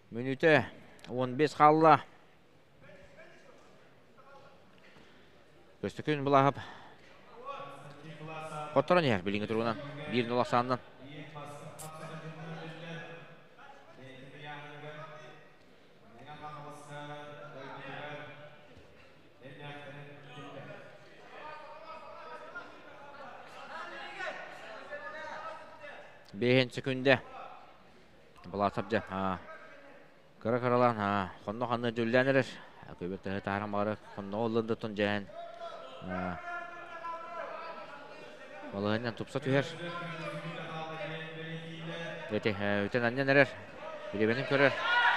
Minüte 15 қалла. Көстікін бұлағып. Қоттырын ер, біліңі тұрғынан. 1-0 санынан. Бейін секунде. Бұла сапжа. Қыры-қырылан. Қонны қанны жүлденірір. Көбекті тағырым бары. Қонны олынды тұн жән. Балығынан тұпса түйер. Өтен әннен әрер. Білебенін көрер.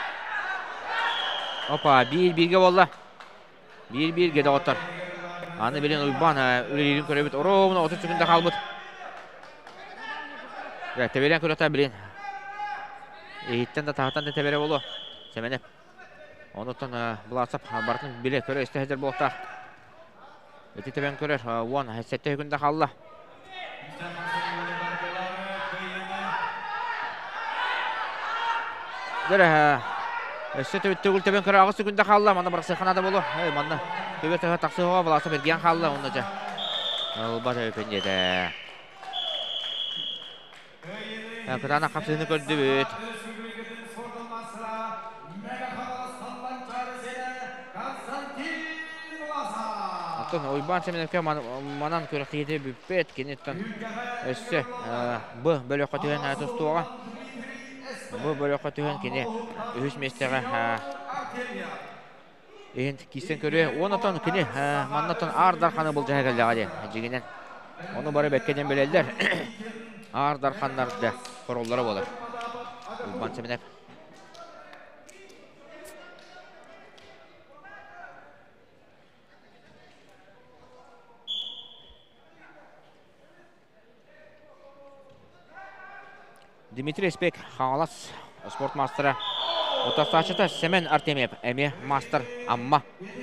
Опа, 1-1-ге болды. 1-1-ге де оттар. Аны білен ұйбан өлелерін көребет. Ровно 30 секунда қалбыт. Тебелен көректа білен. Ейттен де тағыттан да тебеле болу. Семенеп. Онуттан бұласып бартын біле көрі істехедер болуқтақ. Өте тебен көрер. 10-7 секунда қалды. Өсі төбетті тебен көрі 6 секунда қалды. Манда бір сыйқанады болу. Манда төбет тақсыға бұласып ерген қалды. Онда жа. Ұлбат өпен деді. Кытана қапсыны көрді бөт. Аттан ойбан семенепке манан көріқті еді бүппет. Кенеттен өсі бұ бөліққа түйен тұстуға. Бұ бөліққа түйен кене үхіс местеға ең кейсен көрі. Онаттан кене маннаттан ардар қаны бұл жәгілді ғаде. Жегенен оны бары бәткеден бөлелдер. Ардар қандарды құроллары болар. Ұлбан семенеп. Дмитрий Спек, Хағалас, спорт мастері. Отасташыта Семен Артемьев, әме мастер Амма.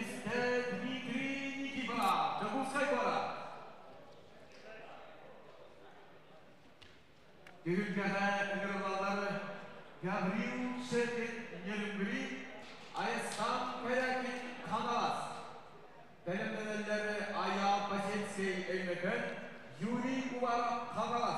Görüntüde ünlüleri Gabriel Şevket Nyelümbili, Ayastan Perakin Kanalas. Denemeleri Aya Paşetsey Elmeken, Yuri Kuvar Kanalas.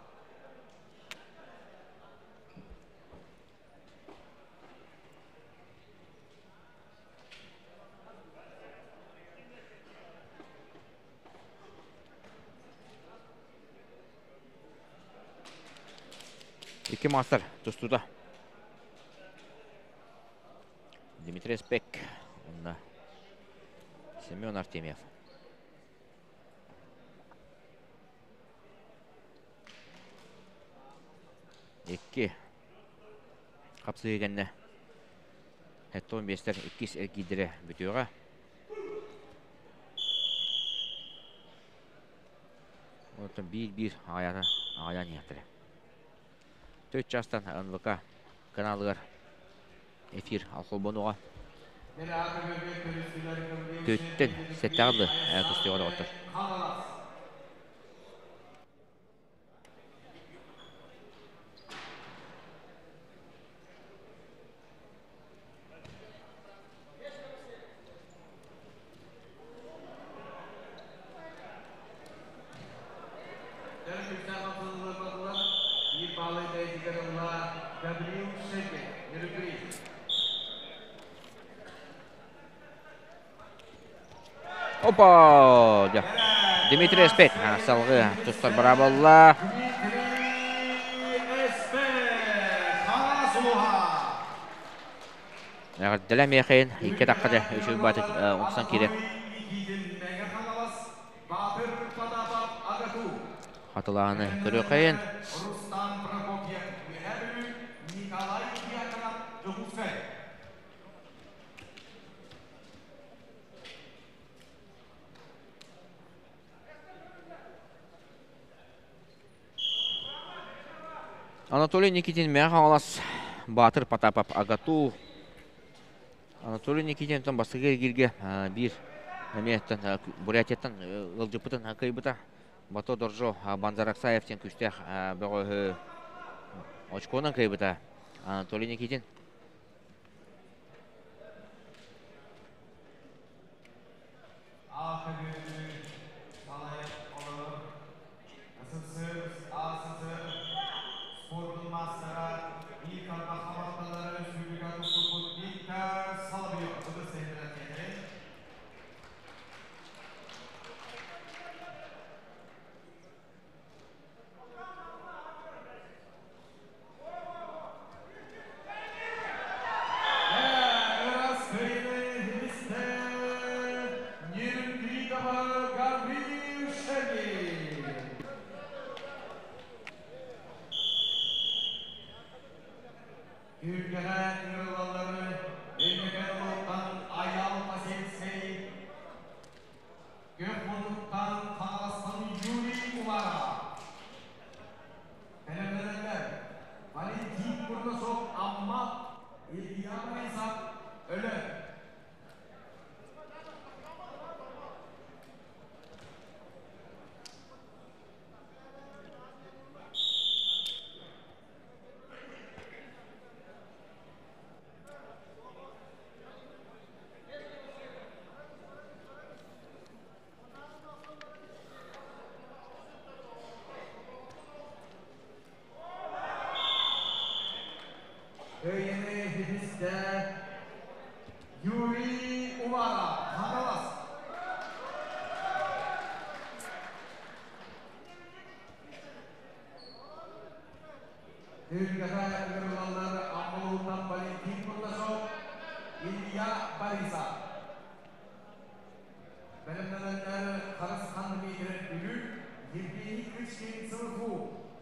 İki master tustuda. Dmitrij Spek. Onda Semyon Artemyev. İki kapsı egenne. Hette 15'ler 2 ergidire bitiyor. Orta 1-1 ayadan yatırı. 4 жастан НВК каналығар эфир алқылбонуға. Төттен сеттағылы күсті оғы отыр. Опа! Дмитрий Спек. Салғы тұстар бұра болла. Дәлем еқейін. Екі даққады. Үші баты ұқсан кере. Қатылағыны көрі қайын. Анатолий Никитин мәға алас Батыр Потапов Агату. Анатолий Никитин тон басыға ергерге бір мәметтен Бурятияттан ғылжыпытын қайбыта. Бато Доржо Банзараксаевтен күштек бұғы очконын қайбыта. Анатолий Никитин İlk anda havalıları Sübüka Tutukut Victor Salvio. Bu da sevgiler kendine. Ülkeden yaralıları Elmeken Oluk'tan Ayal Pasensey, Gökboduk'tan Kalas'tan Yuri Umara. Önemlenenler, Valentin Kurnasov, Amma, İlya Maysak, Öler. Köyeni Hidis'te Yuri Umara, Handalas. Ülkeden yaralıları Ammaluk'tan Valentin Kurnasov, İlya Barisa. Önemlenenler Karaskan Meydiren Ülü, 22 sınıfı.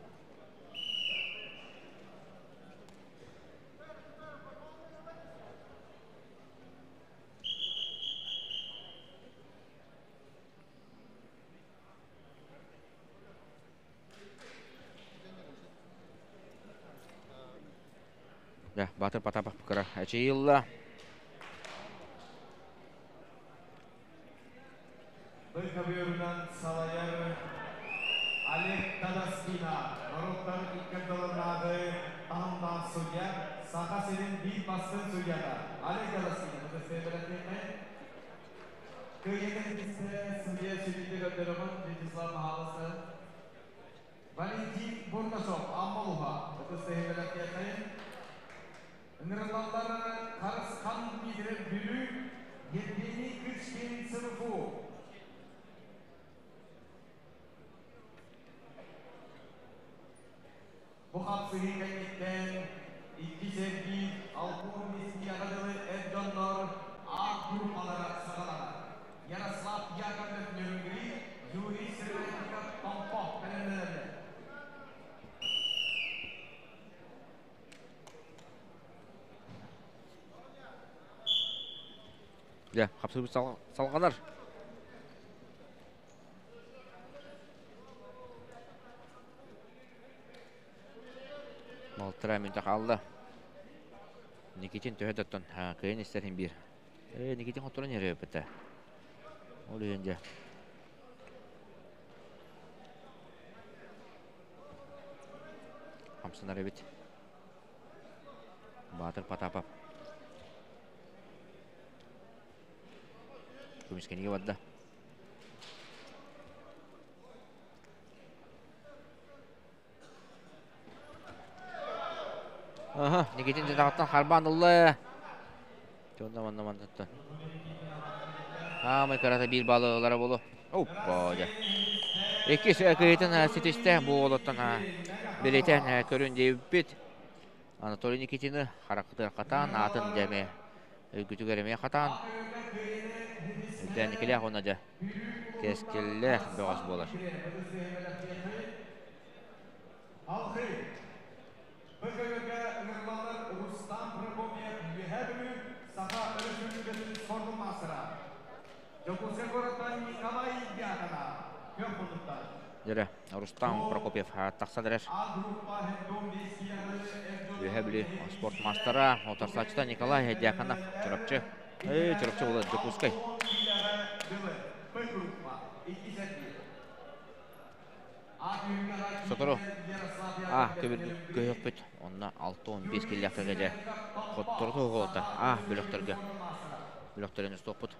Да, Батыр Потапов пікірі әчейілі. Bölgabiyöründen Salayar Alek Tadaskina, Norok'tan ilk kadroların adı Ahımdan Sülya, Sakase'nin bir bastın Sülya'da. Alek Tadaskina, bu da sevgilendirme. Köyyenin ise Sülya Sülü'nde gönderimin Cidislam Mahalası. Valentin Burnasov, Ammaluha, bu da sevgilendirme. Nırılanları Karaskan Bildirim Bülü, 22 sınıfı. Bu hak sahihlikten iki sevgi, Alpur Misli Yakadalı Ercanlar A grupalara sağlanan. Yaroslav Yakovlev Nürnberg, Yuri Srebrenica Tompov kalemlerinde. Да, қапсы бір салғанар. Малтыра мүнті қалды. Никитин төхедеттен қиын істерін бір. Никитин қоттырын ере өпіті. Ол үйінде. Қамсынар өбіт. Батыр Потапов. Көмескенеге бадды. Никитин тағаттан қарбанылы. Жонда-манда тұтты. Амай қарата бір балығылары болу. Оппа, да. Екес көйетін сетесті бұл олыттан білетен көрінде өппет. Анатолий Никитины қарақытыр қатан, атын жәме үгітігереме қатан. Дәнекелі ағына да кескелі бұғас болар. Bölgede ünlüler Rustam Prokopyev Yühebülü Saha Ölüşümlü'nün sorulmasıra. Jokusekoratan Nikolay Gyatana Köpünlükler. Dere, Rustam Prokopyev taqsadırır. Yühebülü sport mastara, otarsaçta Nikolay Gyatana çırapçı. Çırапçı olur, Jokuskay. Sotoru. Көйөк бүт. Онна 6-15 келяққа кәже. Қоттырды оғылды. Бөліқтірге. Бөліқтерін үсті оқпыт.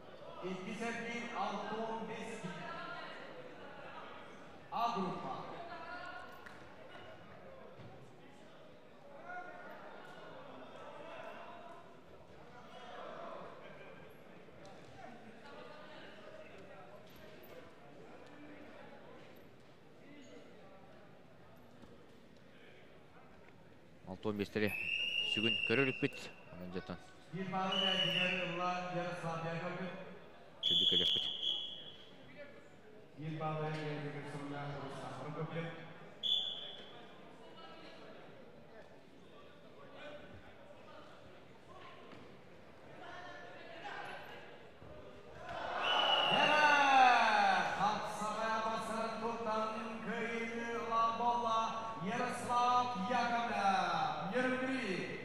6-15'leri sügün körülük bit. Onun jatan Bir bağlı geldiler yılla Yaroslav Yakovlev. çürdü körülük bit. Bir bağlı geldiler sonuna Ruslan Prokopyev. Yaroslav Yakovlev. Yürüngüri.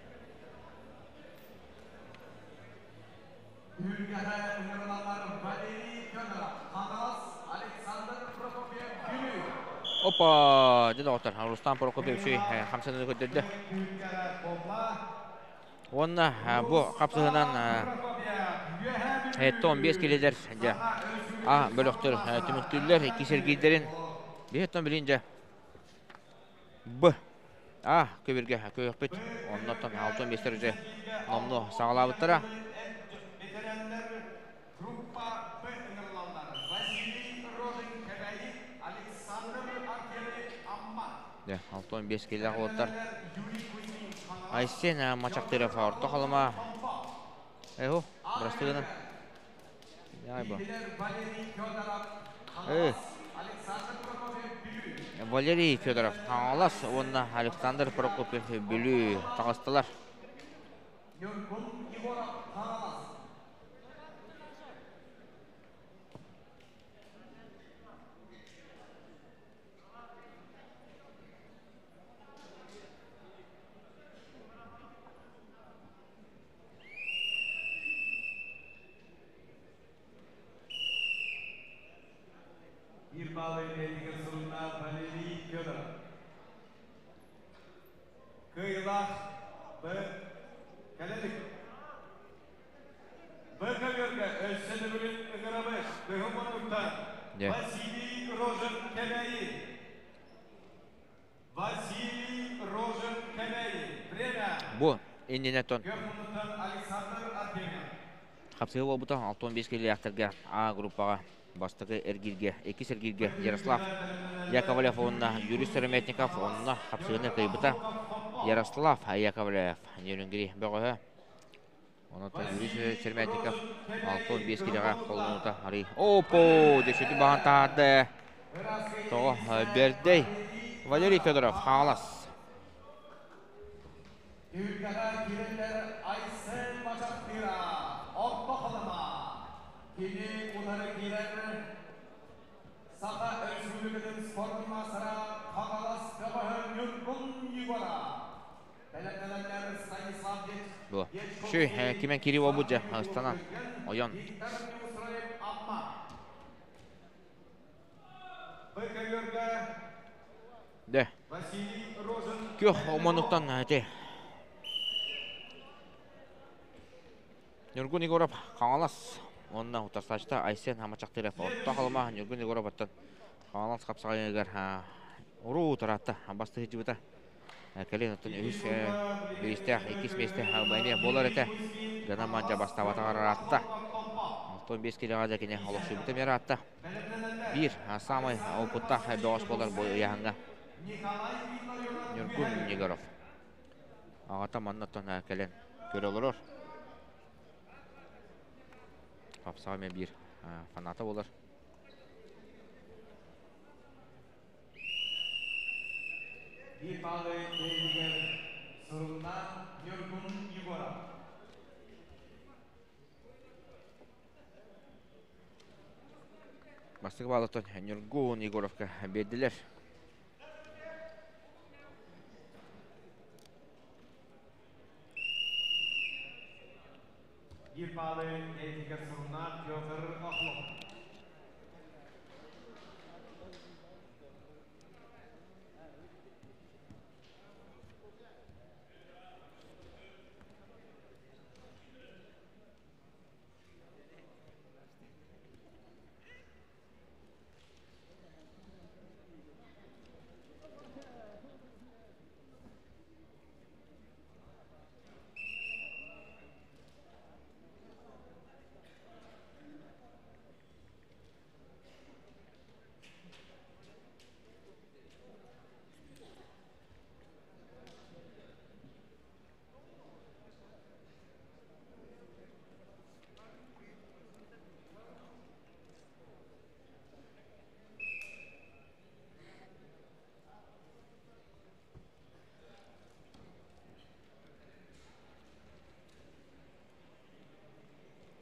Ülkede uygulamalar Valeri Fedorov, Kanalas, Alexander Prokopyev, Gülü. Опа, dedi otar. Ruslan Prokopyev şey hamsını kötürdü. Ülkede Bobla, Onunla bu kapsığından hette 15 kililer. Bölüktür tümüktüller. İki sergililerin bir hetten bilince. Bu. Köbürge köyük bit. Ondan 6-15'ler önce nomlu sağlabıttıra. veteranlar Gruppa B ınırlanlar. Vasily Rodin-Kebayi, Alexander Artyomov Amma. 6-15 kililer otar. Yuri Kuzmin, Kanalas, Aysen maçak tarafı orta kalıma. Eho, burası Ay bu. Valeri Fedorov, Kanalas, Alexander Prokopyev, Gülü. Valeri Fedorov Kanalas, onunla Alexander Prokopyev Bülü tağıstılar. Yorgun Igorov, Kanalas. Bir bağlı etki sorunlar Valeri Fedorov. Kıyılar ve kalelik. Bökölürge ölçsede bölüm ıgırabış. Kıyımanlıktan. Vasily Rozhen-Kebayi. Vasily Rozhen-Kebayi. Время. Bu Indineton. Görmünlükten Alexander Artyomov. Kapsığı bu buta 6-15 kili yaktırga A gruppaga bastığı Ergilge, 2 Sergilge Yaroslav Yakovlev onunla Yuri Seremetnikov onunla kapsığını kıybıta Yaroslav Yakovlev yönüngiri böğü. Onunla Yuri Seremetnikov 6-15 kiliga kolunu hari. Opo, deşeti bağın tadı. Toğu berdi. Valeri Fedorov, Kanalas. Ülkeler girenler Aysel Bacaklı'ya orta kalıma. Kini uları girenler Saka Özgürlüğü'nün sportuna sıra Kanalas Kabahın Yurkun Yugora. Belenler Stanislav Bu. Şu kimen kiri obuca Ağustana oyan. Viktor Yusrayev Amma. Bökölürge De. Vasily Rozhen. Köh omanlıktan te. Nurgun Igorov Kanalas. Onunla utarsaçta Aysen hamaçak tarafı orta kalıma Nurgun Igorov attan. Kanalas kapsağı eger uru taratta bastı hiç bita. Kalian attan üç biriste ikis meste bayne bolar ete. Gana manca basta batağar aratta. 15 kilo aja kine oluk şu bitem yaratta. Bir samay oputta boğaz bolar boyu yahanga. Nurgun Igorov. Ağata mannattan kalian köre olur. Kapsağı bir fanata olur. Bir bağlı değerliler sorunlar Yorgun Yugora. Bastığı bağlıktan Nurgun Igorov'a verdiler. Bir bağlı değerliler sorunlar Piotr Aklov.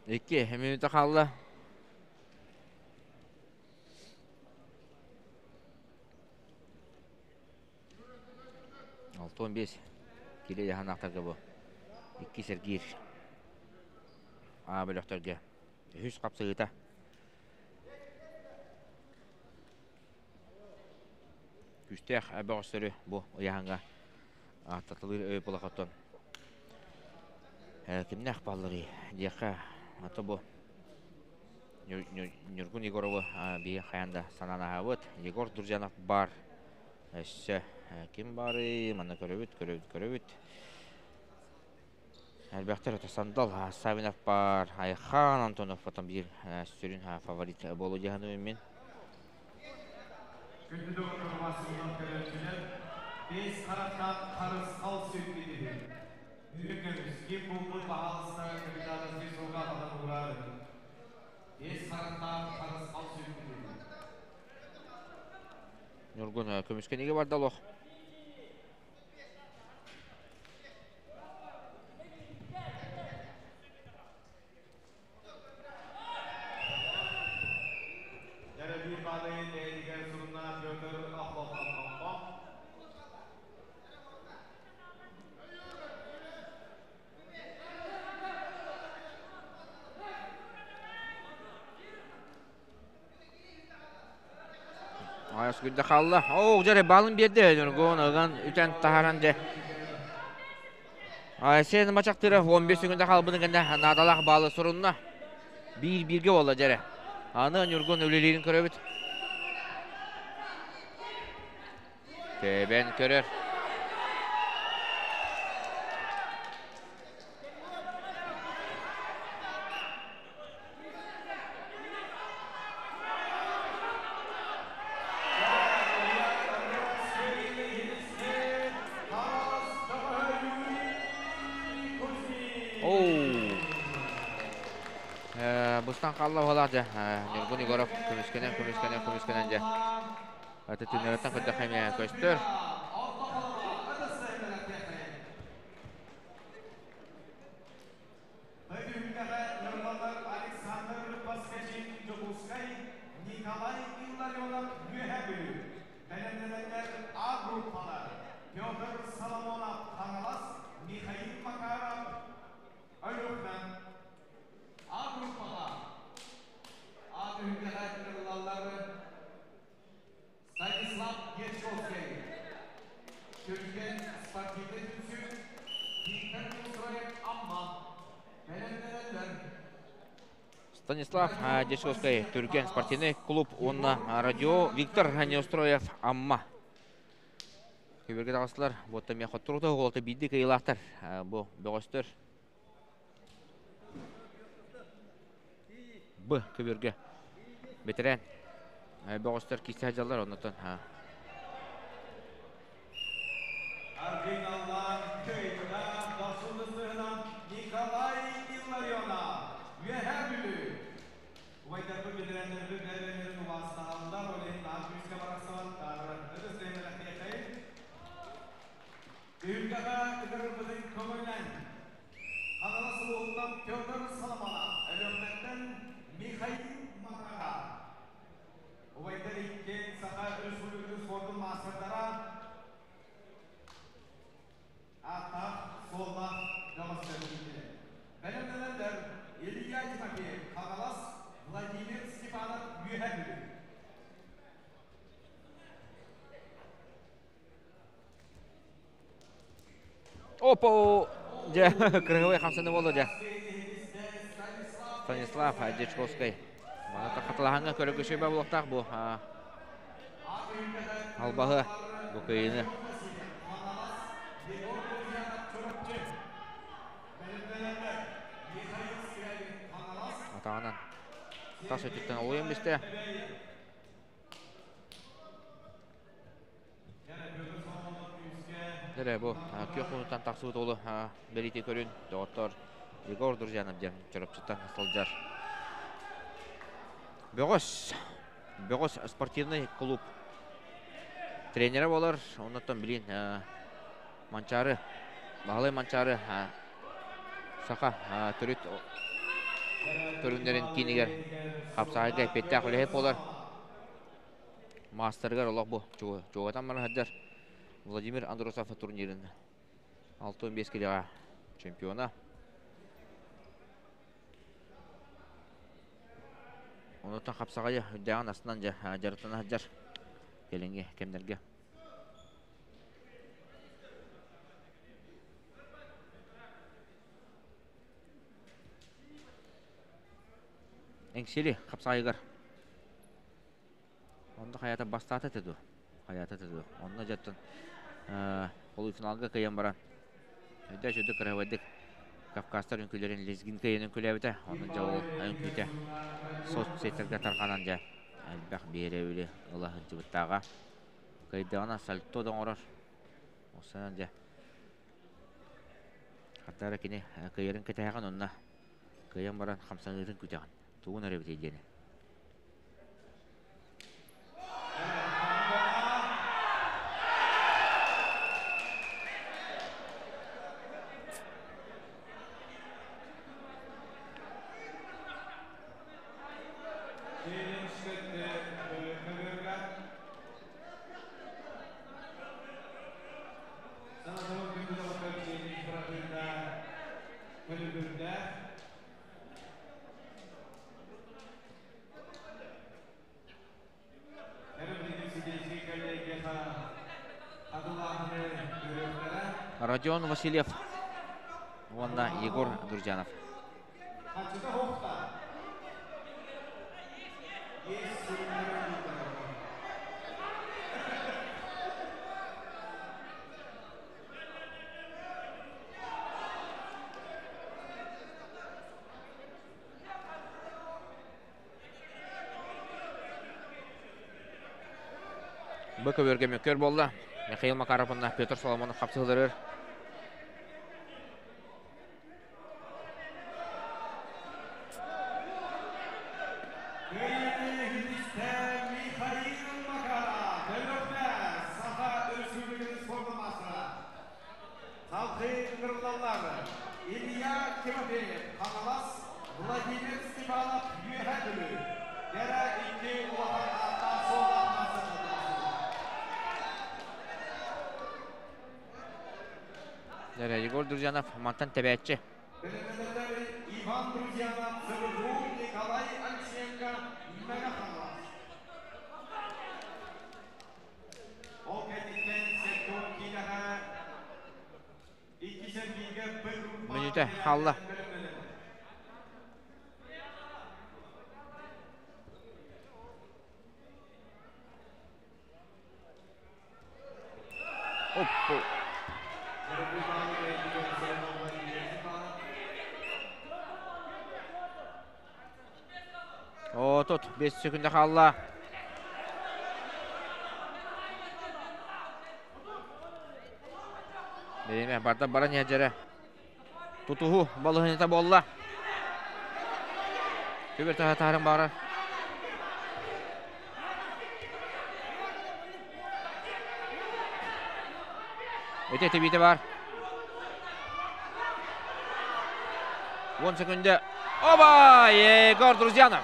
2 минута қалды. 6-15 келе яханақтарға бұл. 2 сәргер. Бөліқтірге. 3 қапсығыта. Күстәқ әбіғыстыры бұл яханға аттатылыр өй бұлақаттан. Кімні ақпалыры деққа аты бұл. Нұргүн Егоровы бейі қаянда санана ғавыд. Егор Дұржанов бар. Әші кім бары? Мана көрөбіт. Әлбәқтер өті Сандал Савинов бар. Айхан Антонов потом бір сүрін фаворит болу дегені өймен. Күндігі тұрмасынан көрәтшілер 5 қараттан қарыз қал сөйткедеді. Үрекеміз кеп болғы бағалыстағы капитанымызды соға қадан ұрады. 5 қараттан қарыз қал сөйткедеді. Нұргүн көміскенеге бар далық. Ayas gündü қалды. Жарай балын берді. Нұргүн оған үтен тахаранды. Сені мачақтыры 15 күнді қалбының кәнді надалақ балы сұрынына. Бір-бірге олы жарай. Аны Нұргүн өлелерін көрі біт. Төбен көрір. Бұстан қалла олады. Нұргүн Егоров көміскенен де. Әті түнереттен күнді қаймия көстір. Станислав Дешковский, Түрген спортивный клуб, онна радио Виктор Неустроев Амма. Көберге дағыстылар, бұтта мен қоттыруда олты бидді кайылақтар. Бұл бөғістір. Бұ көберге бетерен. Бөғістір кесті әжалар оннатан. Аргиналдан көйдідан басылысынан Николай Илларионов. Üyeher Ubaydar'ın bildirenleri derlerin vasıtalarından olayın Argüs'e baraksıvan tarihleri izleyemelerine yeteyim. Ülkede ülkemizin kömürlen Kanalası oğuldan Pyotr Salamana, Elömnetten Mikhail Makara. Ubaydar İkken Sakar Respublikası Spor'un masterlara Atak Solda Galatasaray'ın Belenler İlya Timofiyev, Kagalas, Vladimir Stepanov, Yühemli. Опа! Круговой хамсаны болды жа. Станислав Дечковский. Маңата қатылағанға көрігі шөйбі болықтақ бұл. Албағы бұл көйіні. Атағанан тас өтіттен олайын бесте. Дәрі бұл көк мұнықтан тақсығыт олы берейте көрін. Доғыттар Егор Дұржанов дем жүріпчіттен асылжар. Бөғыс спортивный клуб тренері болар. Оннаттан білейін Манчары, бағалай Манчары Сақа түрет Törünlerin kinigер kapsağı gaypette akıllı hep olar. Mastergar Allah bu. Çoğatan bana haddar. Vladimir Androsov turnirinde. 6-15 kilo çempiyona. Ondan kapsağı hüddeğen aslından jarıtına haddar. Gelenge kemlerge. Engseli kapsağıgar. Onda hayata bastat etedi. Hayata etedi. Onda jattın. Полуфиналга кайын баран. Өйдә шөді кырывайдык. Кавказтар үнкілерін лезгин кайын үнкілі Оның жауыл үнкілі соцсеттерге тарқанан жа. Әлбәқ бере өлі ұлағын жібіттаға. Кайдағына сальтодан орар. Осынан жа. Хаттары кені кайырын кәтәғын онына. Кайын баран қамсаңырын күтәғын. Туғын әрі бітейдені. Родион Васильев, онда Егор Дурдянов. Бөкөбөргө мөкөр болду. Михаил Макаровна, Петр Соломонов капсылдырыр. Егор Друзьянов, Монтан Тебяччи. Иван Друзьянов, Сыргул, Николай Алексеенко, Минуте халла. Оппо. Тот 5 секунда халла. Береме барда баран яжары. Тутуху балыгыны болла. Көбір тағатарын бары. Өте бейті бар. 10 секунда. Оба! Егор Друзьянов.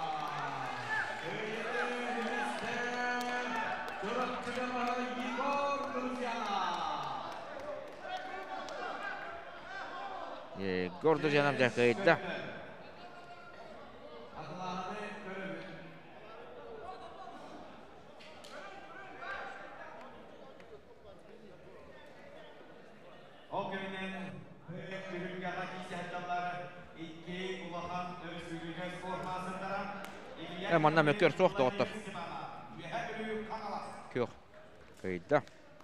Егор Друзьянов жақайда. Манна мөкөр соқты оттыр. Кök. Кайда.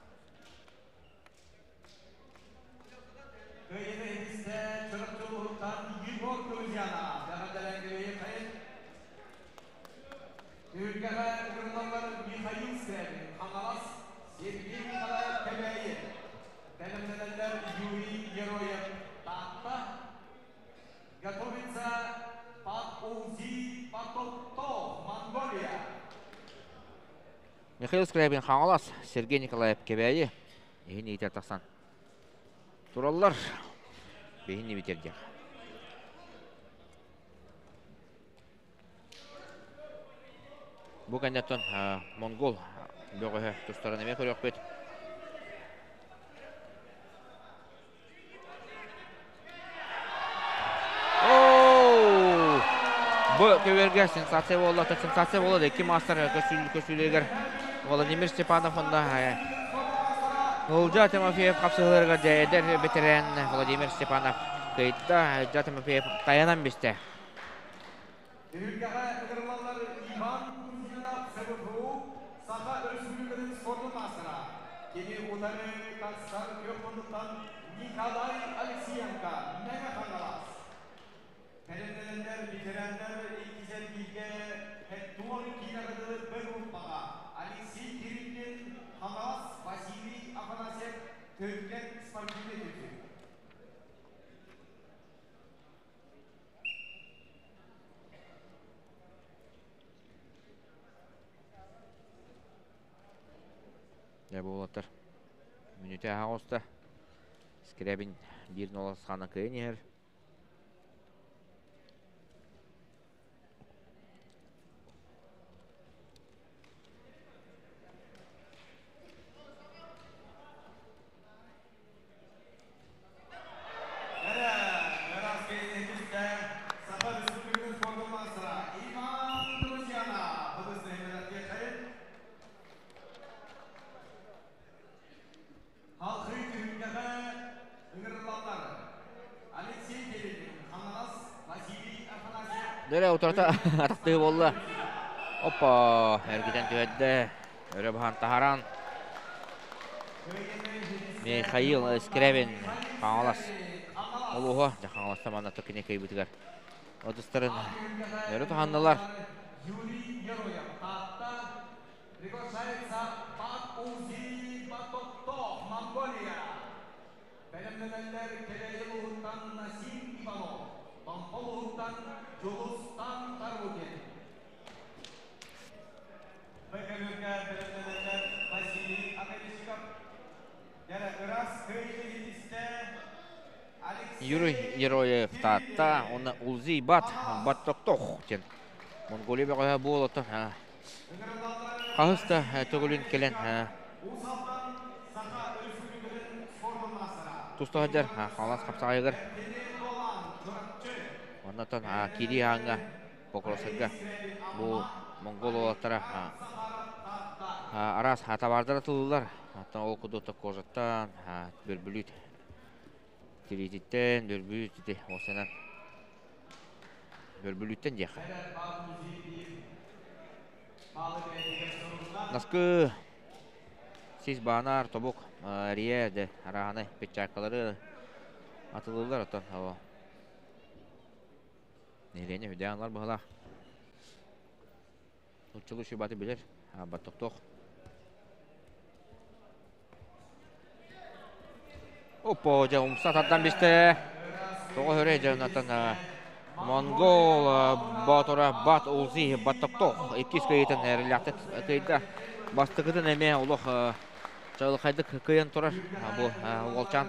Михаил Скрябин Хаңалас, Сергей Николаев Кебәйі. Егін етер тақсан. Туралар. Бейін не бетерде. Bu kendeton Mongol böğü tustарын emek örüyor bet. Bu köverge sensasiya oldu, sensasiya oldu. İki master kösülüger Vladimir Stepanov'un da Olca Timofeyev kapsılarına eder bitiren Vladimir Stepanov kayıtta Olca Timofeyev dayanan biste. Ülkede kırılanlar İvan Kuzinov Sebebu Saha Respublika'nın sporlu masara. Kimi udarı Katsar Köprü'nün Nikolay Alekseyenko Mega Kanalas. Perendelenler bitirenler ikizel bilge Hettuan Kinagadı Beruppağa Alexey Kirillin Kanalas Vasily Afanasyev Türklen Sportivne Türkü. Ne bu olatır? Minüte Ağustos'ta Skrebin 1-0 sana kıyın yer. Dere oturta ataktığı bolla. Hoppa, ergiden tüyedde. Öyle bahan taharan. Mikhail Skrebin Kağalas. Oluğa, Kağalas tamamda tokine kaybıtıgar. Odustların öyle tuhanlılar. Yuri Yeroyev tahta Rigoşayetsa Bak Uzi Batokto Mongolia. Belemlemeler Keleyel Uğur'dan Nasim Ivanov. Pampol Uğur'dan Jolustan Tarvukin. Bekemürken belemlemeler Vasily Amerişkov. Yine Iras Köyli Hidiste Yuri Yeroyev tahta, ona Uzi Batoktoh. Mongolia bir bu oldu. Kahısta tөгülün kelen. Tusta hajar, Kağalas kapsağıgır. Ondan kiri hanga Pokrosaga bu Mongol olatara aras hata vardır atılırlar. Hatta o kudu kozattan bülbülüt tirititten bülbülüt de o senen bülbülütten diye. Naskı siz banar tobuk riyede arahane peçakaları atılırlar atan hava. Neyleyine hüdayanlar bağla. Uçulu şubatı bilir. Batoktok. Hoppa hoca umsataddan biste. Toğa höre canatan Mongol Batora Bat Uzi Batoktok. İkiz kayıtın erliyatı kayıtta. Bastıkıdın eme oluq çağılı kaydık kıyın turar. Bu Volçan.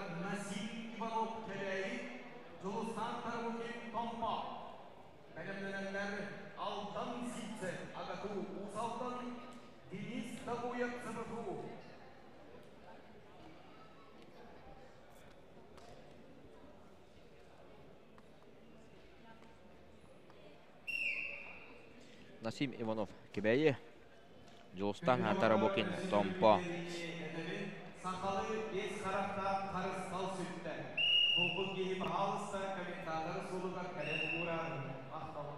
Belemlenenler Altan Sitse, Agatu Usal'dan Deniz Tabuyak Zıbıfu. Nasim Ivanov kibeye. Jolustan Tarabokin Tompo. Sakalı bez karafta karız kal sütte. Bulbul giyip halısta komentarları soluda kalem uğrar. Ahtalı.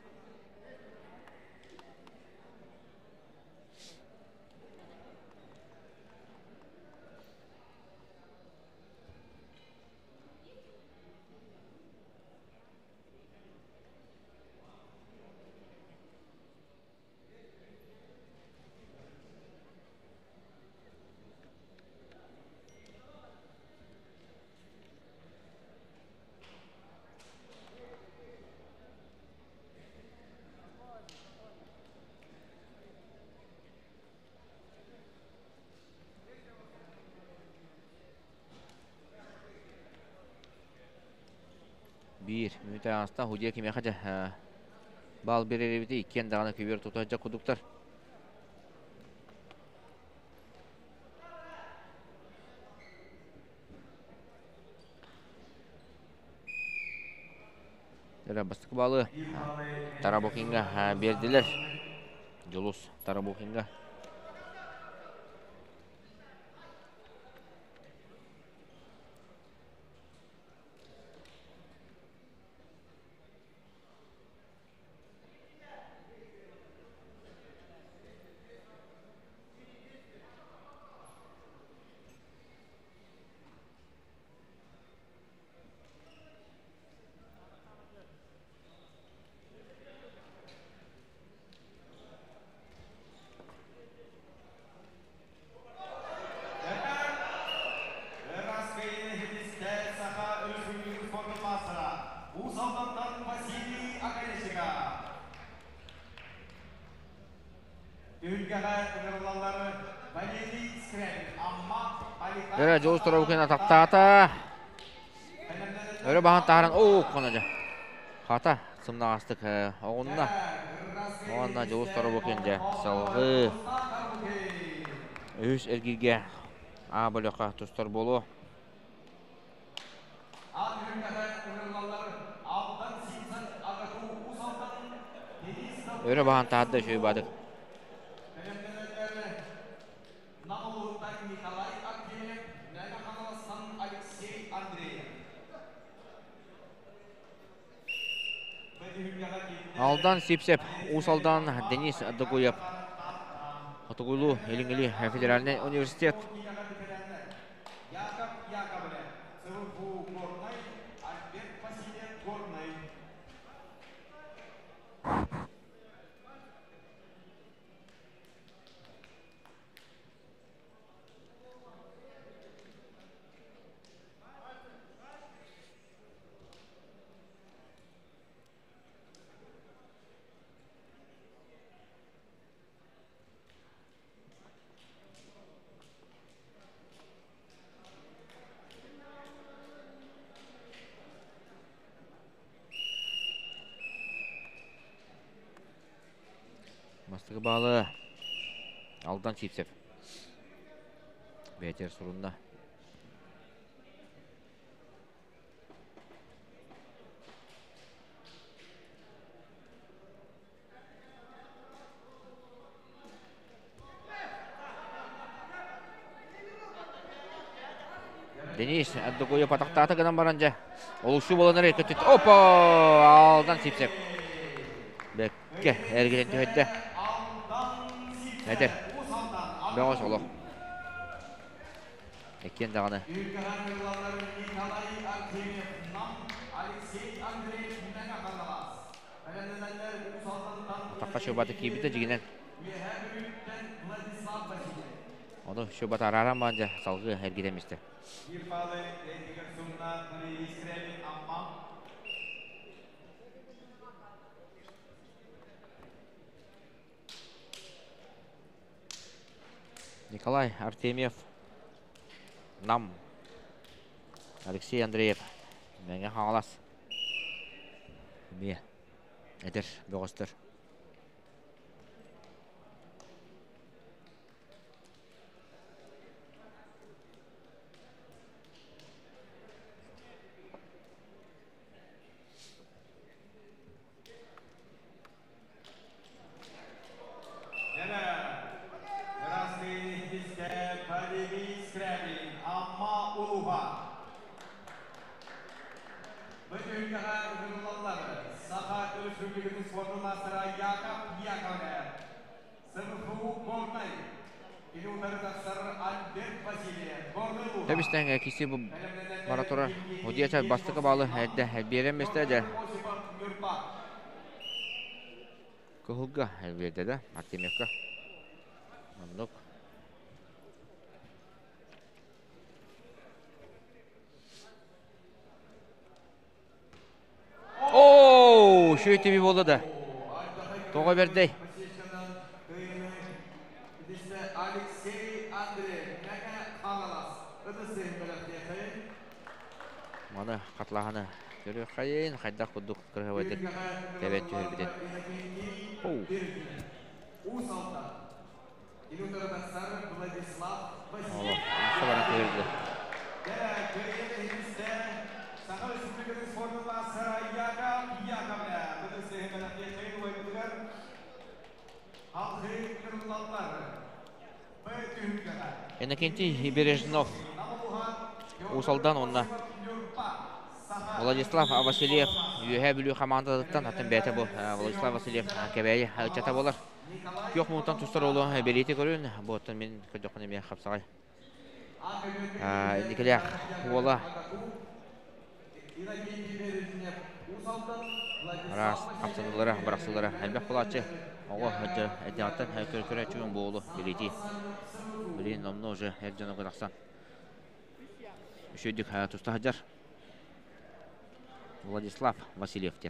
Bir müteahhasta hoca kimi kaca bal bereribdi iken dağına kübür tutacak kuduklar. Бастық балы Тарабукинга бердилер. Жолус Тарабукинга. Жолус Тарабукинга тақтата. Өрі бағын тағырын қонады. Қата сымна астық оғынна. Оғынна Жолус Тарабукинга салғы. Өз әргеге бөліға тұстар болу. Өрі бағын тағыды шөй бадық. Алдан Сипсеп, Усалдан Денис Дагуев. Хатугулу Еліңгілі Федеральный университет. Бастығы балы Алдан Сипсеп. Бәйтер сұрында. Денис Дагуев атақтаты ғынан баранжа. Олушу боланар екітті. Алдан Сипсеп. Бәкке әргеден түйетті. Әдір. Бәғыз олы. Әккен дағаны. Атаққа шөбаты кейбіті жегенен. Оны шөбаты араран бағынша салғы әргедеместі. Николай Артемьев, Нам, Алексей Андреев, Мәңе Хағалас, Ме, Әдір, Бөғыстыр. Төбістен кесі бұл маратура өдияча бастықы балы әдді әлбереместі әді. Күхілгі әлберді де Артемьевка. Мандық. Шөйтебі болды да. Тоға бердей. Маны қатлағаны көрі қайын, қайдақ құддық кіргі өйдік. Тәбән түйір біден. Осы бана түйірді. Иннокентий Бережнов усалдан онна Владислав Васильев үйе білу командадықтан атын бәті бұл Владислав Васильев кәбәйі ұчата болар. Көк мұнтан тұстар олу береті көрін. Бұттан мен көдіқын еме қапсағай. Иннекелі ола Рас қапсанылары, бірақсылары әлбәк қолатшы. Оғы әдіаттан көрі чүйін болу береті. Білейін номны ұжы әрджаны қыдақсан. Үшөйдік тұста хаджар. Владислав Васильевтен.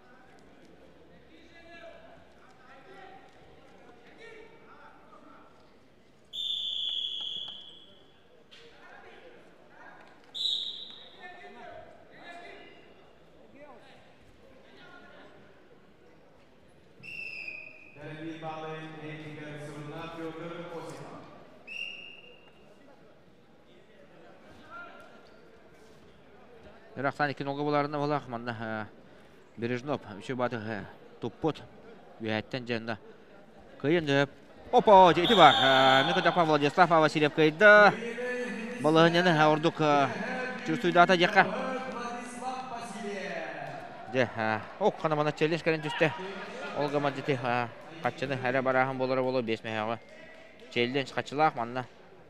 Рахсан 2-0 боларына болақ, манна Бережнов, үші баты туппот, бүйәттен жәнді қиын дөп. Опа, жейті бар. Мен көтапа Владислав Васильев қиды. Балығынені ордық жүрсуйдата жаққа. Оқ қана мана челлендж кәрін түсті. Олға мәдеті қатшыны әрі барағын болары болу 5 мәйяғы. Челлендж қатшылақ манна.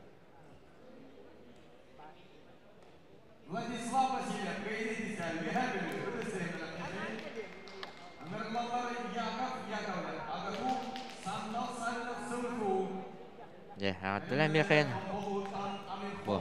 Владислав Васильев, кайдетися, вігабілі, рудисеймені. Амерлалары Яков Яковлев, Агаку, Сандал Саринов Сылыку. Аттылан бекейін. Бұл.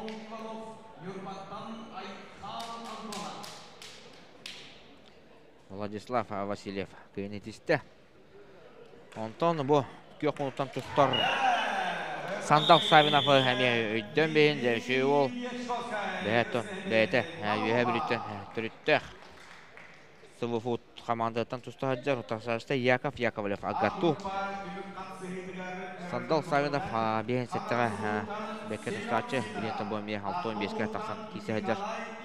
Владислав Васильев кайдетісті. Онтон бұл көк мұнттан тұстар. Сандал Савинов әме өйден бейін дәрші ол. Бәйті үйе біліттен түріттіқ. Сывыфут командаттан тұста хаджар. Ұтақсарышта Яков Яковлев Агату. Сандал Савинов бейін сәттіға бәкке тұстачы. Білеттен бұл мей 6-15-ке тақсан кейсі хаджар.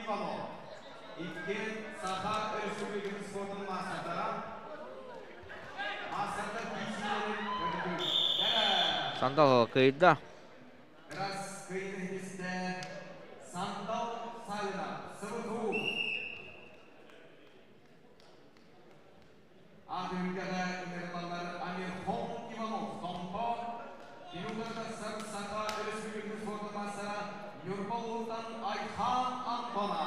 Сандал кайда. Сандал Савина, Сывыху. Ағымгада үмерлалар Амирхон Иванов, Томпо. Юлдарда Сарсақа Республикасы формасына Юрбалудан Айхан Антона.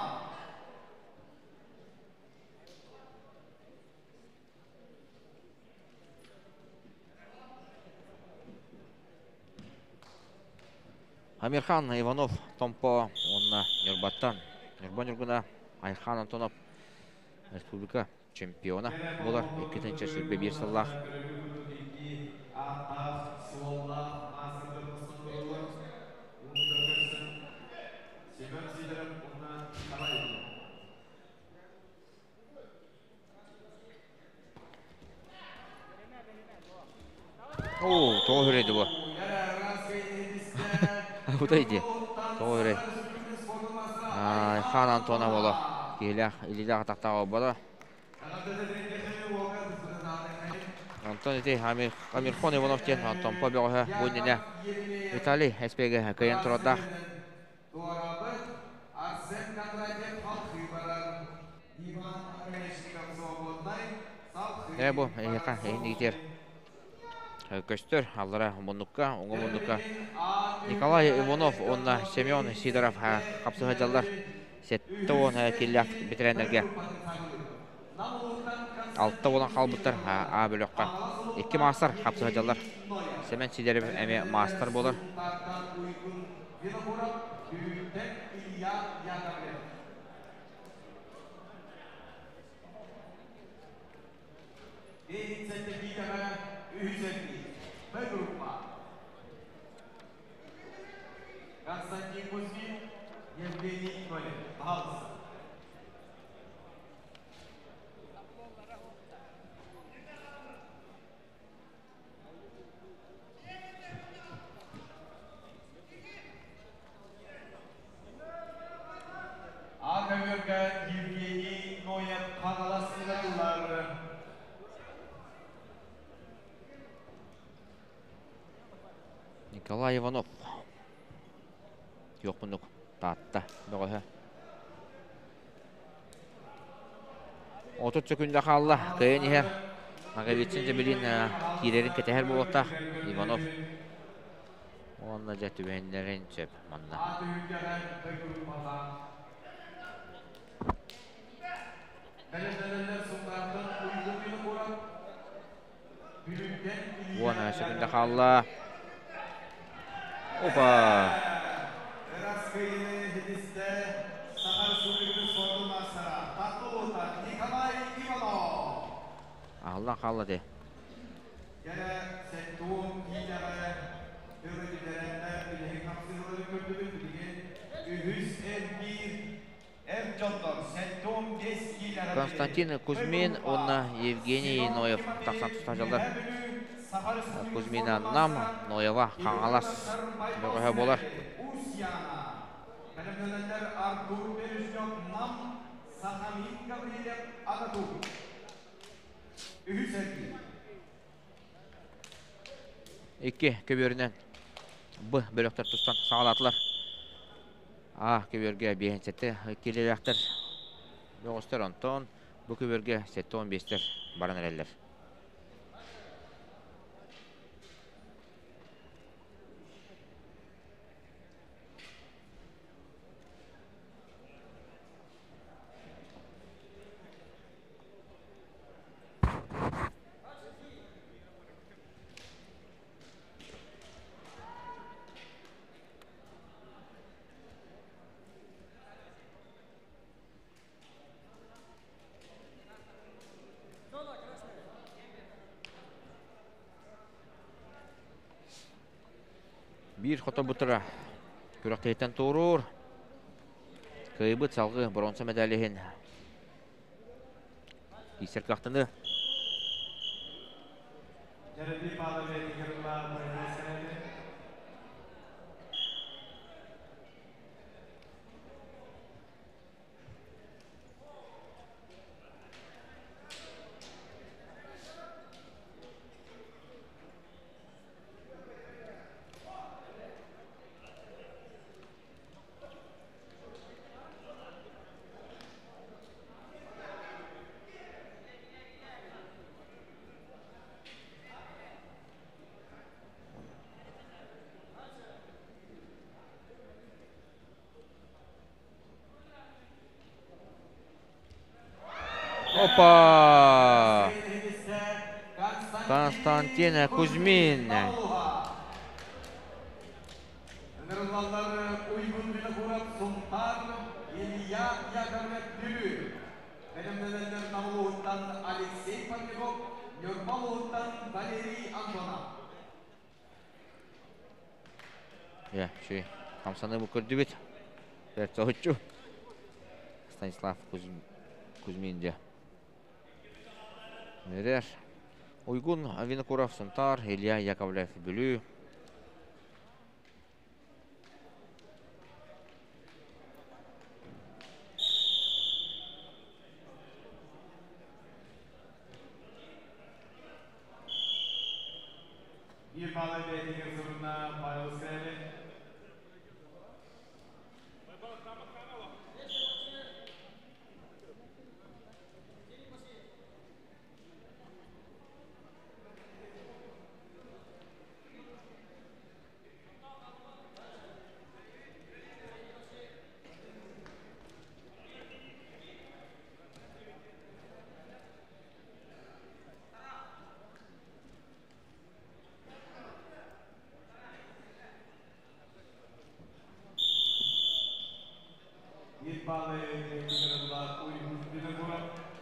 Амирхан Иванов, Томпо, онна Нюрбаттан. Нюрбан-Нюргуна Айхан Антонов республика чемпиона болар. 2-ші сүрбе бір сыллақ. Тоғы хүреді бұл. Бұдайды. Тоғы хүреді. Айхан Антонов болу. Кейлі иліліға тақтағы болу. Антон етей Амирхон Ивановтен Антон Побеғы бойніне Виталий әспегі көйен тұрадақ. Бұл еқа ендігітер көстір аллара мұндыққа, оңғы мұндыққа. Николай Иванов, онна Семен Сидоров қапсыға жалдар. Сетті он келі бітірендерге. Алтта olan қалбыттар A бөліққа. 2 мастер қапсыға жалдар. Семен Сидоров әме мастер болар. Константин Кузьмин, Евгений Нолин. Пожалуйста. Ағаверға Евгений Ноев қағаласындағылар. Николай Иванов. Yok bunuk tatta. Böğühe. 30 sekünde kaldı. Kıyın iher. Nagavitsince bilin kirerin keteher buluqtaq. Ivanov. Onunla jatübenlerin çöp. Manna. Adı ülkeler dökülmeden. Belediyeler sultanın uygunluğunu kuran büründen 10 sekünde kaldı. Opa. Biraz kıyını hediste Sakar Sulü'nün sorulmasına tatlı olta Nikolay Ivanov. Allah kaldı de. Gene Settuğum iyileri öğretilenler bile kapsızları kötülük bilgin Ühüs Evcanlar Settuğum geskileri Konstantin Kuzmin, onunla Evgeniy Noyev taqsan tutajалар. Kuzmina nam, Noyeva қаңалас. Бöğühe bolar. Usiyana Belediyeler Artur Berişnok nam Sahamit Gabriel Agatur Ühüs Evgeniy 2 köböründen B bölöktör tustan sağladılar. A köbörge bihençette kelelektir. Böğüster onton bu köbörge 7-15'ler baran ereller. Bir xoto butıra. Kürektetten tuğurur. Kıyıbıt salgı bronza medalihin. Kiser kahtını. Jadi pada medikerlar berhasil. Opa! Konstantin Kuzmin. Nırvalları uygun bir kurak sultan İlya Yakovlev Gülü. Benim nedenler Namuhut'tan Alexey Parnikov, Yormamuhut'tan Valeri Antonov. Ya, şey, kamsanı bu kördü bit. Bertoğutçu. Stanislav Kuzmince. Nerer? Uygun Vinokurov Suntar, İlya Yakovlev Bülü. Bir balı beytiğin zoruna paylısı evi. Bir balı beytiğin uygun bir kurak.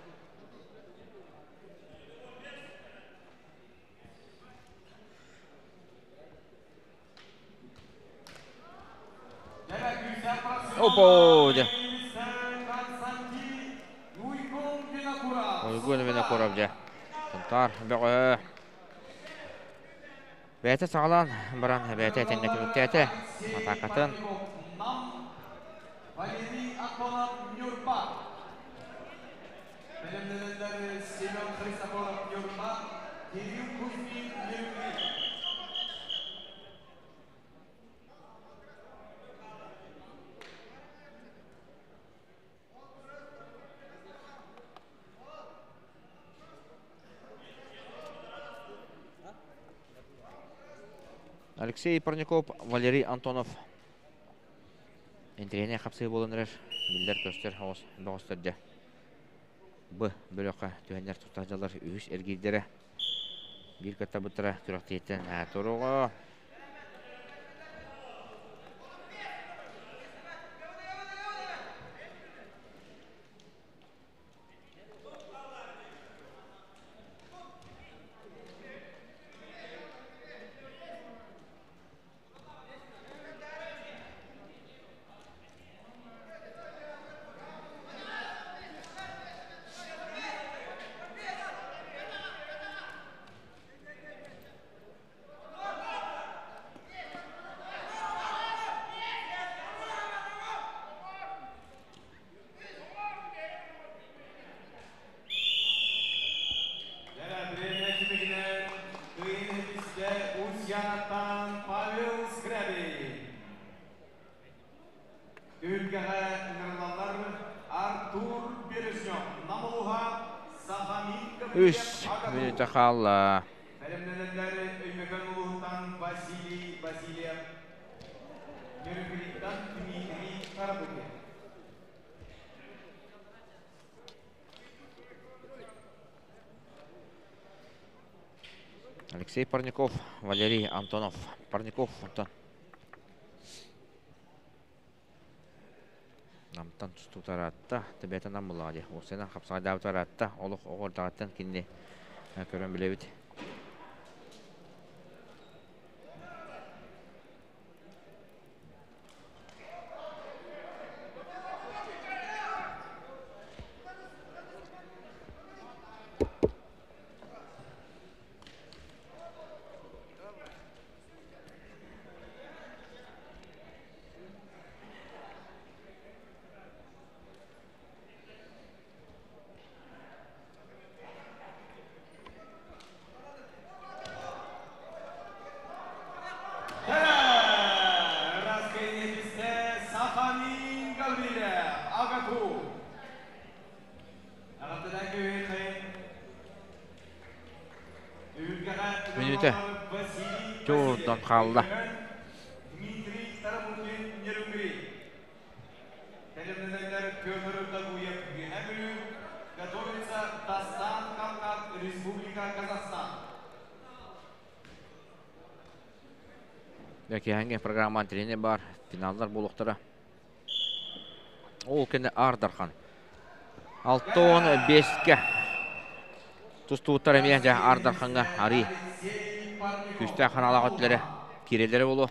Opo! Uygun Uygun Vinokurovca. Suntar, Böğü. Bəyətə sağlan, baran bəyətə etəngəti müktəyəti. Atakatın. Valeri Antonov Nurba. Benim Semyon Kristoforov Nurba. Kirill Kuzmin Nurba. Алексей Парников, Валерий Антонов. Интерене қапсый болынырыр. Билдер көстер оғыз бағыстырды. Бұ бөліққа түйендер тұстағжалар үйіс әргейдері. Bir kata бұттыра күріқті еттен әтіруға. Үш минута қалды. Бәлемненелері өймекен ұлықтан Василий Васильев, Меркелиттан Дмитрий Карабуке. Алексей Парников, Валерий Антонов. Парников, Антон. Намтан тұстутаратта, тәбәтін намылады. Осына қапсаға дәутаратта, олық оғырдағаттан кенде көрін білебіді. Минуты жордан қалды. Дмитрий Карабуке Нерюнгри. Бәлемненелері Петр Дагуев Геннадий. Готовится Дастан Кавказ, Республика Казахстан. Яки hangi программа антрене бар, финалдар болуқтыра. Ол кені Ардархан. 6-5-ке. Тұстуыттар әмейен жа Ардарханға ари. Күсті қаналақ өтлері керелері болу.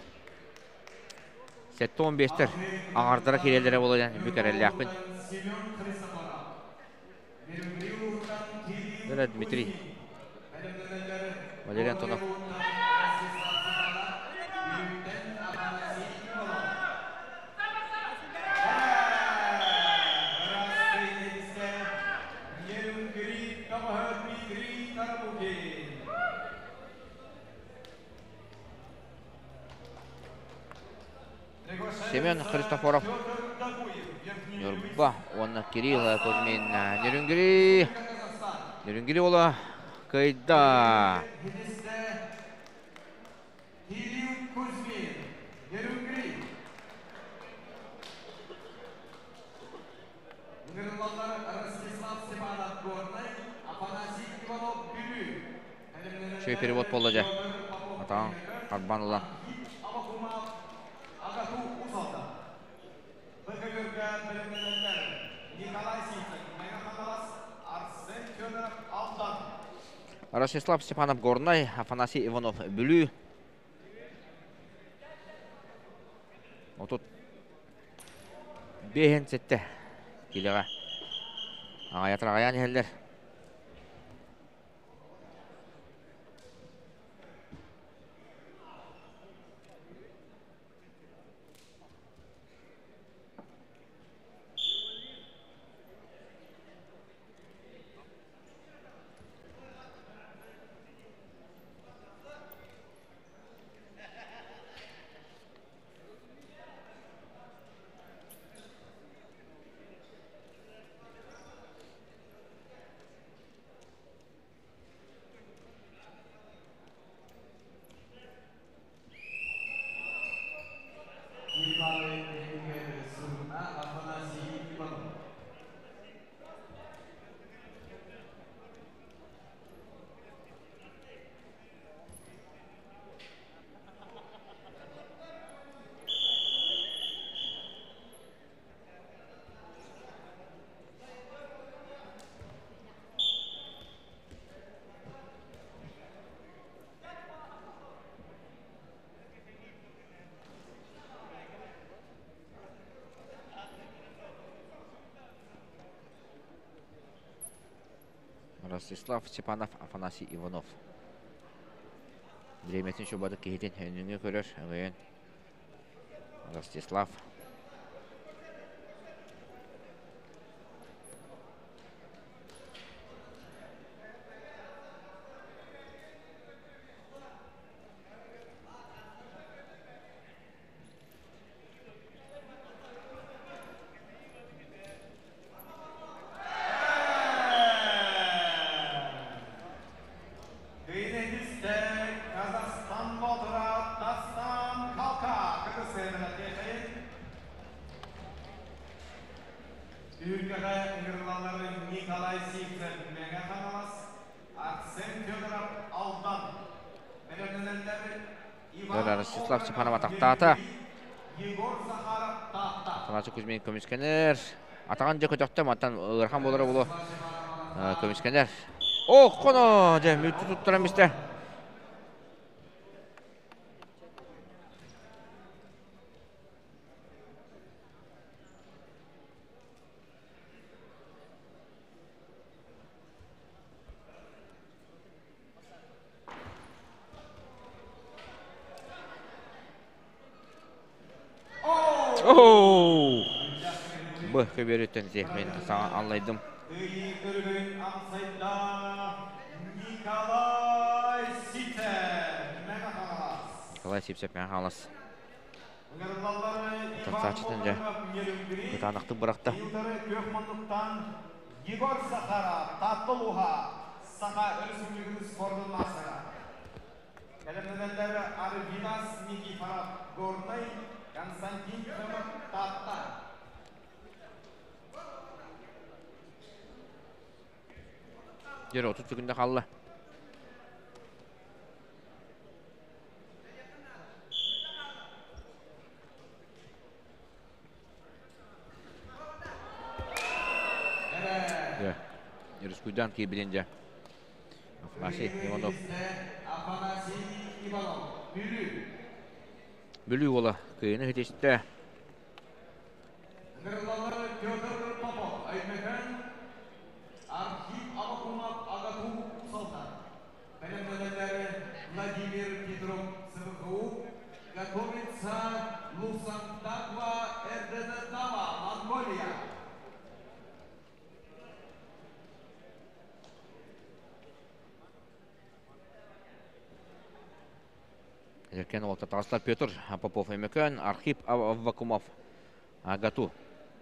7-15-тер ағардыра керелері болу бүкәрелі ақпын. Дмитрий Валерий Антонов. Семен Христофоров. Нюрба, он Кирилл Кузьмин. Нерюнгри. Нерюнгри ола. Кайда. Кирилл Кузьмин. Нерюнгри. Нидерландlar Ростислав Степанов Горный, Афанасий Иванов Бюлю. Шөй перевод болды жа. Атаң Қарбанұлан. Ростислав Степанов Горный, Афанасий Иванов Бюлю. Отут бейін сетті келеға. Ағаятыр ағаян елдер. Ростислав Степанов, Афанасий Иванов. Дреметин шубады кейтен өніңе көрер. Әгейін Ростислав. Ростислав Степанова тақтаты. Афанасий Кузьмин көміскенер. Атаған же көтөктім, аттан ұрхан болары болу көміскенер. Оқ, қоно! Мүтті тұттырын бісті. Бұл көбереттен мен саған анлайдым. Николай Сипсеп мен қалас. Тастачытын жа күтанықтың бұрақты. Егор Сахара, Таптылуға, Саха өрісімлігінің спордың масыға. Әлемдендері Арвинас Никифоров Горный, Константин Кымық Татта. Жер 30 секунда қалды. Рыскуйдан кейбіренде. Афанасий Иванов. Бүлі ола көйіні хетесті. Владимир Петров СВХУ готовится Лусандаква РДД-Дава, Монголия. Еркен олта тағыстар Петр Попов Эмекен, Архип Аввакумов Агату.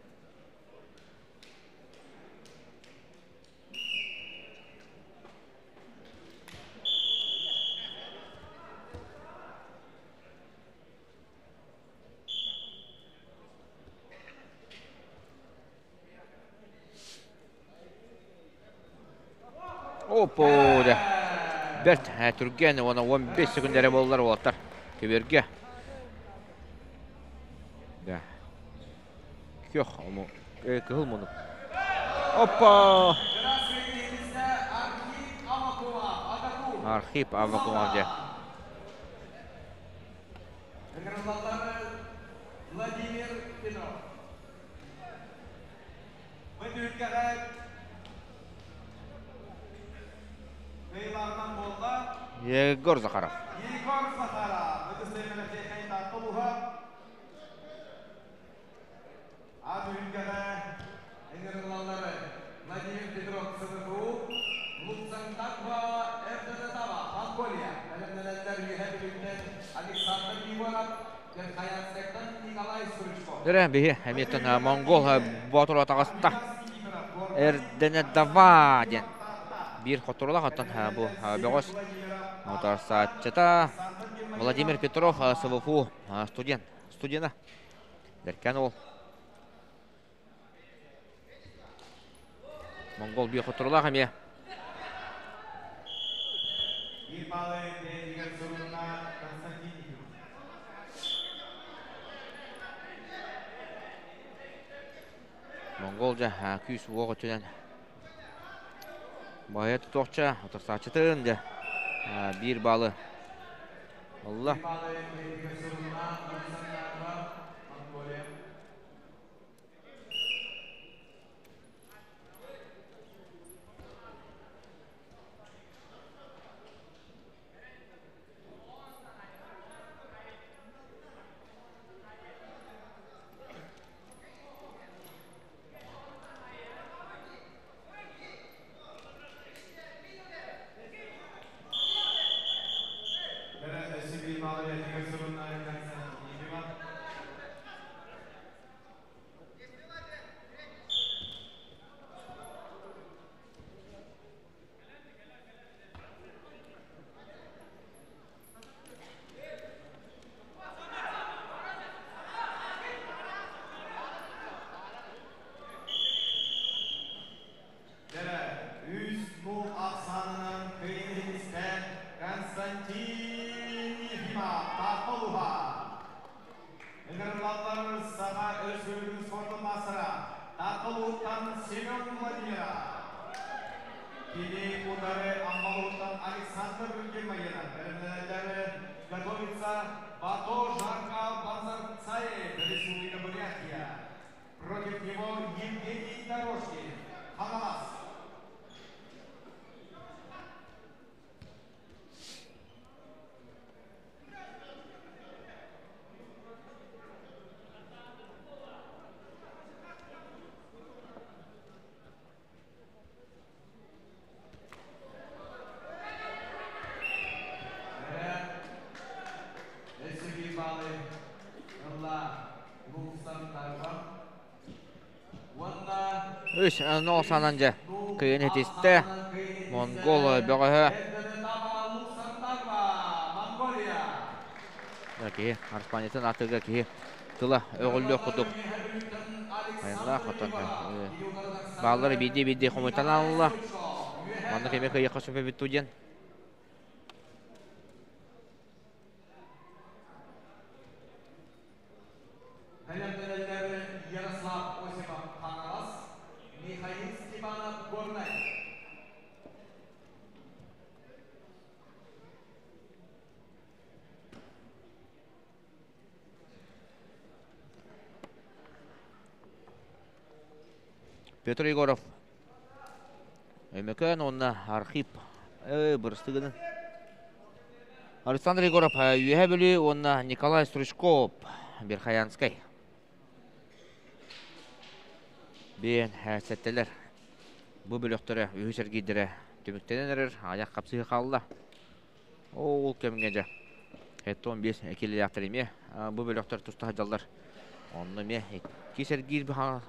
Опо, да. Берт, түрген, оны 15 секундері болылар олаттар. Көберге. Да. Кёх, кығыл мұны. Опа! Архип Аввакумов де. Владимир Петров. Өтіркеғай Бейларынан болға Егор Захаров. Егор Захаров. Өтістеймені текайын тақтылуға. Ат өйінгеғай әңгірілалары Владимир Петров СВХУ, Луцентаква РДД-Дава, Монголия. Әлемденәлдер үйәбіліктен Александр Иванов, Қаянсектен Николай Сурычков. Дөрі, бейі, әметтен Монгол Батура тағасында. РДД-Дава ден. Bir xotorula qatan bu Begos Motorsatçıda Vladimir Petrov СВФУ студент Деркен ол Монгол bir xotorula қаме Монгол жа күйіс оғы түнен Bayat toqça, otursaçıtın de. Bir balı. Allah. Сама өз бөлігінің спорты масыра. Тақылуыттан Семен Владимира. Кедей удары Амбалуыттан Александр Германиядан. Бірімдерді готовится Бато Жарка Базарцаев, Республика Бурятия. Против него Евгений Дорожкин, Ханамас. Үш нол сананжа кыйын етесті Монгол бөғі. Ки Арспанетін атыға ки тыла өғілі құдық. Айынға құттан. Бағылары бейді құмыйтан алыла. Маңды кеме күйеққа сөпе біттуден. Петр Егоров. Өмекен онна Архип бұрыстығының. Александр Егоров үйе бөлі онна Николай Стручков Берхаянскай. Бен сәттелер. Бұл бөліқтері үйі сәргейдері төміктенен әрір, аяқ қапсығы қалыла. Ол кәмінген жа. Әтті 15 әкелі яқтыр еме. Бұл бөліқтері тұстағы жалдар. Онны ме 2 сәргейді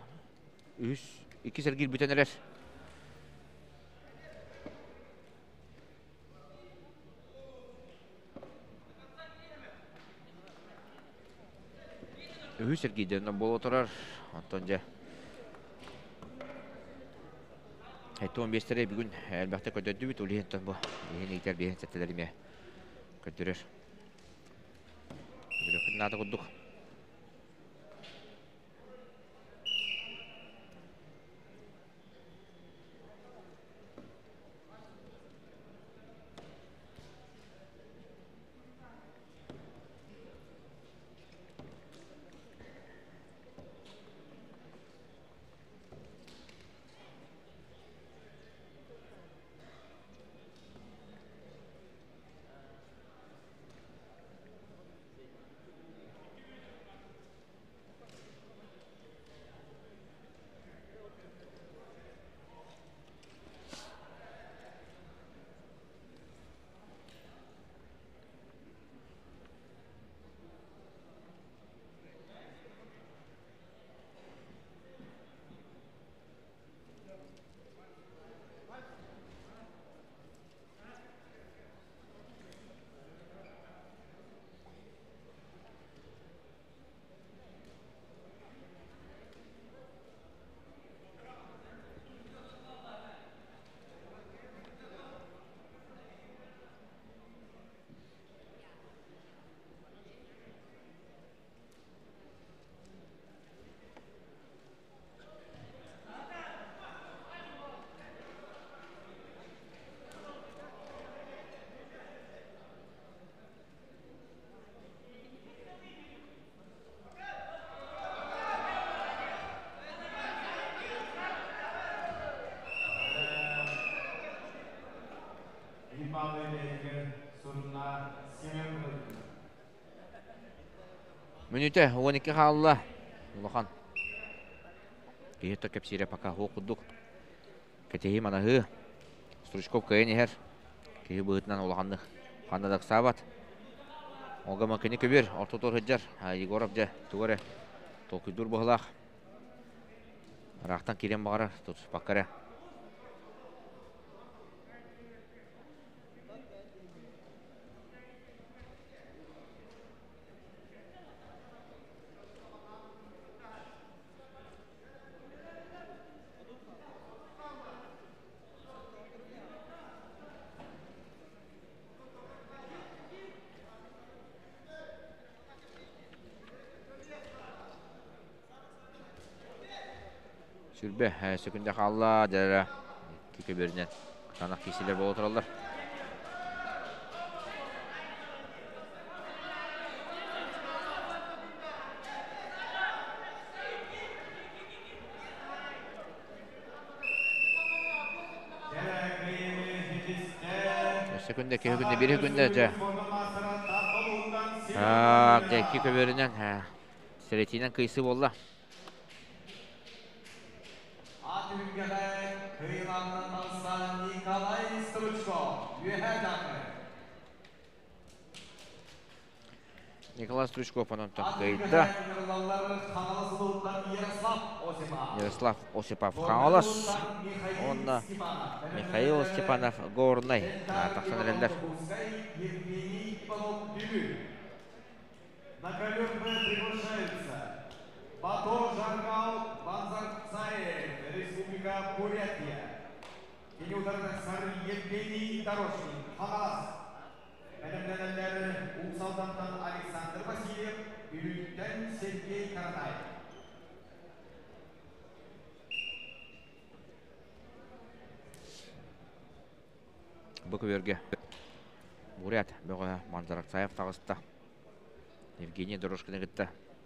İki sergil büteneler. Ühü sergilden bol oturar. Antonca. Haytı 15'lere bir gün elbette kötüdü bit. Uliyen bu. Yeni gider bir settelerime kötürür. Nada kuduk. Минуте 12 қалыла. Улахан. Кейетті кәпсире пака хоқуддық. Кетейі манағы. Стручков кәйін ехер. Кейі бұғытынан улахандық. Қандадық сабат. Олға макені көбер. Ортотор хыджар. Егоров жа. Туғары. Толкүйдур бұғылақ. Рақтан керен бағарар. Тұтыс паққары. Sürbe sökünde kalla dere kökeberinden sanak kişiler bol oturallar. Sekünde kökünde bir hükünde de. Deki kökeberinden Seretinden kıyısı bolla. Nikolay Sтручков онтон кайда. Ярослав Осипов Хаолас. Онна Михаил Степанов Горный. Тахсан релдер. На ковер приглашается Батор Жаргал Банзарцаев, Республика Бурятия. Yeni udarda Sarı Yevgeniy Doroshkin, Hamas. Bilimlenenler Ulsaldan'dan Aleksandr Vasilyev, Ülük'ten Sergey Karatay. Bu köverge Бурят бөгө Манзарцаев тагыста. Евгений Дорошкина гитте.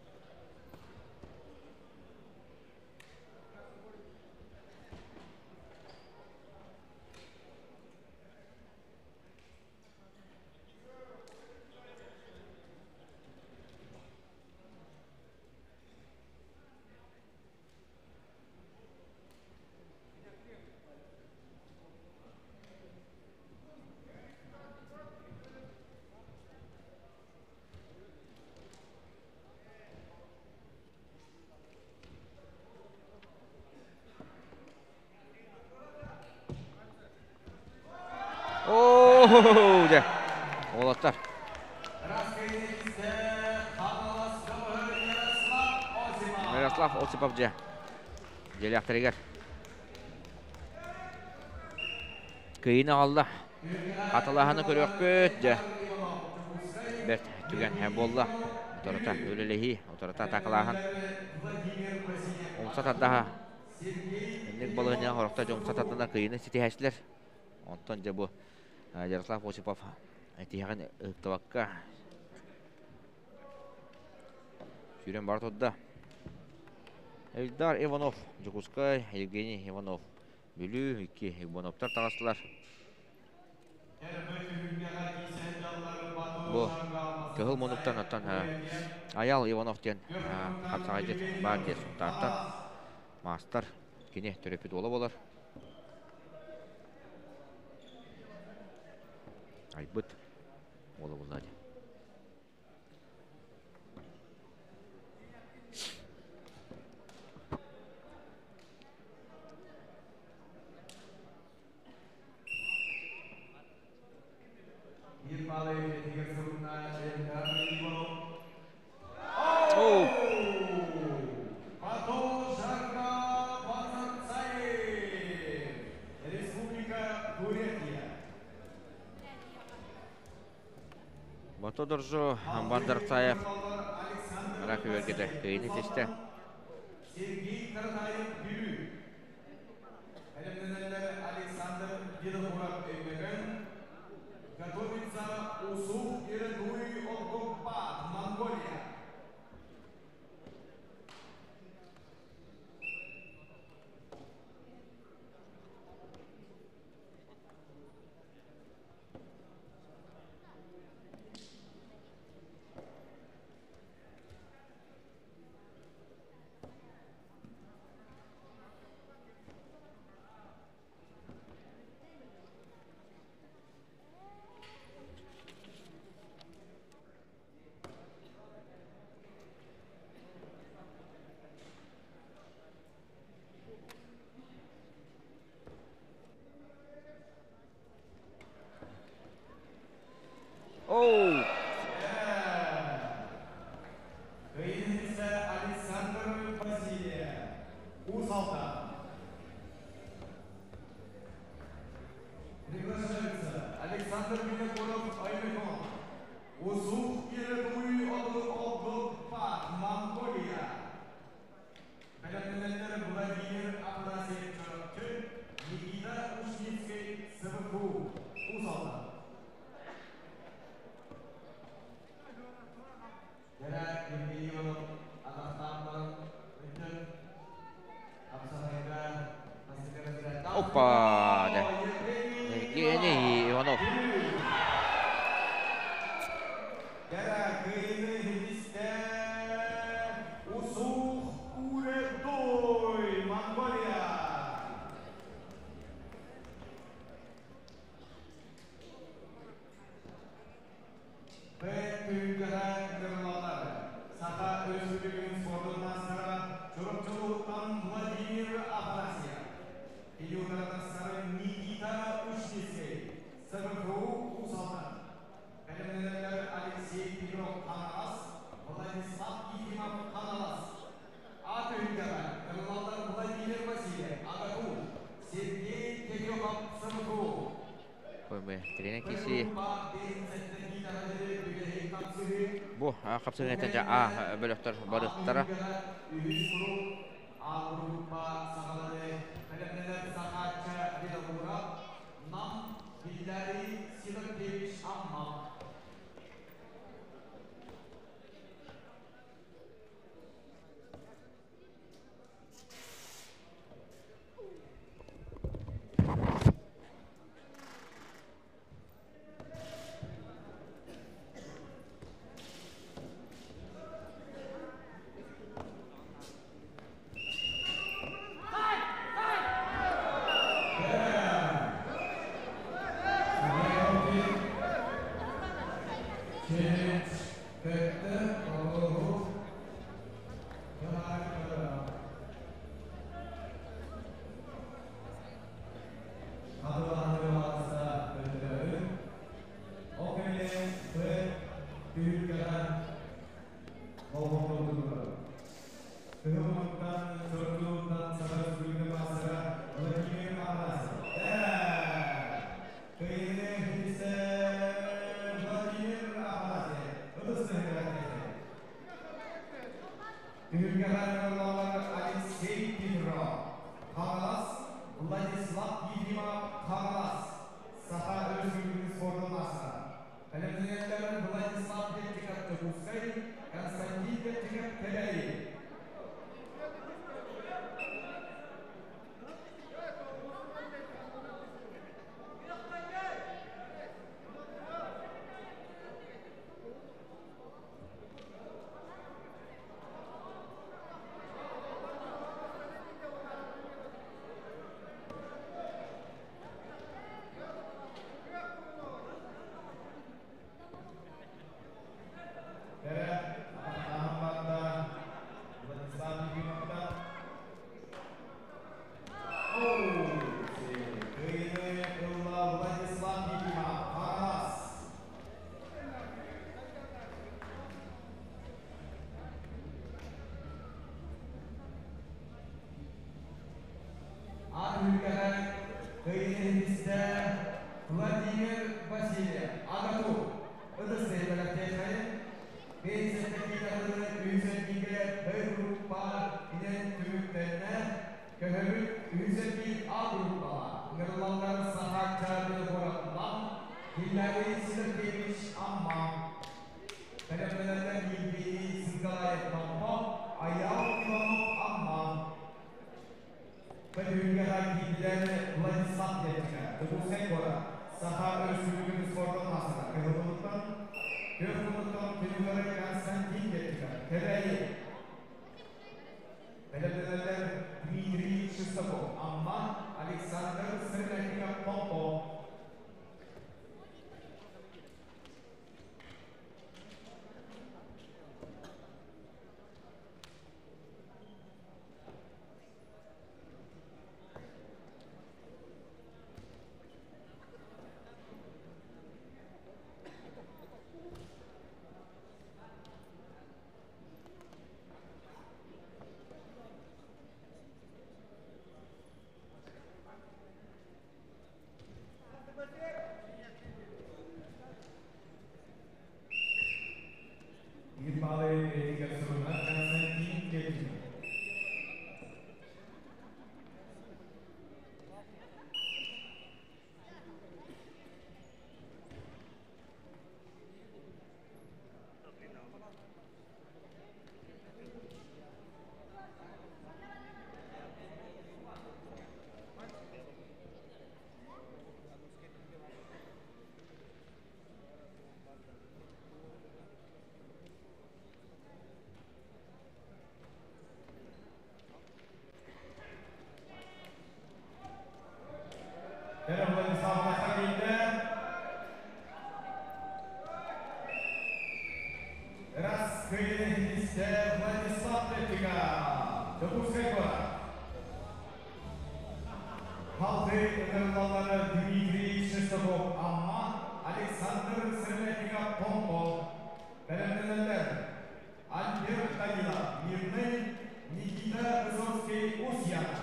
De. Olatlar. Yaroslav Osipov же. Жели ақтырегер. Кыйыны алды. Аталағаны көрек көт же. Бәт түген болла. Отырыта өлелейі. Отырыта тақылағын. Омсат аддаға. Ендік балығына орықта жоңсат аддана кыйыны сети әшілер. Онтан же бұл Ярослав Осипов әйтіғын ұқтываққа сүйрен бар тұдда. Эльдар Иванов, Жукускай, Евгений Иванов. Бүлі, үкі Ивановтар тағастылар. Бұл кығыл мұнықтан аттан Аял Ивановтен қатсаға жет бар дес. Тартан мастар кене түрепет олы болар. Айбыт олы болады. Батодоржо Бандарцаев Ракövергеде кыйын етесті. Сергей Каратаев Бюлю. Әлемденелер Александр Дедохуров Эймеген. Готовится Усух Иренуй Олгопа, Монголия. Владимир Usal'da. Gerek bir yıl Azerbaycan'ın bütün Aksaray'da nasiplerinde Опа! Да. Евгений Иванов. Gerek kıyını Hindis'te Usuh Uredoy Mongolia. Ve Türkiye'den kırılanlar Saha Özgürlüğün sporundan sonra Çorumçuluk'tan Vladimir Afanasyev. Iliudar'dan sonra Nikita Uşniski. Sırrı Usal'dan. Kalemeler Alexey Petrov Kanalas, Vladislav Yefimov Kanalas. A Türkiye'den kırılanlar Vladimir Vasilyev, Agatu, Sergey Tekyokov Sırrı. Тренер киси bu kapsın etince A bölüktür barıqtara. Alexey Petrov, Kanalas, Vladislav Yefimov Kanalas, Saha Özgürlüğün sporundan sonra. Kalemeler Vladislav Yefimov Konstantin Yefimov. Vladimir Vasilyev, Agatu, Vladislav Yefimov, Saha Özgürlüğün spordan masada kırılımlıktan, Gözlülükten Tülüvere Konstantin Yefimov, Tereyi. Belediyeler Dmitri Şıstakov, Amman, Alexander Sırnakov, Pompov. Beni Vladislav'a geldi. Раз кıyınızda Vladislav Petika. Допускай гора. Halkı Ünlüları Dmitri Şestokov ama Alexander Sermetika Pompov. Belenenler. Альберт Данила, Мирный, Никита Высоцкий, Узьяна.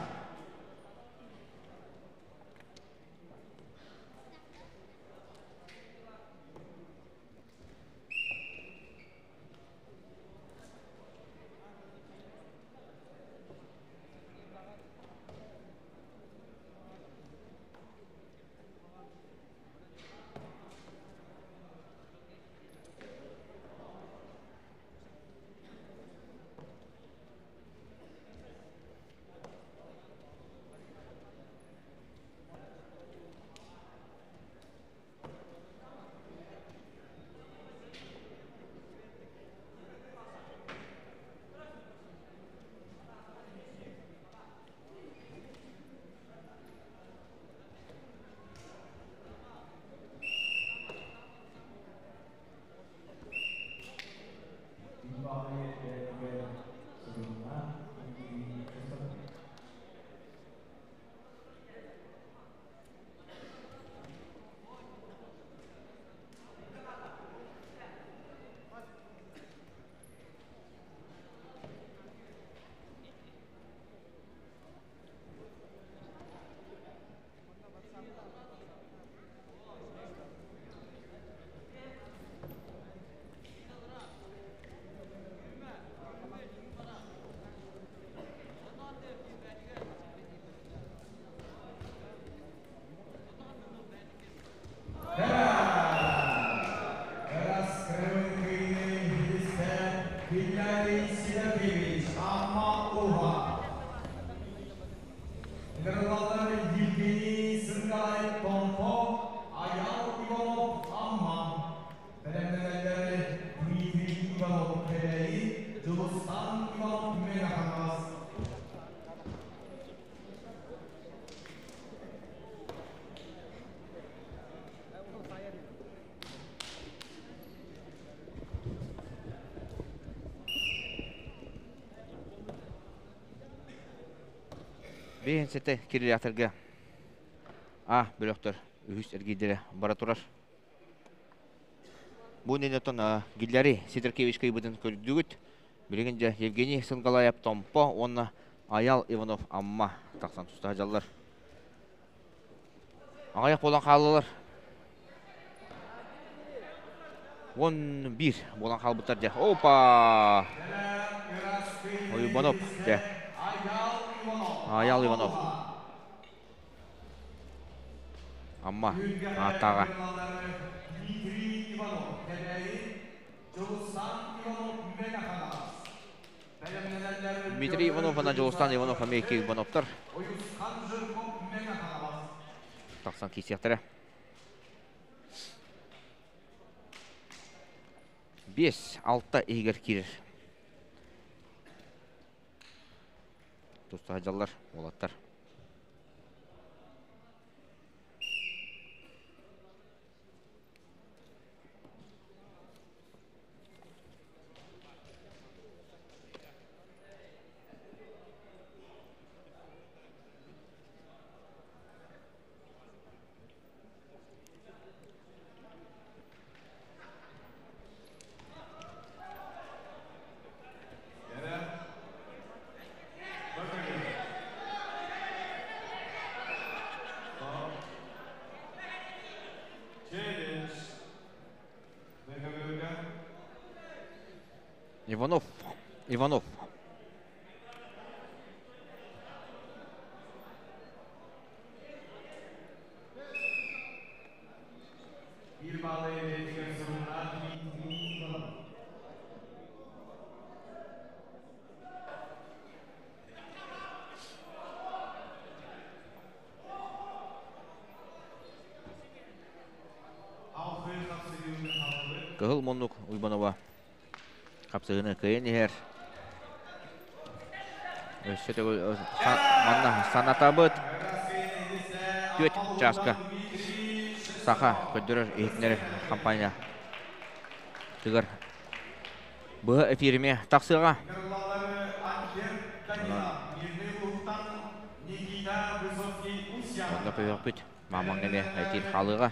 Бейінсеті Кириллиаторға бөліқтір үйіс әргейдері бара тұрар. Бұл ненетон Гиллярий Сидоркевичкай бұдын көрдігіт. Білігінде Евгений Сынгалаев Томпо, оны Аял Иванов Амма тақсан тұста жалылар. Ағаяқ болан қалылар. 11 болан қалбыттар де. Опа! Иванов де. Аял Иванов. Амма аттаға. Дмитрий Иванов, ана Жолстан Иванов, Америка Ивановтар. Тақсан кейсияқтары. 5-6 егер керір. Досты ажалар, олаттар. Иванов. Кығыл мұнық Уйбанова қапсығыны күйен егер. Өсі манна саната бұд. 4 Часка. Саха көддөрөр ehitneri компания. Тыгыр. Бу эфириме таксыга. Онда көйөк бүт. Мамаң неме әйтир халыга.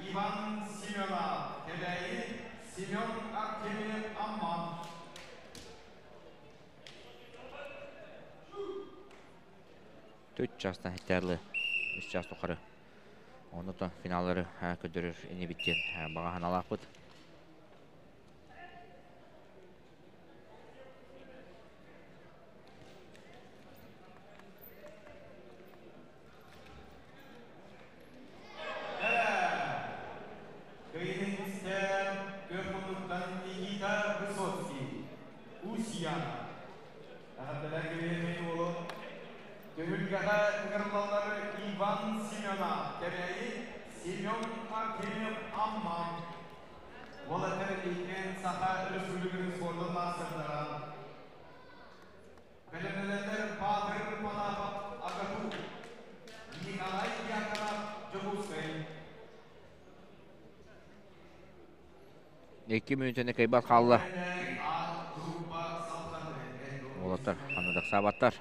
Төт частан хеттерлі. Үш част оқары. Онда финаллары көддөрөр ини биттен бағахан алақ бұд. Екі минутыны кайбат қалды. Олаттар, қанадақ сабаттар.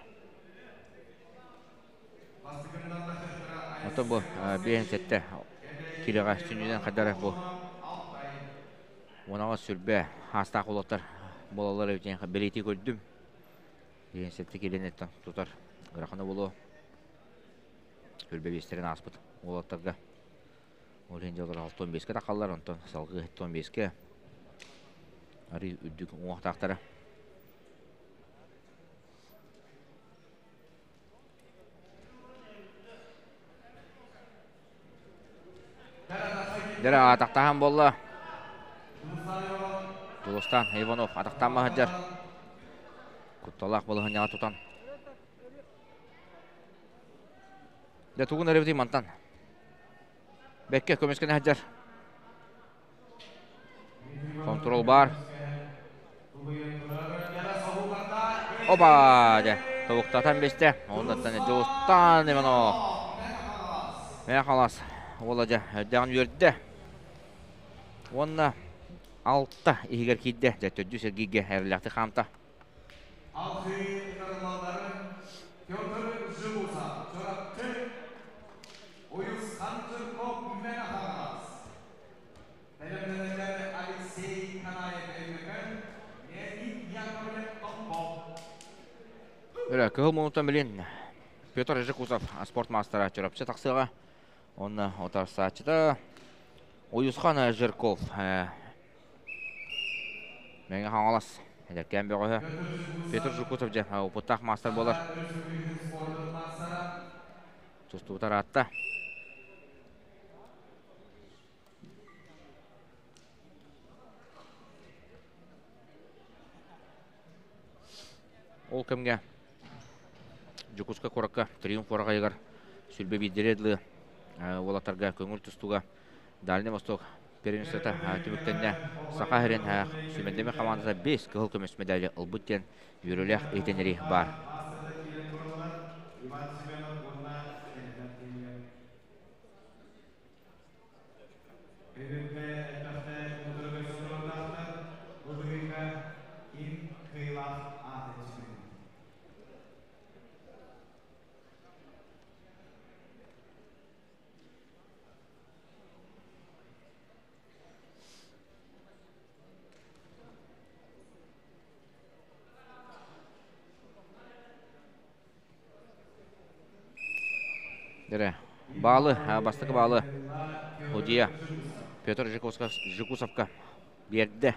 Отын бұл бейін сәтті келеға сүнжіден қадары бұл. Онаға сүрбе астақ олаттар болалар өтен білеті көрдім. Бейін сәтті келенеттен тұтар. Ғырақыны болу сүрбе бестерін аспыд олаттарға. Ол енді олар 6-15-ке тақалар, онтан салғы 15-ке. Арый үддік оңақтақтары. Дәрі атақтаған болы. Тулыстан Иванов атақтан мағыджар. Құтталақ болы ғынеға тұтан. Дә тұғын әрі мантан. Бәкке көмескен әджар. Контрол бар. Оба! Тоғықтатан бесте. Ондаттан Жылыстан Иванов. Мәе қалас. Оладя дәғын өрді. Онна 6 егер кейді. Жәттөдді Сергейге әріліқті қамта. Кығыл мұнуттан білен Петр Жикусов спортмастера чөрапчы тақсыға. Оны отар саатчыда Ойысхан Жирков. Мәңі қаңалас. Әдәккен бөғі. Петр Жикусов жа ұпыттақ мастер болар. Тұстуытар атта. Ол кімге? Жукуска коракка триумф ораға егар сүлбе бейдередлі олаттарға көңіл тұстуға Дальний Восток первенствота түміктенне сақа әрен сүмендеме командасы 5 кығыл көмес медалі ұлбыттен үйрілек ейтенері бар. Балы, бастықы балы Худия Петр Жикусовқа берді.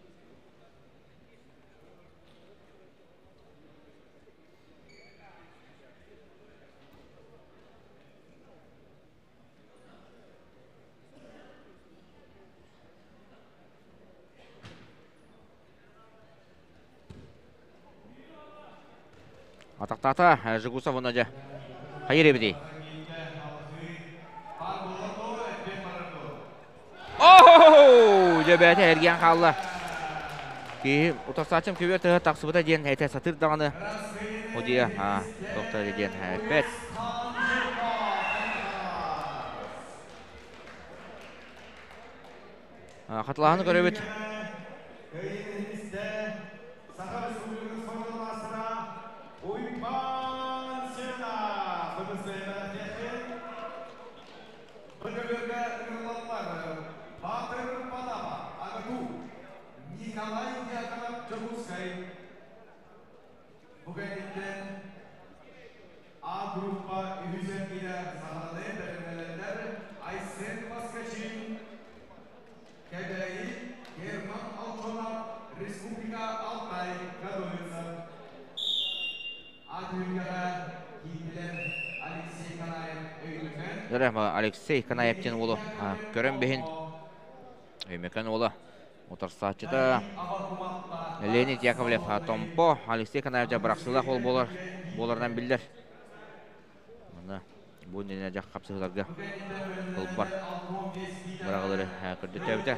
Атақтата Жигусов оны жа қайыр ебедей. Оу! Жөбәті әрген қалды. Кейім ұтақсатшым көбер тұғы тақсыбыда ден әйті сатыр дағаны. Одия, тоқтады ден әпет. Қатылағаны көребет. Köyümüzde Sakar Respublikası formasına Uypan Sena Kıbrıs'ta tehdit bölgelerde ırlanlar Batır Padava Agatu Nikolay Yakanov Çabuskay bugünden A grupa üzerinde sahalı belirlenenler Aysen Baskaçin Kedai German Alçola Respublika Altay Kadoysa Adünya'da gidilen Alexey Kanayev öykünden Жарах, Алексей Канаевтен олы көрін бейін. Өймекен олы. Отырсатчыда Леонид Яковлев Томпо, Алексей Канаевде бірақсылақ ол болардан білдер. Мұны бұл нене жақ қапсығыларға қылып бар. Бірағылары күрді тәуді.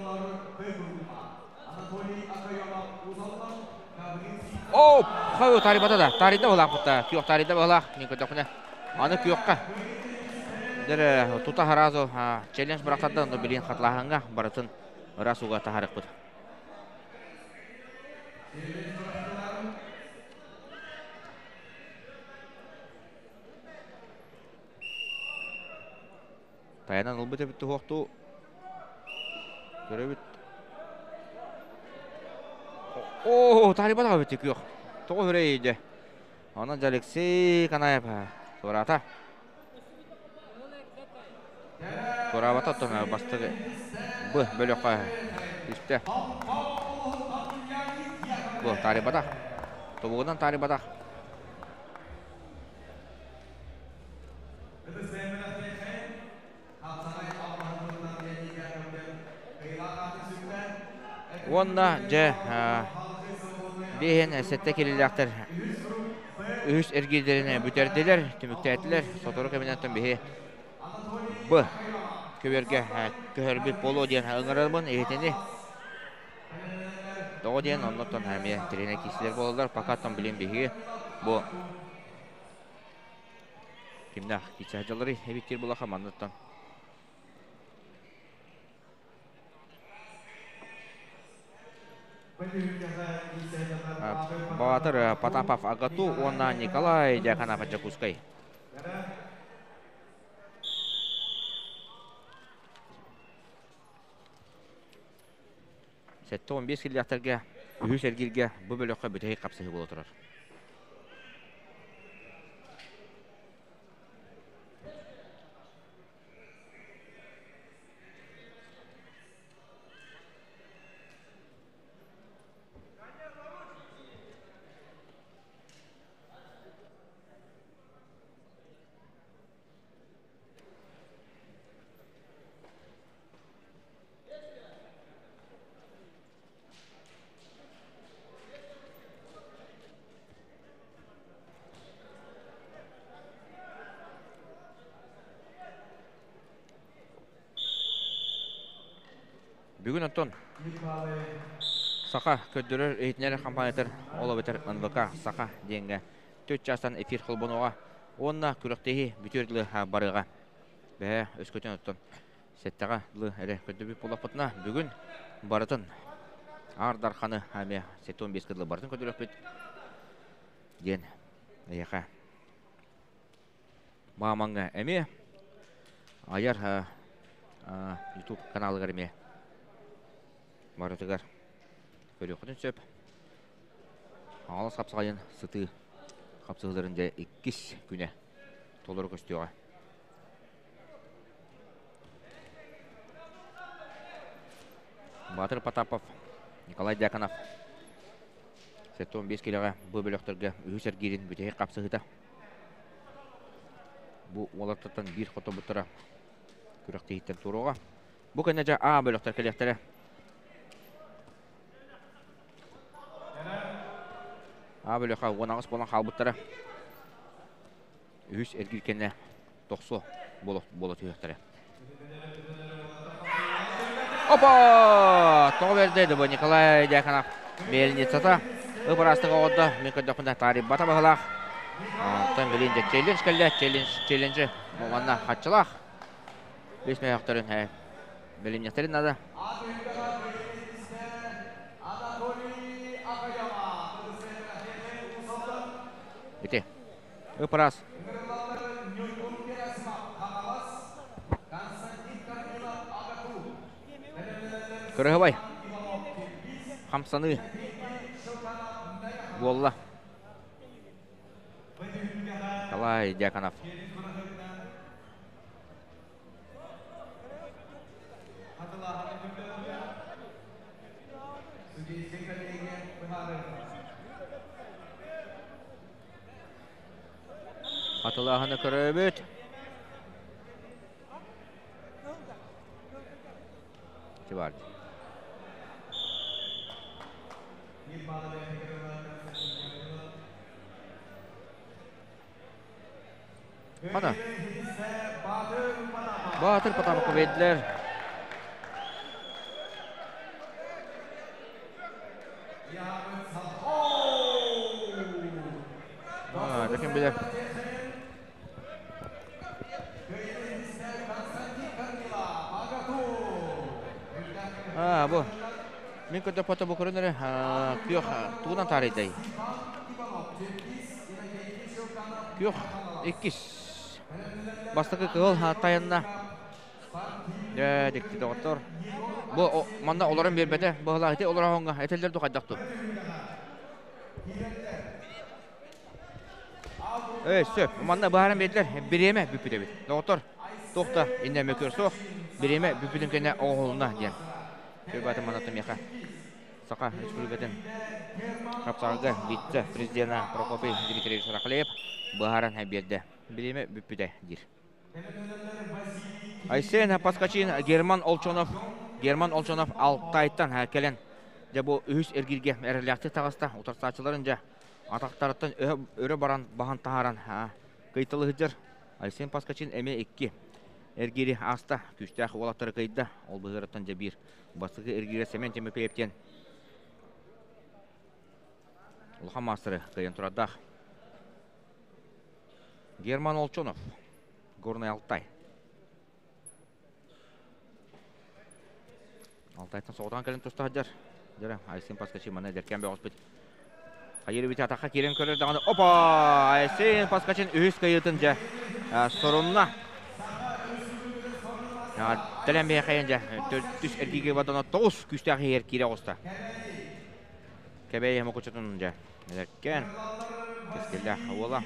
Оп! Қау тарибада да. Тарida олақ бұтта. Күйоқ тарida олақ. Мен көтіқіне. Аны күйоққа. Тута харазу челлендж бірақтарды. Оны білген қатлағанға барытын расуға тахарық бұд. Таянан ұлбыты бітті хоқты. Көрі біт. О, тарибадаға бітті күйоқ. Тоғы өрейді. Онын Алексей Канаев Сората. Сорабата тұны бастығы бұ бөліққа үсті. Бұ тарибадақ. Тобуғынан тарибадақ. Онна жа бейін сәтті келеліқтір үз әргелдеріне бүтерділер, түмікті әтілер. Сотору кабинеттен бейі бұ көверге көхірбет болу дейін ұңыралбын. Ехетені доғы дейін онлықтан әмия трене кесілер болылар. Пақаттан білен бейі бұ кімнақ кесе ажалары әбеттер болақа маңдықтан. Батыр Потапов Агату, онна Николай Дьяконов Чакускай. Сәтті 15 келдіқтерге, үйіс әргелге бұл бөліққа бүтәйі қапсығы бол отырар. Бүгін оттон Сақа көддірір ейтінері компаниятыр олы бітір НВК Сақа денгі 4 жастан эфир қылбынуға онна күріқтегі бүтерділі барыға бәе өскөтен оттон сәттіға дылы әрі көддібіп болақ бұтына бүгін барытын ардарқаны әме сәтті 15 кыдылы барытын көддірік бүт ден аяқа мамаңға әме аяр YouTube каналы кәрме Барытығар көрі құтын сөп. Аңылыс қапсығайын сұты қапсығыларында 2 күні толыры көстеуға. Батыр Потапов, Николай Дьяконов. Сәтті 15 келеға бұл бөліқтірге үйісер керін бүтеге қапсығыда. Бұл олартықтан бір құты бұттыра күріқті еттен тұруға. Бұл кәне жа А бөліқтір келектері. Абылыға онағыз болан қалбыттары үйіс әргелкені тоқсу болы түйектері. Опа! Тоғы бердейді бұл Николай Дьяконов Мельницата. Үпірастығы оғыды. Мен көндіқында тарих бата бағылақ. Антон білінде челлендж кәлі. Челленджі мұғанна қатшылақ. Бесмей ақтарын Белимнястерин надо. Ити. Ыпырас. Кырыгыбай. Хамсаны. Волла. Талай Дьяконов. Атылағыны көрөбөт. Тибар. Mana? Батыр потамы көбейділер. Дәкен білер. Бұл. Мен көтті пота бұл көрінері күйіқ туғынан тарайдай. Күйіқ 2. Бастықы кығыл тайынна. Декті доғыттыр. Бұл манда оларын бербеді. Бұғыла әте олар оңға әтелдерді қайдақты. Сөп. Манда бағарын берділер. Біреме бүппіде бет. Доғыттыр. Тоқта. Инде мөкөр соқ. Біреме бүппідің кәне оғылына ден. Көбәті манаты меқа. Сақа республикатын қапсағығы битті президена Прокопий Дмитриевич Рахлеев бағарын берді. Біреме бүппіде дер. Айсен Паскачин Герман Олчонов Алтайттан кәлен. Бұл үйіс әргерге әріліяқты тағыста ұтарсатшыларын атақтарыттан өрі баран баған тағаран қайтылы ғыдыр. Айсен Паскачин әме 2. Әргері аста күштәқ олаттары қайда. Ол бұғырыттан бір. Басығы әргері сәмен темі пейіптен. Ұлға мастыры қайын тұрадақ. Герман Олчонов. Горный Алтай. Алтайттан соғыдан кәлін тұста ғадар. Айсен Паскачин мана дәркен бәғыз бұд. Қайыры біті атаққа керен көрер дағаны. Опа! Айсен Паскачин үйіз қайытын жа. Сұрынна. Тәлем бәй қайын жа. Түс әргеге бадана 9 күштәғі ер кере қоста. Кәбәйі мұқычытын жа. Дәркен. Кескелді ола.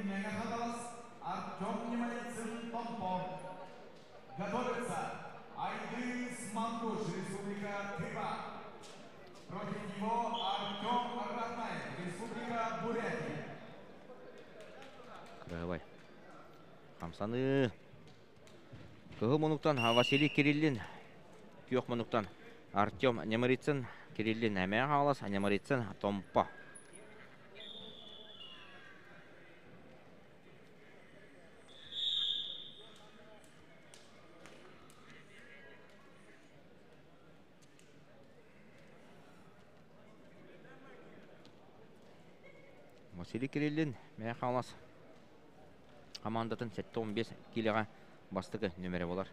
Готовится Айдыс Мангуш, Республика Тыва. Против него Артем Ратнаев, Республика Бурятия. Крывай. Хамсаны. Кығы мұнықтан Василий Кириллин. Күйоқ мұнықтан Артем Немарицын. Кириллин әмәң алас, Немарицын Томпа. Василий Кириллин мәң алас. Командатын 7-15 келеға бастығы нөмірі болар.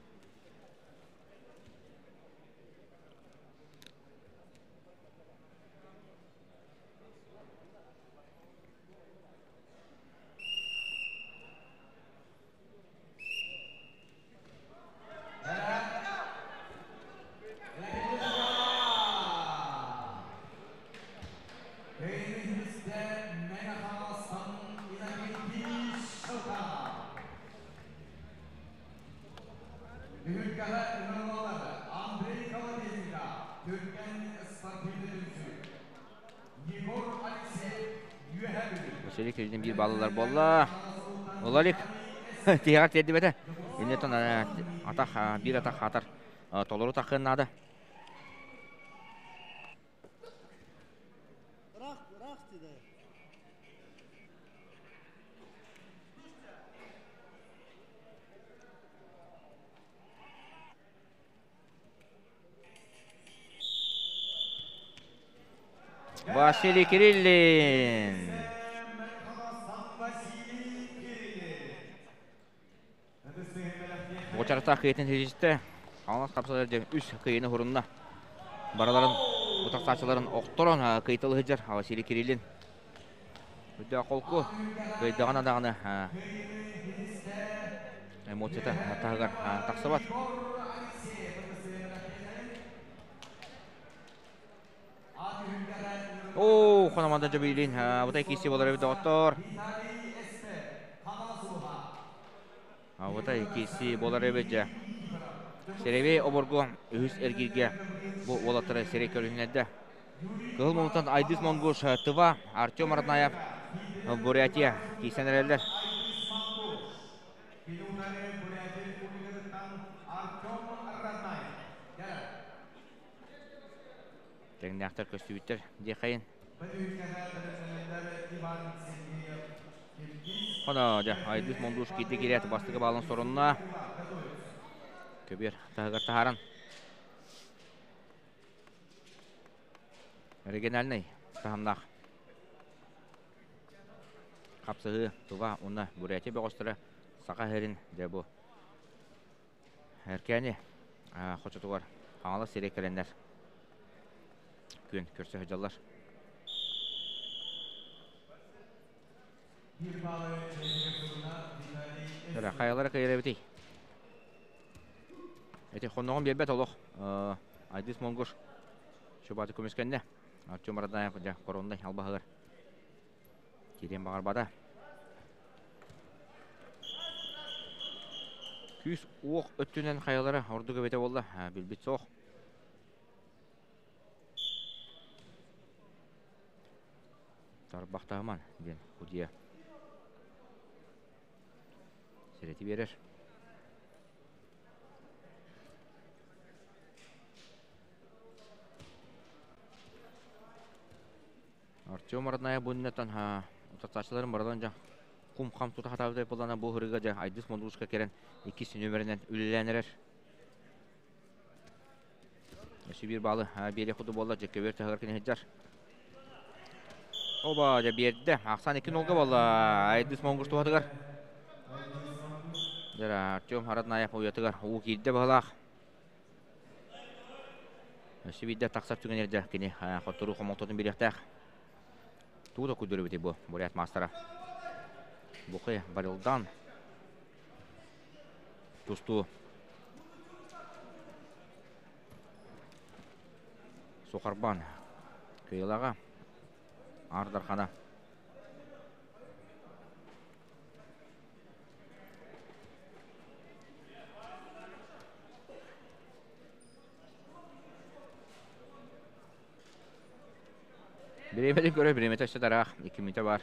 Василий Кириллин bir балалар болла. Олалик. Тияғат деді бәді. Енетон атақ, бір атақ атар. Толыру тақынады. Василий Кириллин. Очарта қиетін тежісті. Аңлас қапсалар жем үш кыйыны хұрынна. Бараларын, бұтақсачыларын оқтырын кыйтылы жар. Василий Кириллин. Үдді қолқы. Кыйдаған адағыны. Эмоцията тағығар тақсыбат. Оу, қонамандан жабейлін. Бұтай кейсі болар өбі доғыттыр. Бұтай кейсі болар өбі жа. Серебе оборго үз әргерге бұл олатыры серек көрінеді. Кығыл мұнытан Айдыс Монгуш Тыва, Артем Арнаев, Бурятия кейсенерелер. Тәңін ақтар көстібіттер дейқайын. Қона Айдыс Монгуш кейді кереті бастығы балын сорынына. Көбер тағығар тағаран. Оригинальный тағымнақ. Қапсығы тұға ұны Бурятия бәғыстыры сақа әрін дәбі. Әркәне қочы тұғар аңалы серек кәлендер. Күн көрсі ғыжалар. Қайылары қайыры бітей. Эти хонногон бербет олох. Айдыс Монгуш шубаты көмескенде. Артем Арнаев жа корондай албағығыр. Керен бағар бада. Күз оқ өттінен қайылары орды көбете болды. Білбет соқ. Тарбақтағыман ден құдия. Сереті берер. Артем Арнаев бұннеттан ұтатсашыларын барадан жа құм қам тұта қатабыдай болана бұл ғырыға жа Айдыс Монгушқа керен 2 нөмірінен үліленерер. Өші бір балы бере құды болда жекке бер тағыр кені хеджар. Оба жа берді. Ақсан 2-0 болда Айдыс Монгуш туғатығар. Артем Арнаев ұятығар. Ол кейді бағылақ. Өші бірді тақсар түген ерді. Кені қоттыру қомалтатын беректәқ. Туда кудыры бітей бұл Бурят мастера. Бұқы барылдан. Тұсту. Соқарбан. Көйлаға. Ардархана. Biremelik göre biremete işte darak 2 minute var.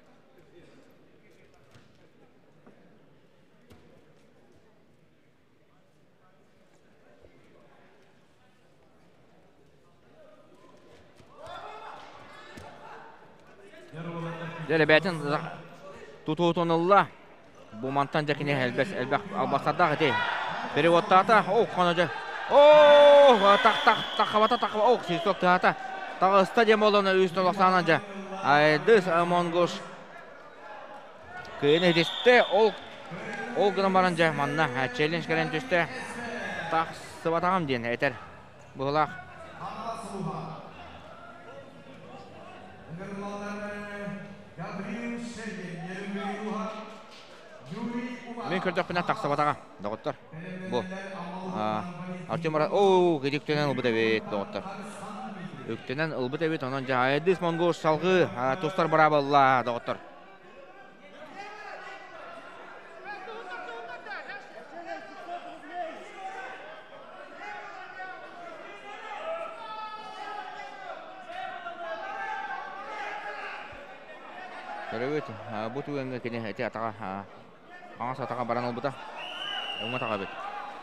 Delebetin tututunullah bu mantan jakine elbek albasarda gete. Переводтата о қанаja. О так о сисок тата. Тағы стадион болуына үйісті олақсанан жа. Айдыс Монгуш. Күйіні десті ол ғынан баран жа. Манна челлендж кәрен түсті. Тақ сыбатағам дейін әйтер. Бұғылақ. Мен көрдік піне тақ сыбатаға. Доғыттыр. Бұл. Артем Арнаев. Оу, кедіктенен ұлбыда бет. Доғыттыр. Өктенен ұлбыт әбет, онан жа Айдыс Монгуш салғы тұстар бара болла доғыттыр. Көрөбет, бұт өңі кене әте атаға, аңас атаға баран ұлбыта, өң атаға бет.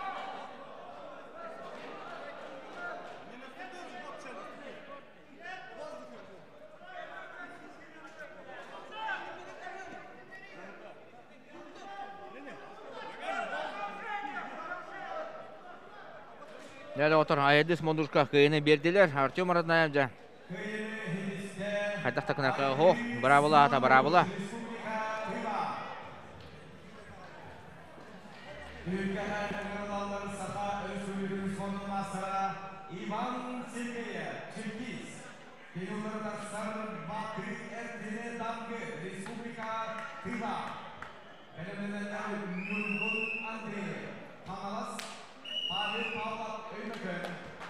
Дәл отыр Айдыс Монгушқа күйіні берділер. Артем Арнаев жа. Қайтақта күнаққа оқ. Барабыла ата барабыла. Nurgul Andrei, Panalas, Pavel Pavlov Öymökön.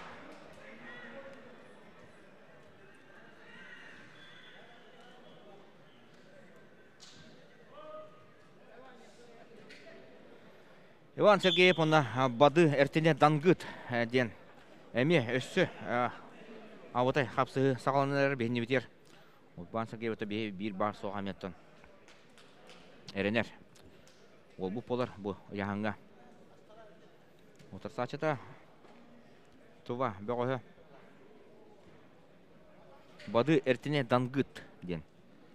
Иван Сергеев онна бады эртене дангыт ден. Эми өссө авытай хапсы сағаланылар бейні бітер. Иван Сергеев өті бір бар соғаметтен. Эренер. Ол бұл болар бұл яғанға. Отырса ачыта. Тува бөғі. Бады эртене дангыт ден.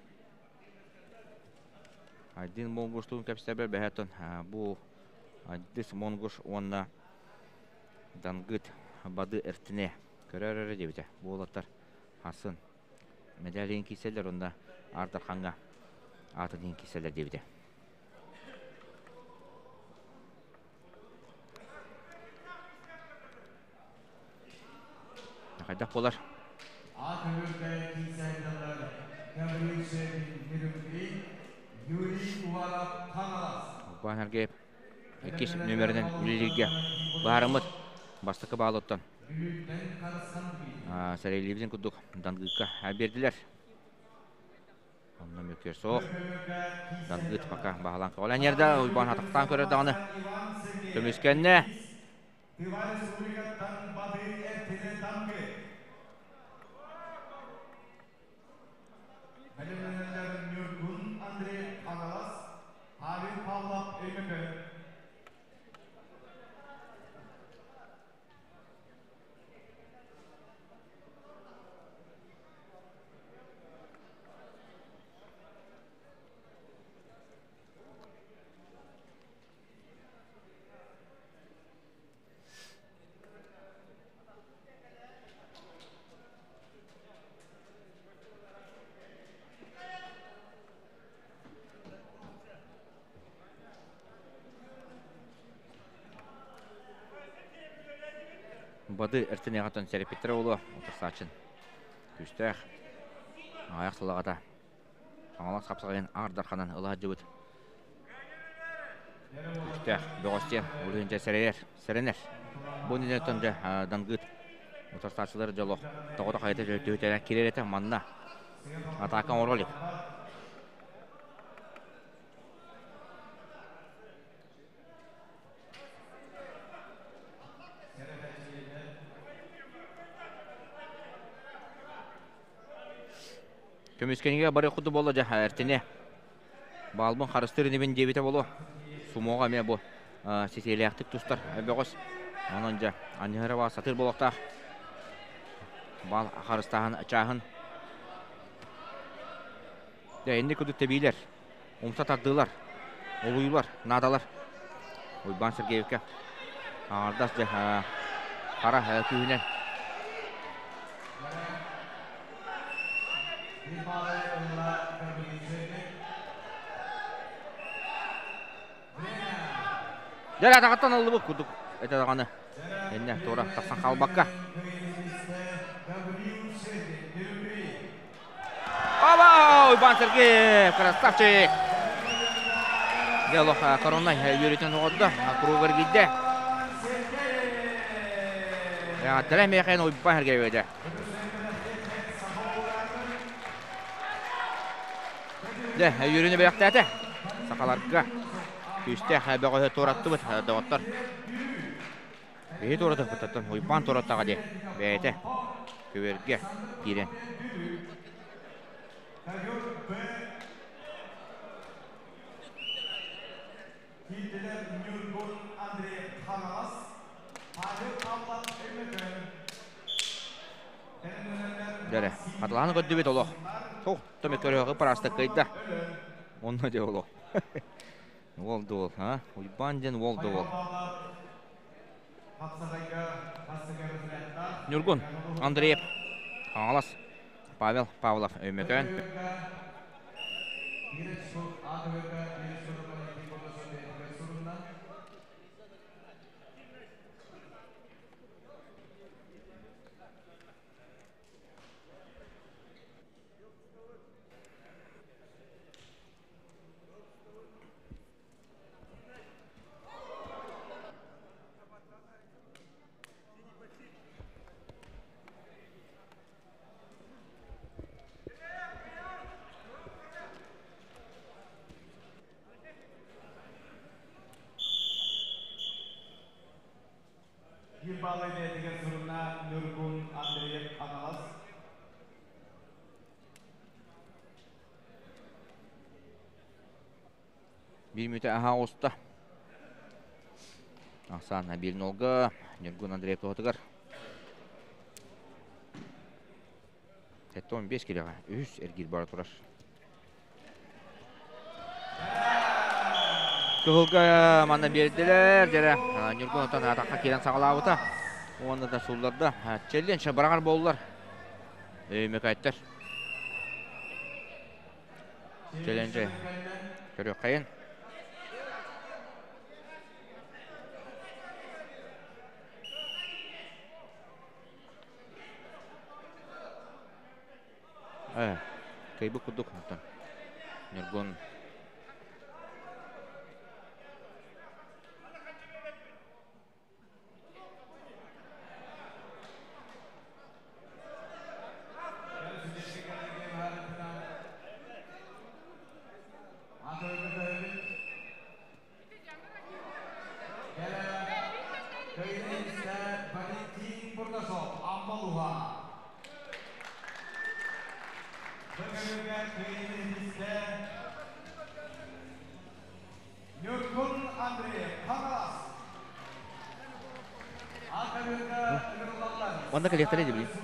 Один монгуштуын кәпістәбір бәхеттен. Бұл Дис монгуш онна дангыт бады эртене көрөр дебите. Болаттар хасын медалин киселер онда Ардар ханга атын киселер дебите. Кайда болар? Атырда киселер Гаврилович Юрий Уваров Паналас. Банаргеп Экиш нөмірінен үлелеге барымыд бастықы бағылыттан. Сәрейлебізен күдік дангытқа әберділер. Онна мөкер соқ. Дангыт бақа бағыланқы. Олан ерді ұйбан атықтан көрерді аны. Көмескенне. Nurgul Andrei Panalas, Pavel Pavlov Öymökön. Бады әртіне ғатын сәрепеттері олы отырса ачын. Күстәқ. Аяқ сылағада. Аңалақ сапсағайын Ардарханан ұлға жүбіт. Күстәқ. Бөғістен өлігінше сәренер. Бұл неден өттінді дангыт. Отырса ачылары жолы. Тоғыда қайты жөтелі керер еті манна. Атакан оролик. Көмескенеге бары құды болы жа әртіне. Балбын қарыстырын ебен дебеті болу. Сумоға ме бұл сеселияқтық тұстар әбеғыз. Онын жа анығыры ба сатыр болуқтақ. Бал қарыстағын чағын. Әйінді күдікті бейлер. Умса тардылар. Олуйлар, надалар. Ойбан Сергеевке. Ардас жа қара күйінен. Дәл атағаттан алды бұл күдік әтедағаны. Әне тура тақсан қалбаққа. Оба! Ойбан Сергеев! Красавчик! Дәл коронай үйретен оғыды. Кругер гейді. Дәләмей қайын Ойбан Сергеев еді. Дә, үйрені бәяқты әті. Сақаларға. Күсте бәғі торатты бұд, дауаттар. Бәйі торатты бұттаттан, Ойбан тораттаға де. Бәйті көверге керен. Дәрі, қатылағаны көдді бет олық. Сол, төмек көріғі парасты қайда. Оны де олық. Олды ол, Ойбан ден олды ол. Нургул Андреев, Аңалас, Павел Павлов Öymökön. 2 балл edildiği soruna Nurgun Andreyev Kanalas. Bir müte aha osta. Ahsan 1-0 Nurgun Andreyev toğutugar. 15 kiloga 3 ergir bara turar. Kıhılga mana berdiler. Jere Nurgun otan ataqqa kelen sağalabıta. Onda da sullarda challenge baragar boldular. Öymek aytlar. Challenge körüyor kayın. Kayıbı kuduk muhtan. Nurgun Nurgun Andreyev Kanalas. onda kalektere de bileyim.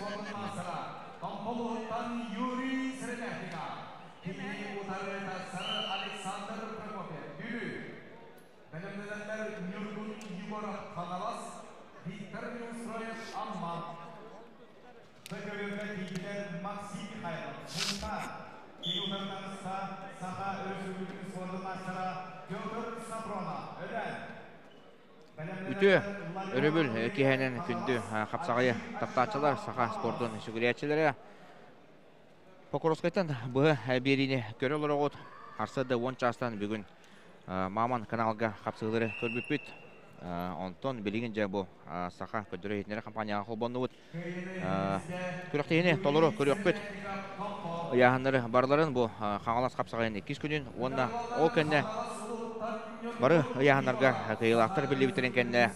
Kompolutan Yuri Sremetika. Kini Utarveta Sarı Alexander Prokopyev. Gülü. Belemledenler Nurgun Yugorov Kanalas. Viktor Yusroyev Amman. Bölümde bilgiler Maxim Mikhailov. Muhtar. Kini Utarveta Saha Özgürlüğün sorduğu maçlara Pyotr Saprona. Ölen. Ütü örübül kihenen kündü kapsagayı taktachılar saha sportun sügüriyatçıları. Pokoroskaytan bu berini görülür oğut. Arsada 10 çastan bugün Maman kanalga kapsagıları körbüpüt. Onton bilgince bu saha ködürü etnere kampanya kolbonluğut. Kürekteyini toluru körüpüt. Yahanları barların bu kangalas kapsagayın 2 günün. Onda o kenne Bары яһаннарга кыйлактар билли битерен кенне.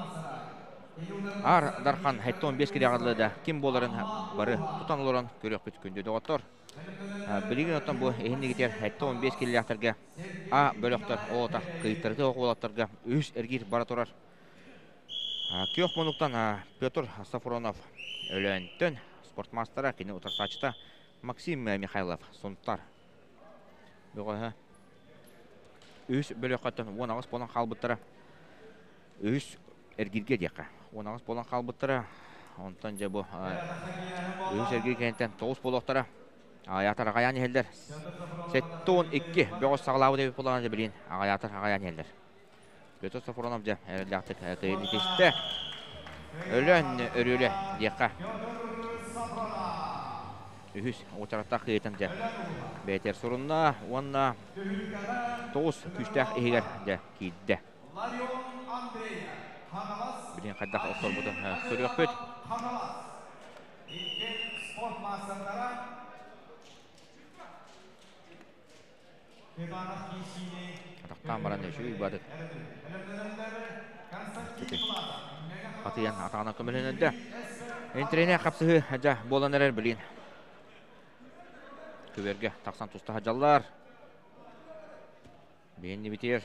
Ар дархан 15 килограммлы да ким боларын бары тутануларын көрөк бүткүндү доктор. Билген оттан бу эхиннигитер 15 килограммга бөлөктөр ота кыйтырды окулаттарга үс эргир бара турар. Күйөк монуктан Петр Сафронов өлөнтөн спортмастера кини утарсачта Максим Михайлов сонтар. Бөгө Үс бөлөккаттан 19 болан қалбыттара. Үс эргирге дияқа. 19 болан қалбыттара. Онтан же бұл үс эргиргенттен 9 болуқтара. Аятар ағаян елдер. 7-12 бөғіз сағылауы деп болған же білейін. Аятар ағаян елдер. Петр Сафронов же әрліқтік қиылы кесті. Өлін өрілі дияқа. Үс отыратта қиытын же. Бәйтер сұрынна, онна 9 күштәк егер де кейді. Білен қайдақ оқтар бұды көрек бөт. Атақтан баран өші үйбадық. Қатыян атағына көмілін өді. Энтрене қапсығы әжа болан әрер білен. Көберге тақсан тұста хажалар. Бейінні бітер.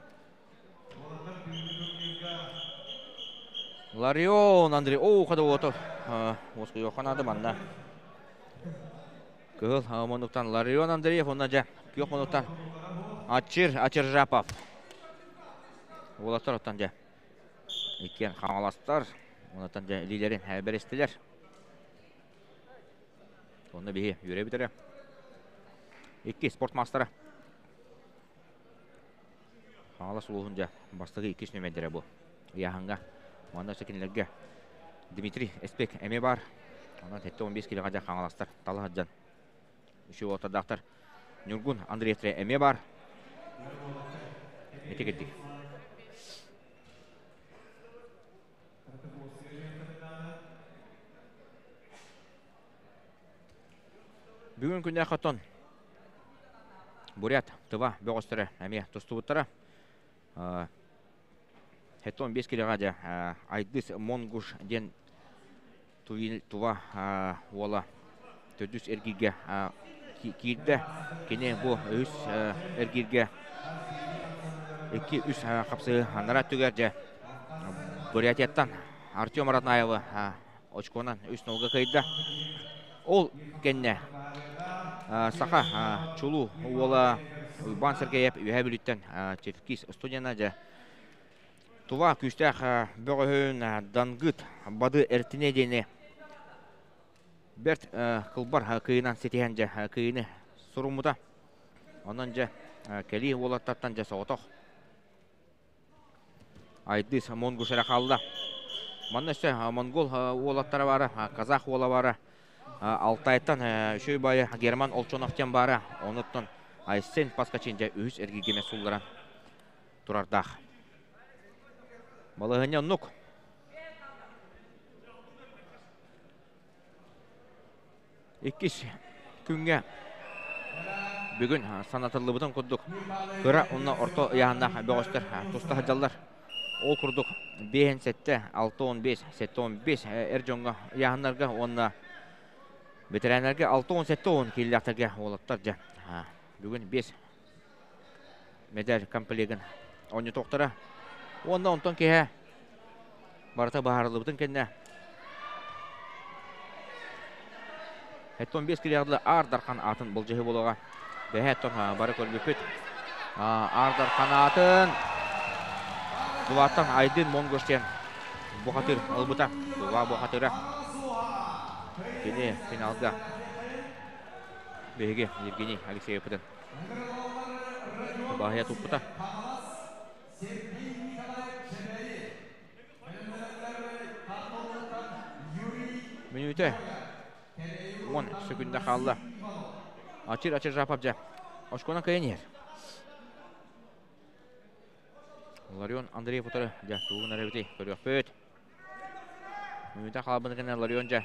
Ларион Андрей. Қады отыр. Осқы yoqan adı manna. Kıl monuktan Larion Andreyev ondan ja. Yok monuktan. Açır Japov. Olatlar ottan ja. İkken қаңаластар. Ondan ja liderin haber estiler. Onda bir yüre bitere. İki sport mastara. Қаңалас улуğunca бастығы 2 нөмендері bu. Яғанға. Ondan sekinlerge. Дмитрий Эспек әме бар. Ondan 15 килоға жа қаңаластар. Талы хаджан. Үші отардақтар. Нургун Андреевтре әме бар. Мете кеттік. Бүгін күнде қаттон. Бурят, Тыва, Бөгістері әме тұсты бұттары. Хеттон 5 килега да Айдыс Монгуш ден тува ола төдүс эргиге кирде кене бу үс эргиге 2-3 капсы анара түгәрде Бурятияттан Артем Раднаева очконан 3-0 кайда. Ол кенне саха чулу ола Уйбан Сергеев үһәбилүттен Тевкис студияна да Тува күстәх бөгөһөн дангыт бады эртине дене Берт кылбар кыйынан сетиһен же кыйыны сурумута. Онан же кели олаттаттан же соотох. Айдыс Монгушера қалды. Маннасы монгол олаттары бары, казах ола бары. Алтайттан үшөй байы Герман Олчоновтен бары. Оныттан Айсен Паскачинже үз эргигеме сулларан турардақ. Балығыне нук. Иккис күнге бүгін санатырлы бұтын күрдік. Күрі онына орто яғында бөғістер тұстағы жаллар. Ол күрдік 5-7, 6-15, 7-15 әржонға яғындарға онына ветеринерге 6-17 келіліқтарға олаттар жа. Бүгін 5 медаль комплегін оны тоқтыра. Онда онтан кеге барыта бағарылы бұтын кенне. Хеттон 5 келеғділі Ардархан атын бұл жағы болуға. Бәхеттон бары көлбепет. Ардархан атын Дулаттан Айдын Монгоштен Бұқатыр албыта. Дула Бұқатыры. Кене финалда бәйге Евгений Алексеевпытын. Бағия тұппыта. Минуты 10 секунда қалды. Ачыр жапап жа. Ошкона кайынер. Ларион Андреев ұтары жа. Туғын әрәбіті көріқ бөт. Минуты қалбыны кәне Ларион жа.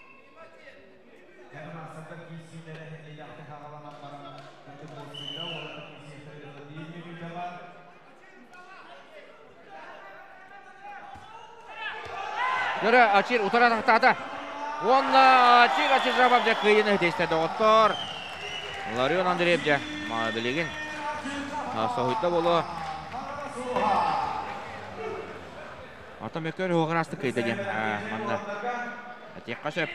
Görü Açir utara taqtaqta. Onunla Açir жабап жа күйіні тестеді оттар. Ларион Андреев жа білеген. Соғытта болу. Атам өкөр оғырасты күйді ген. Манда тек қашып.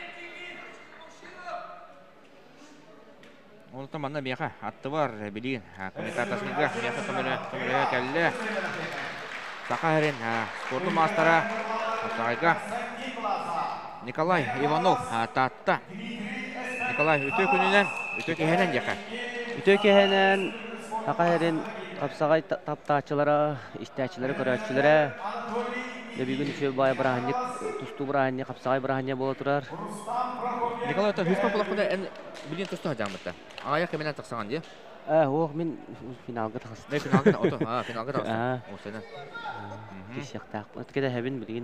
Олыта манда меха атты бар білеген. Комментатасынға меха көмілі кәлі. Сақа әрін спорты мастара. Атайга Николай Иванов татта. Николай үтө күнінен, үтө кехенен жақа. Үтө кехенен Сақайрын қапсағай таптачылары, істәчілері, көрәчілері. Бүгін үші бай бірағанне, тұсту бірағанне, қапсағай бірағанне бола тұрар. Николай өті хүспен бұлақпында ән білген тұсту ғадамытта. Аяқ кеменен тақсаған де? Оқ, мен финалға тақсым. Не финалға тақсым? Финалға тақсым. Осайдан. Кесияқтақ. Өткеде әбін білген.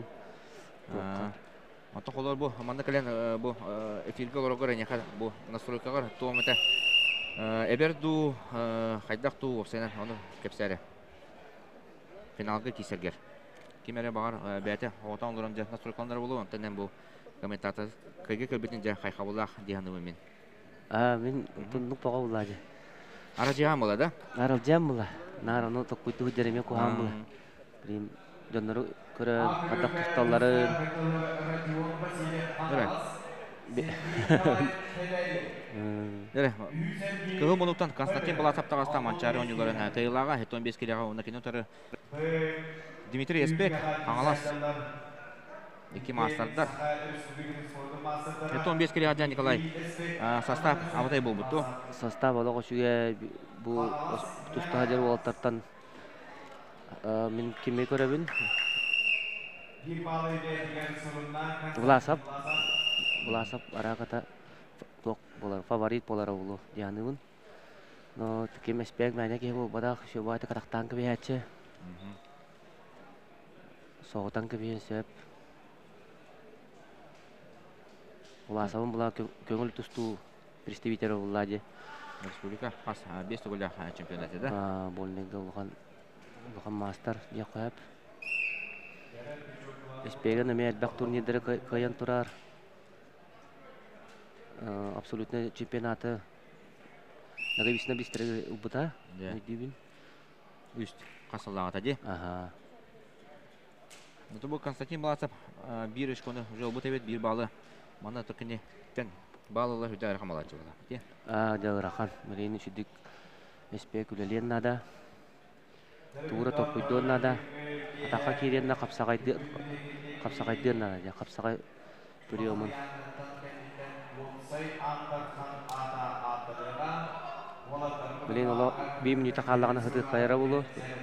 Ата қолар бұл, аманда кәлен бұл эфирге оларға рәнеқа бұл настройкаға туам әті әберду, қайдақ ту, осайдан оны кәпсәрі. Финалға кесергер. Кемәрі бағар бәті оғытан оларым жа настройкалары болу, онтаннан бұл комментатор көйге көлбетін жа қайқабылақ дейханымы мен. Мен тұндық баға болады. Ара жиған бола да? Арал жиған бола. Нар оны тоқ көйті хүддереме қоған бола. Бірім жонлары көрі атақ тұсталары. Кығы мұнуқтан Константин Баласаптағаста манчары ойныларын тайылаға, 15 келеға оны кені тұры Дмитрий Еспек, аңалас. Екі мастардар. 15 келеға жан Николай состав аватай бол бұтты. Состав олығы үшіге бұл тұстаға жер олаттарттан мен кеме көребін. Власап арақата тоқ болар, фаворит болар олу яныуын. Но кем Еспек мәне ке бұл бадақ үші байды қатақтан кебе әтші. Соғытан кебе сөп. Власабын бұла көңіл тұсту представителі бұлады. Республика қас 5 түгілі чемпионаты да? Болнегі бұған мастар не қойып. Эспеген эме элбак турнирдері кайын турар. Абсолютно чемпионаты. Нагабисина бистере убыта. Дибин. Үст қасыллаға тади. Ага. Это был Константин Баласов. Бир ишконы жол бұта бет, бир балы. Мана токене тен балылар үдә рахмалачы була. Дәлрахан. Мәрейін үшідік эспек үлелен нада. Туғыры топпойдон нада. Атақа керенна қапсағайды нада. Қапсағай приемын. Білен олы 1 минута қалағына хытық қайра болу.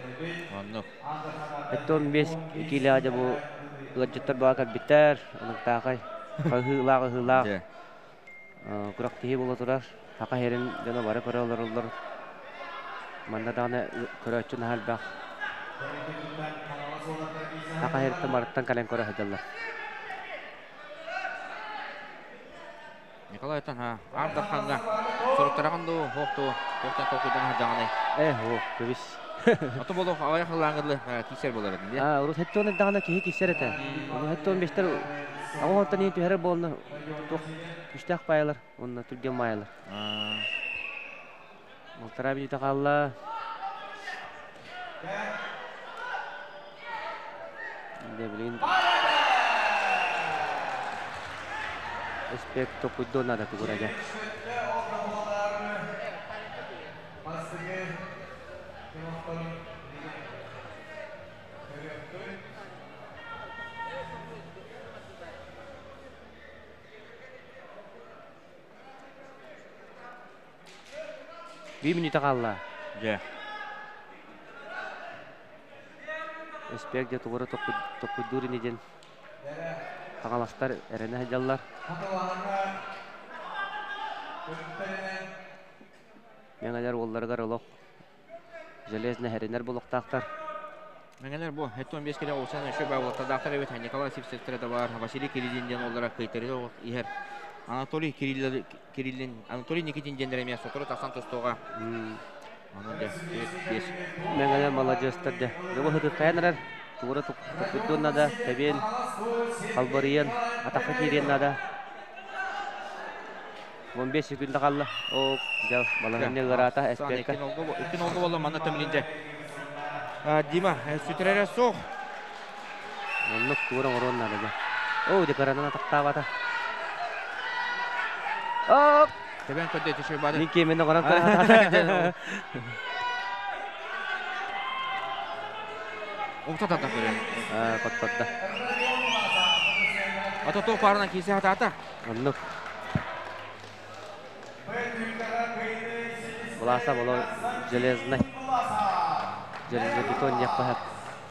Әттон 5 келеді бұл ұладжеттар бұға кәлбеттер. Оның тақай хылақ. Құрақ тейі болу тұрар. Тақа херін жана бары көрі олар. Манда дағына көрі өтчін әл бақ. Тақа херітті марыттан кәлен көрі хыдалар. Николай Тан Ардаханга сұрыптарағанды оқтан тоқыдан жағаны. Көбіс. Аты болу аяқ лаңғырлы кесер болар едің, де? Урус хеттон дағына кейі кесер еті. Оны хеттон бештер ағуантан ең түйәрі болны күштәқ байылар, онына түрген майылар. Мұлтара бейті қалла. Де білейін. Эспек топуйдон надо кuguraga. Bir minute kaldı. Ya. Эспек де тугуры топуйдур инеден. Ағаластар әрені хәджаллар. Меңелер олларғар олық. Железні әрінер болықтақтар. Меңелер бұл. Әттон 5 келе олсаны үші бай болықтадақтар әбет. Николай Сипсектері де бар. Василий Кириллинден оллара қайтары да егер. Анатолий Никитин дендереме сотыры тақсан тұстуға. Меңелер молодежстар де. Бұл хыдық қайынырар. Туғыры тұқпыддон нада, тәбен, қалбарыйын, атаққа керен нада. 15 секунда қалды. Жау, балағанне ғырата, әспекка. Үкін олғы болы маңна тәмілінде. Дима, сүтірері соқ. Онлық туғырын ұрын нада. Декаранын атақта бата. Тәбен көдде түші бады. Мен кеменді қонақ қонақ. Оқтататақ көрен. Қотпатта. Ата тоқ парынан кесе ата. Онлық. Бұласа бұлы железный. Железный бетон яқпа хәп.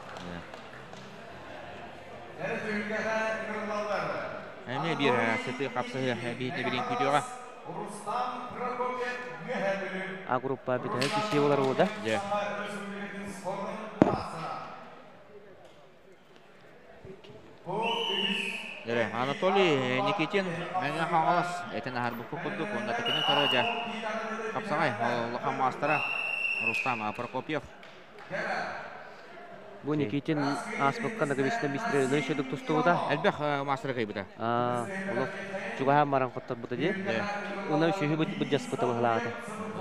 Әме бір сәті қапсы бейітіне берейін көтеуға. Группа бітәл кеше олар ода. Анатолий Никитин мәңі қағалас. Әтін әр бұқы құддық. Онда текенің тұры жа қапсағай. Лұқан мастыра Рустам Прокопьев. Бұл Никитин аспыққан нагабесінен бістерелері шөдік тұсты бұда? Әлбәқ мастыры қай бұда. Олық жүғаға маран құттар бұда де? Оны үші бұд жас бұта бұғылағады.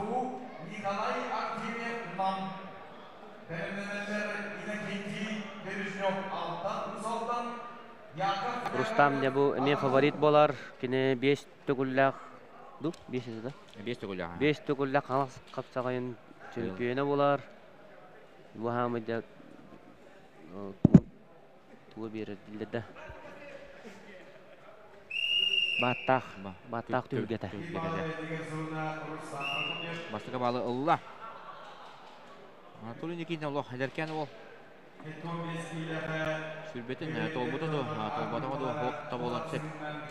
Рустам не бұл әме фаворит болар. Кені 5 түгілләқ. Ду? 5 еді да? 5 түгілләқ. 5 түгілләқ қапсағайын чемпионы болар. Бұл хамыда туы берер дилді. Баттақ түгілгеті. Бастыға балы ұлла. Анатолий Никитин олық әдеркен ол. Сүрбетін толбыты ду, толбатыға ду, хоқта болан сеп.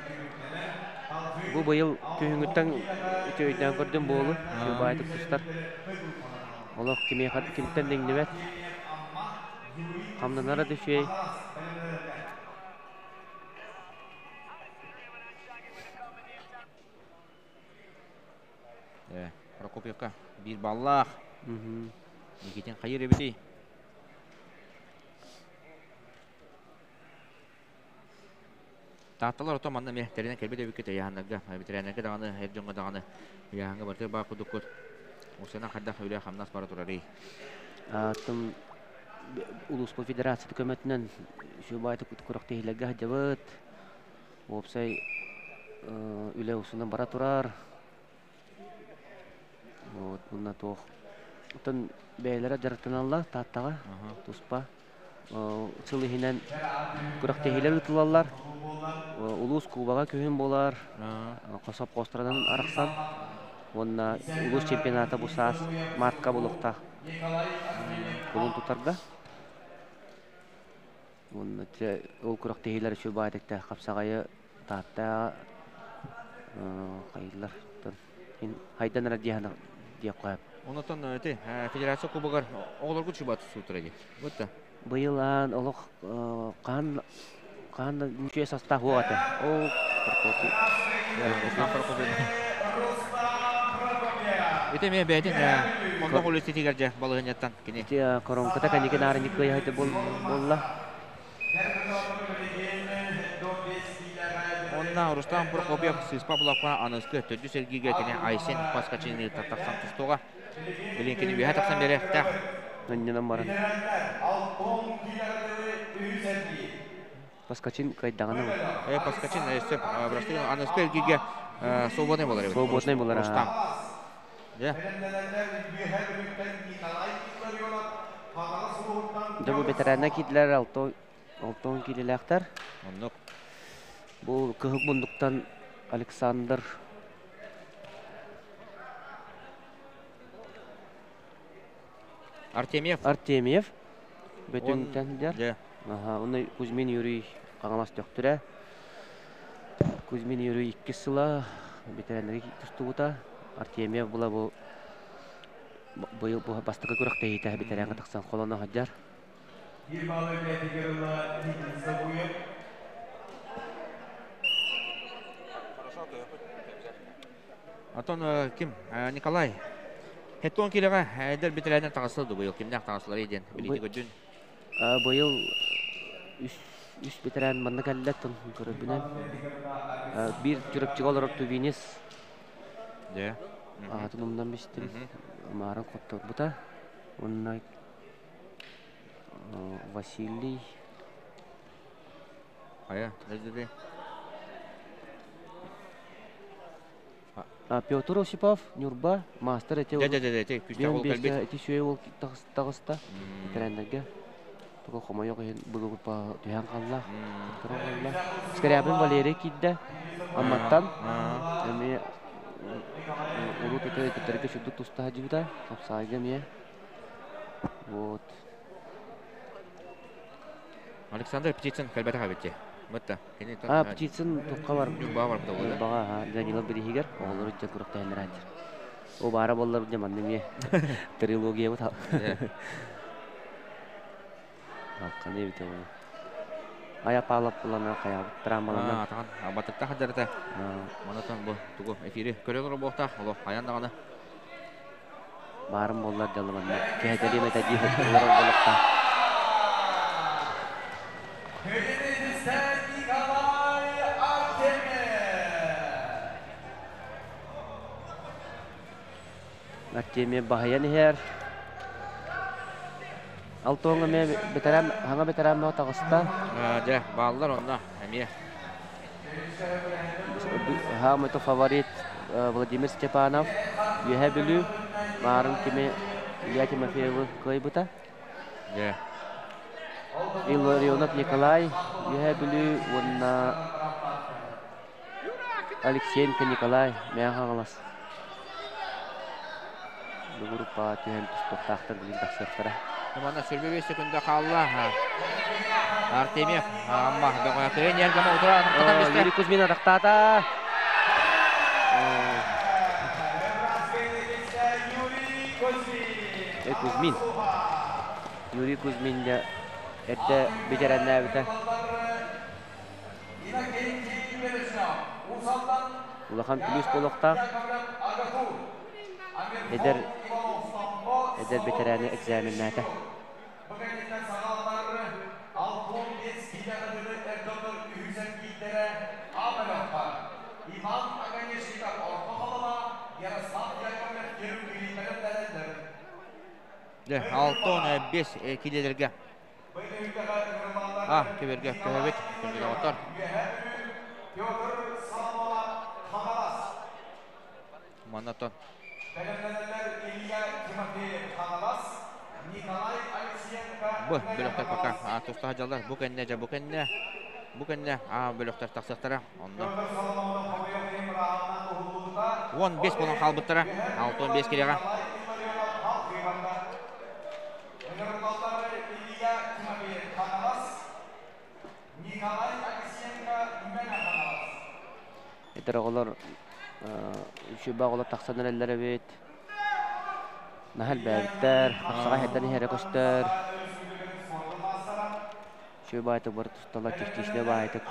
Бұл бұйыл күйіңіттен өтеуіден көрдім болу, сөйбі айтып тұстар. Олық кеметтен деңдемет. Қамданара düşey. Прокопьевка bir баллах. Никитин қайыр ебедей. Tahtlar otomanna mehterine kelbide bükete yahannaga bitirенеге даганы herjonga даганы яңа бартыр ба кудукут. Осына хадда хөле хамнас бара турары. Тым Улуспол Федерация көмөтүнөн шубайты курак тейлеге жабыт. Опсай үле усунан бара турар. Вот мына тох. Тон бейлere жарыктаналар таттага туспа. Чылыһинен курак тейлеге утулалар. Улус кубага көһүн болар. Косоп кострадан араксан. Онна улус чемпионаты бусас мартка булукта. Булун тутарда. Онна ол курак тейлер шубайдыкта капсагайы татта кайылар. Ин хайдан радияна дип коеп. Онотон өте федерация кубогар оглоргу чубат сутраги. Вот та. Быйылан олох кан мүчө состав болот. О, Ите мен бәйтин монда кол иститигер же балыгыняттан кини. Те коронката канеке нарыныкы яйты болла. Онна Рустам Прокопьев сыспа булакка аныскы төдү сергиге кини Айсен Паскачины тактаксан тустуга. Билинкини бия таксан бере так. Наннан баран. Паскачин кайдаганы. Паскачин эсеп брастыгы аныскы сергиге свободный болар. Свободный болар. Рустам. Я. Дабы ветерана китлер алтон килелектер. Оннук. Бу кыгык бундуктан Александр Артемьев бөтүнтен дер. Уны Кузьмин Юрий каңамас төктүрө. Кузьмин Юрий 2 сыла ветеранга тустугута. Артемьев була бу быйыл бу бастыкы курак дейте ветеранга таксан колона хаджар. Атон ким? Николай. Хеттон килеге эдер битерәдән тагысылды быел. Кимдән тагысылар иден? Билети көдүн. Быел үс битерән манда каллаттын көрөбүнөн. Бир жүрөкчү олор Тувинис. Де. Атынымдан бистим. Марын коттор бута. Оннай Василий. Ая, нәҗдәде. Петр Осипов, Нюрба, мастер эти. Де, күстәгөл калбит. Эти шуе ол тагыста. Битерәндәге. Тугы хомойок булугы па төһән калла. Торгалла. Скрябин Валерий кидде. Амматтан. Эми улу төтөргө шуду туста жибута. Сапсайга ме. Вот. Александр Птицын калбата кабетте. Мытта. Птицын тукка бар. Нюрба бар да. Бага Данилов Берегер, олор үтче куракта хендерәдер. О бара боллар жаман неме. Трилогия бут. Кандай бит ол. Ая палап булана кая трамалана. Таган абатыкта хадарта. Монотон бу тугу эфири көрөлөр болта. Оло аяндаганы. Барым боллар жалыман. Кәдәле метади олор болакта. Артемьев Бахаян her. Алтонга ме ветеран, ханга ветеран ме тагыста. Же, баллар онда, әмие. Хам это фаворит Владимир Степанов. Юхабилу, марын киме Илья Тимофеев кайбута. Же. Илларионов Николай, Юхабилу, онна Алексеенко Николай, мегангалас. Группа тем тустактар билин таксыртара. Мана сүрбе 5 секундда калла. Артемьев, амма дагы тренерге отура тактан бесте. Юрий Кузьмин тактата. Кузьмин. Юрий Кузьмин да это ветеранная бита. Улахан плюс болокта. Эдер ветераны экзаменнәте. Иван Аганешников орта қалама, Ярослав Яковлев керу килимелер дәлелдер. 6-5 килелерге. Кеберге көбет. Күндегі отар. Петр Саламова Қағалас. Манатон. Дәлелдер Илья Тимофеев Қағалас. Николай Алексеенко. Бөлөктөр пока. Тустағы жалдар. Бүкенне. Бүкенне. Бөлөктөр тақсықтары. 15 болан қалбыттары. 6-15 келеға. Этер оголор үші бағылар тақсаныр әллері бет. Нахал бәйіттер, қапсаға хәттен хәрі көстер. Үші байтық бір тұстала кешкешіне байтық.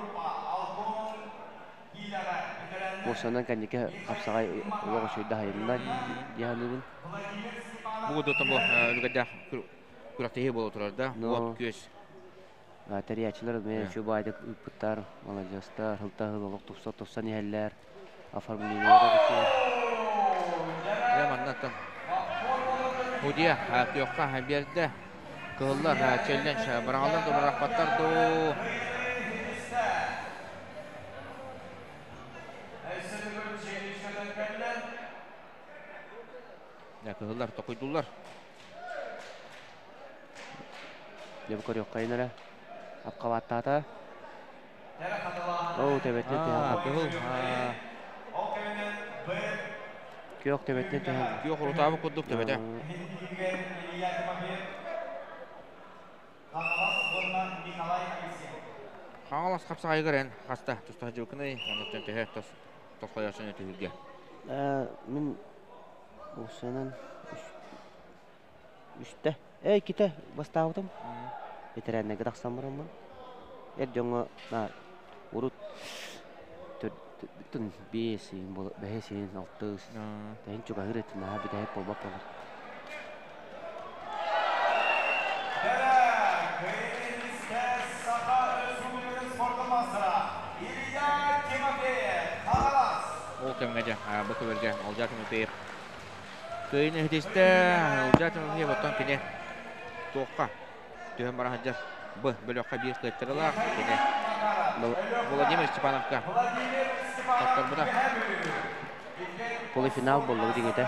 Осынан кәндеке қапсаға олығы шөйді хайымына дияныдың. Бұл тұтым бұл үлгәді күрақтегі болу тұрарда. От көз. Тәриячылар мен үші байтық ұйпыттар, молодежастар, хылта-хылылық тұпса-тұпса нехәлләр. Оформлениялар өте. Маннаттан. Худия күйоққа берді. Кығылар чөлден бірағалар добырақ баттарды. Кығылар тоқойдулар. Деп көрек қайынары. Апқабаттата. Төбетінен түйен. Күйоқ төбетінен түйен. Күйоқ ұрытабы күрдік төбеті. Қаңалас қапсаға егерен қаста тұстағы жүкіні оныттен түйе тосқаяшын өте үлге. Мен осынан үшті. Кете бастағыдым. Етерәннегі тақсан бұрамын. Жоңы ұрыт түн бейесін, бәйесін, алтыз. Тәйін жүк ағыретін әбі дәйіп болбақ болыр. Ол кәмгәде, бұл көберге Олжа Тимофеев. Көйіні хетесті Олжа Тимофеев оттан кене тоққа түйен бара хаджар. Бөлөққа бір қыттырылар. Владимир Степановқа. Тоқтар бұда. Полуфинал болу дегеті.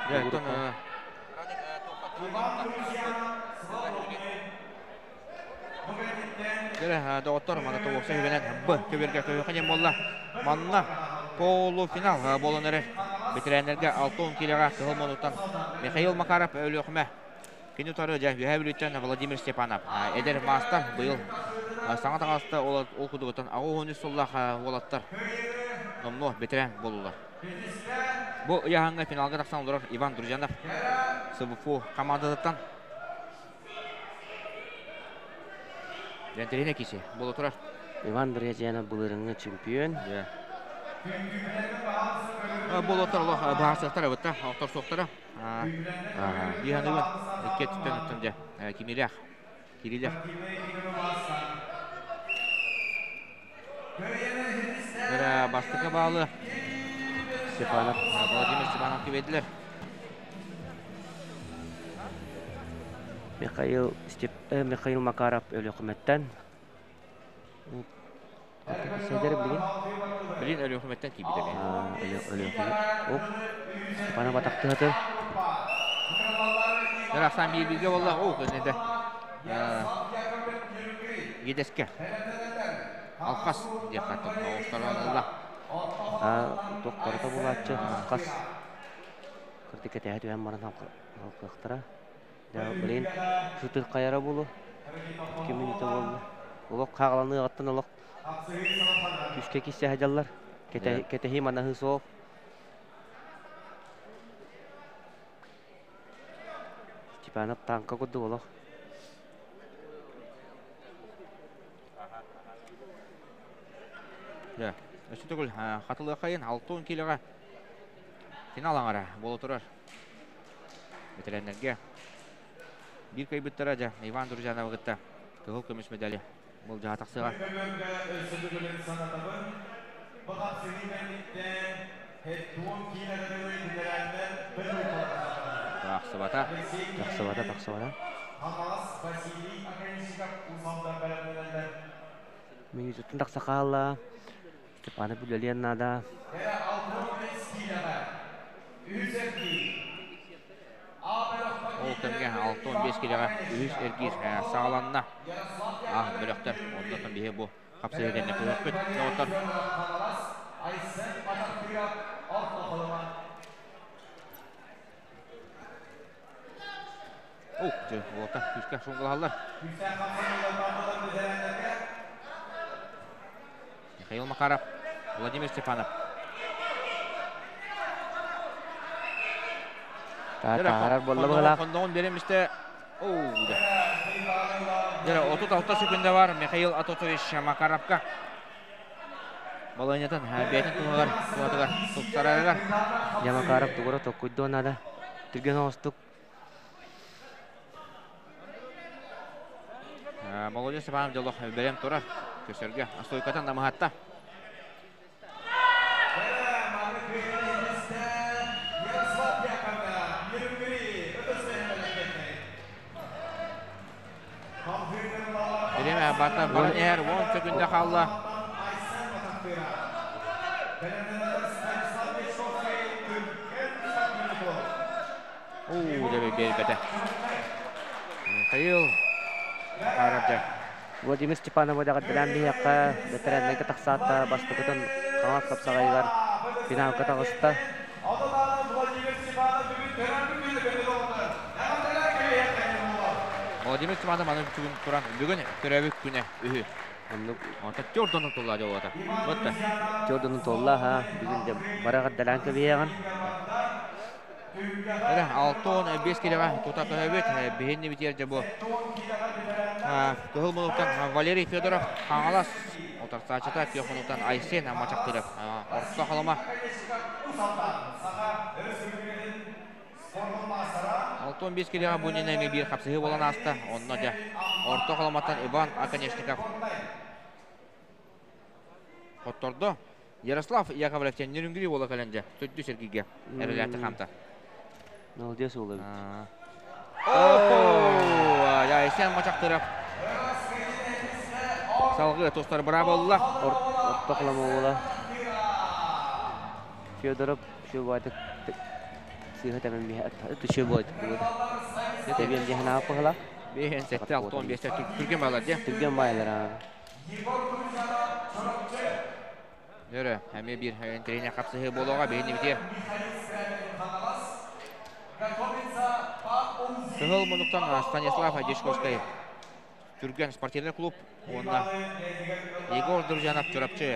Доғыттар маңаты оқса өбенен көберге көйіқінен болла. Манна полуфинал болын әрі. Бетірәнерге 6-10 келеға кығыл монуттан Михаил Макаров өлі оқыма. Кені тары өбілеттен Владимир Степанов. Эдер мастар бұйыл саңа тағасты ол күдігіттен ағы өңіз соллақ олаттар. Номно бетірән болулар. Бұл яғанға финалға тақсан олар Иван Дружанов СВФУ командадаттан. Жәнтеріне кесе болу тұрар. Иван Дружанов бұлырыңы чемпион. Бұл отыр бағасықтар өтті, ақтар соқтары. Дияныгын әкке түттен өттінде Кемелях, Кирилев. Бір бастықы бағалы Степанов. Владимир Степанов кебеділер. Михаил Макаров өлі құметтен. Сейдері білген? Білген өлі өкіметтен кейбеді мен. Өлі өкімет. Степанов атақты ғатыр. Бір ақсан бейбілге болла. Көнеді. Едеске. Алқас. Декаттың. Оғыстарған олла. Тоқтарыда болатшы. Алқас. Күрдікке тәйті өйін барын алқықтыра. Білген жұтыр қайара болу. Кемінеті болу. Олық қағыланы ғаттын олық. Күшке кесе хәжалар. Кетехи манахы соғып. Степанов танка көдді олық. Өсі түгіл, қатылы қайын 6-10 келеға финал аңара болу тұрар. Ветеринерге. Bir кайбыттара Иван Дружанов гытта. Кығыл көміс медалі. Бұл жатақсыға. Көмөргө өсүлүгүнүн санатабын. Бакап сенимендиктен туон кийинерден билеренден бір Тақсыбата. Тақсыбата. Хамас Василий Академиков узамда бәрәмәләр. Мен жүттін тақсақалла. Степаны бүлелен нада. Бәрә алтын скилага. Үзерки. Ол кемге 6-15 келеға үйіз әргіз сағаланына бөліқтер. Ондан бейі бұл қапсы еденне көзіп көт. Оттар. Айсен Атақбират ортқа қолыма. Олта күшке шоңғылалар. Күшке қамсанылар бардылар бізерәндерге. Михаил Макаров, Владимир Степанов. Тағарар болла бұғылақ. Қондауын беремізді. Дәрі 36 секунда бар Михаил Атотович Макаровқа. Балайнетан бәйтін тұғығар, туатығар, тұқтарарығар. Макаров тұғыры тоққойды онада. Түрген оғыстық. Молодец Степанов жолық берем тұрар. Көсерге стойкатан намығатта. Береме бата баран әр 10 секунда қалды. Дәбе бербеді. Михаил Макаровды. Владимир Степанов одағы діләмді яққа бәтірәнлігі тақсатта басты күтін қаңат қапсағайғар финал қатағысты. Владимир Степанов аны тұран бүгін көрәбік күні үйі. Ата Тёрдоның тұлла жауы ата. Бұтты. Тёрдоның тұлла бүгін де барағат дәлән көбейеған. 6-15 келеға тұта көбейт. Бейінні бітерді бұл. Көхіл мұнықтан Валерий Федоров қаңалас. Отар сачыта күйек мұнықтан Айсен мачақ тұрып. Орта қалыма. 6-15 келеға бұнен бір қапсығы болан асты. Онына да орта қалыматтан Иван Аконечников. Қотторды. Ярослав Яковлевтен нерінгірі болы кәлінде. Сөтті сергеге әрілерді қамта. Молодец олы бит. Айсен мачақ тұрып. Салғы тостар бұра болыла. Орта қалама ола. Федоров шөбайды сыйға тәмен бейі әтті шөбайды. Тебен дехін ауып қығыла. Бейін сәтті 6-15 түрген байлар де. Түрген байлар. Нөрі, әме бір тренер қапсығы болуға бейінді бітер. Көхіл мұнықтан Станислав Дешковскай түрген спортивный клуб. Онына Егор Друзьянов түрапчы.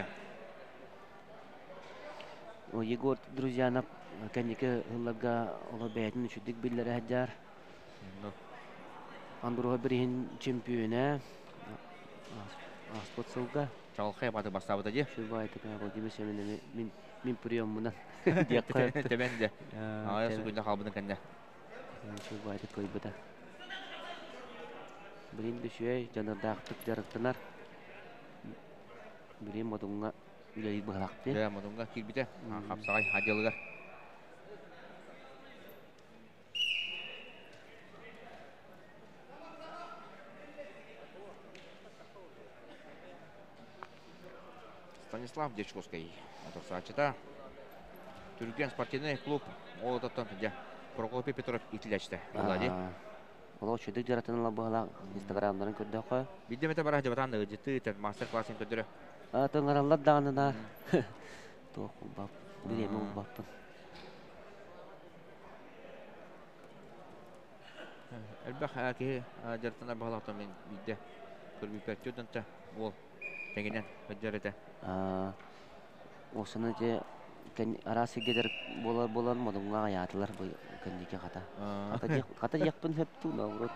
Егор Друзьянов кәнекі ғылларға оға бәйтін үшідік білдері әджар. Андыруға бірін чемпионы. Аспот сылға. Чалқай баты бастабыда де. Шөбі айтып, Владимир Семенде мен прием мұнан дек қойыпты. Төменде. Ағай сүгінде қалбының кәнде. Шөбі айтып көйбіді. Бірін дүшуей жанырдақтық жарықтынар. Бірін мұдыңға үләйік бұғалақты. Мұдыңға келбіде. Қапсағай адиялығар. Станислав Дечковский. Отырсачыта. Түрген спортивный клуб. Ол отаттан Прокопий Петров итіләчті. Ол үшідік жаратыныла бұғала инстаграмдарын көрді қой. Бидеметі бара жабатанды жыты мастер-классын көдірі. Тоңаралар дағынына. Тоқ ұлбап. Біремі ұлбаппын. Әлбәқ әке жаратына бағалақтан мен биде көрбі пәртеудінті ол тәңінен өддереді. Осыны же арасы кедер болар модыңға аятылар бұл кәндеке қата. Қата жекпін хөпту наурот.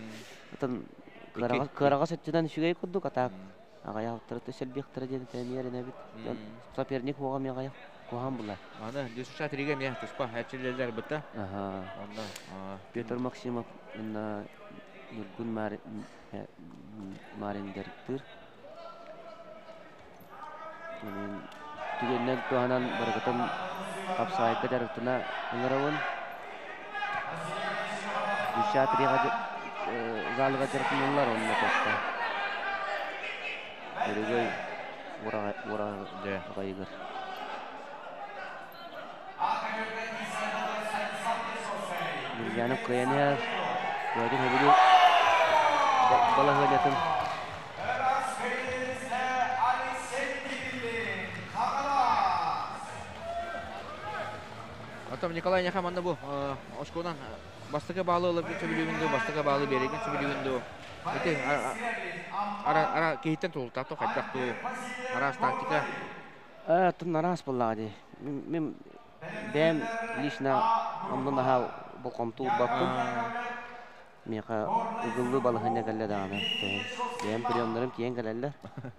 Қыраға сөттіден үшігей күрді қатақ. Ағаяқ тұрыты сәлбектірі дені тәмерін әбіт. Соперник оға мен ағаяқ қоған бұлар. Аны дүйсіша тіріге мен тұспа әтшілерлер бұтта. Петр Максимов Нургун Марин дәріктір. Tügenden tuhanan barakatan kapsayga tarıktına ınıravın. Düşatriga zalıga tarıktınlar onunla tosta. Örügöy vura gayıgır. Mirjanov kıyanıyor. Gördün hebili balı hılyatın. Атом Николай Нехаманды бұл Ошкодан бастыға бағалы олып сөбілігінді, бастыға бағалы береген сөбілігінді. Өте ара кейттен тұлықтақты қайдақты арас тактика. Тын арас боллады. Мен бәм лишна ондан аға бұл қомту баққым. Меқа ұғылы балығына кәлі дағаны. Бәм приемдарым кейін кәлелер.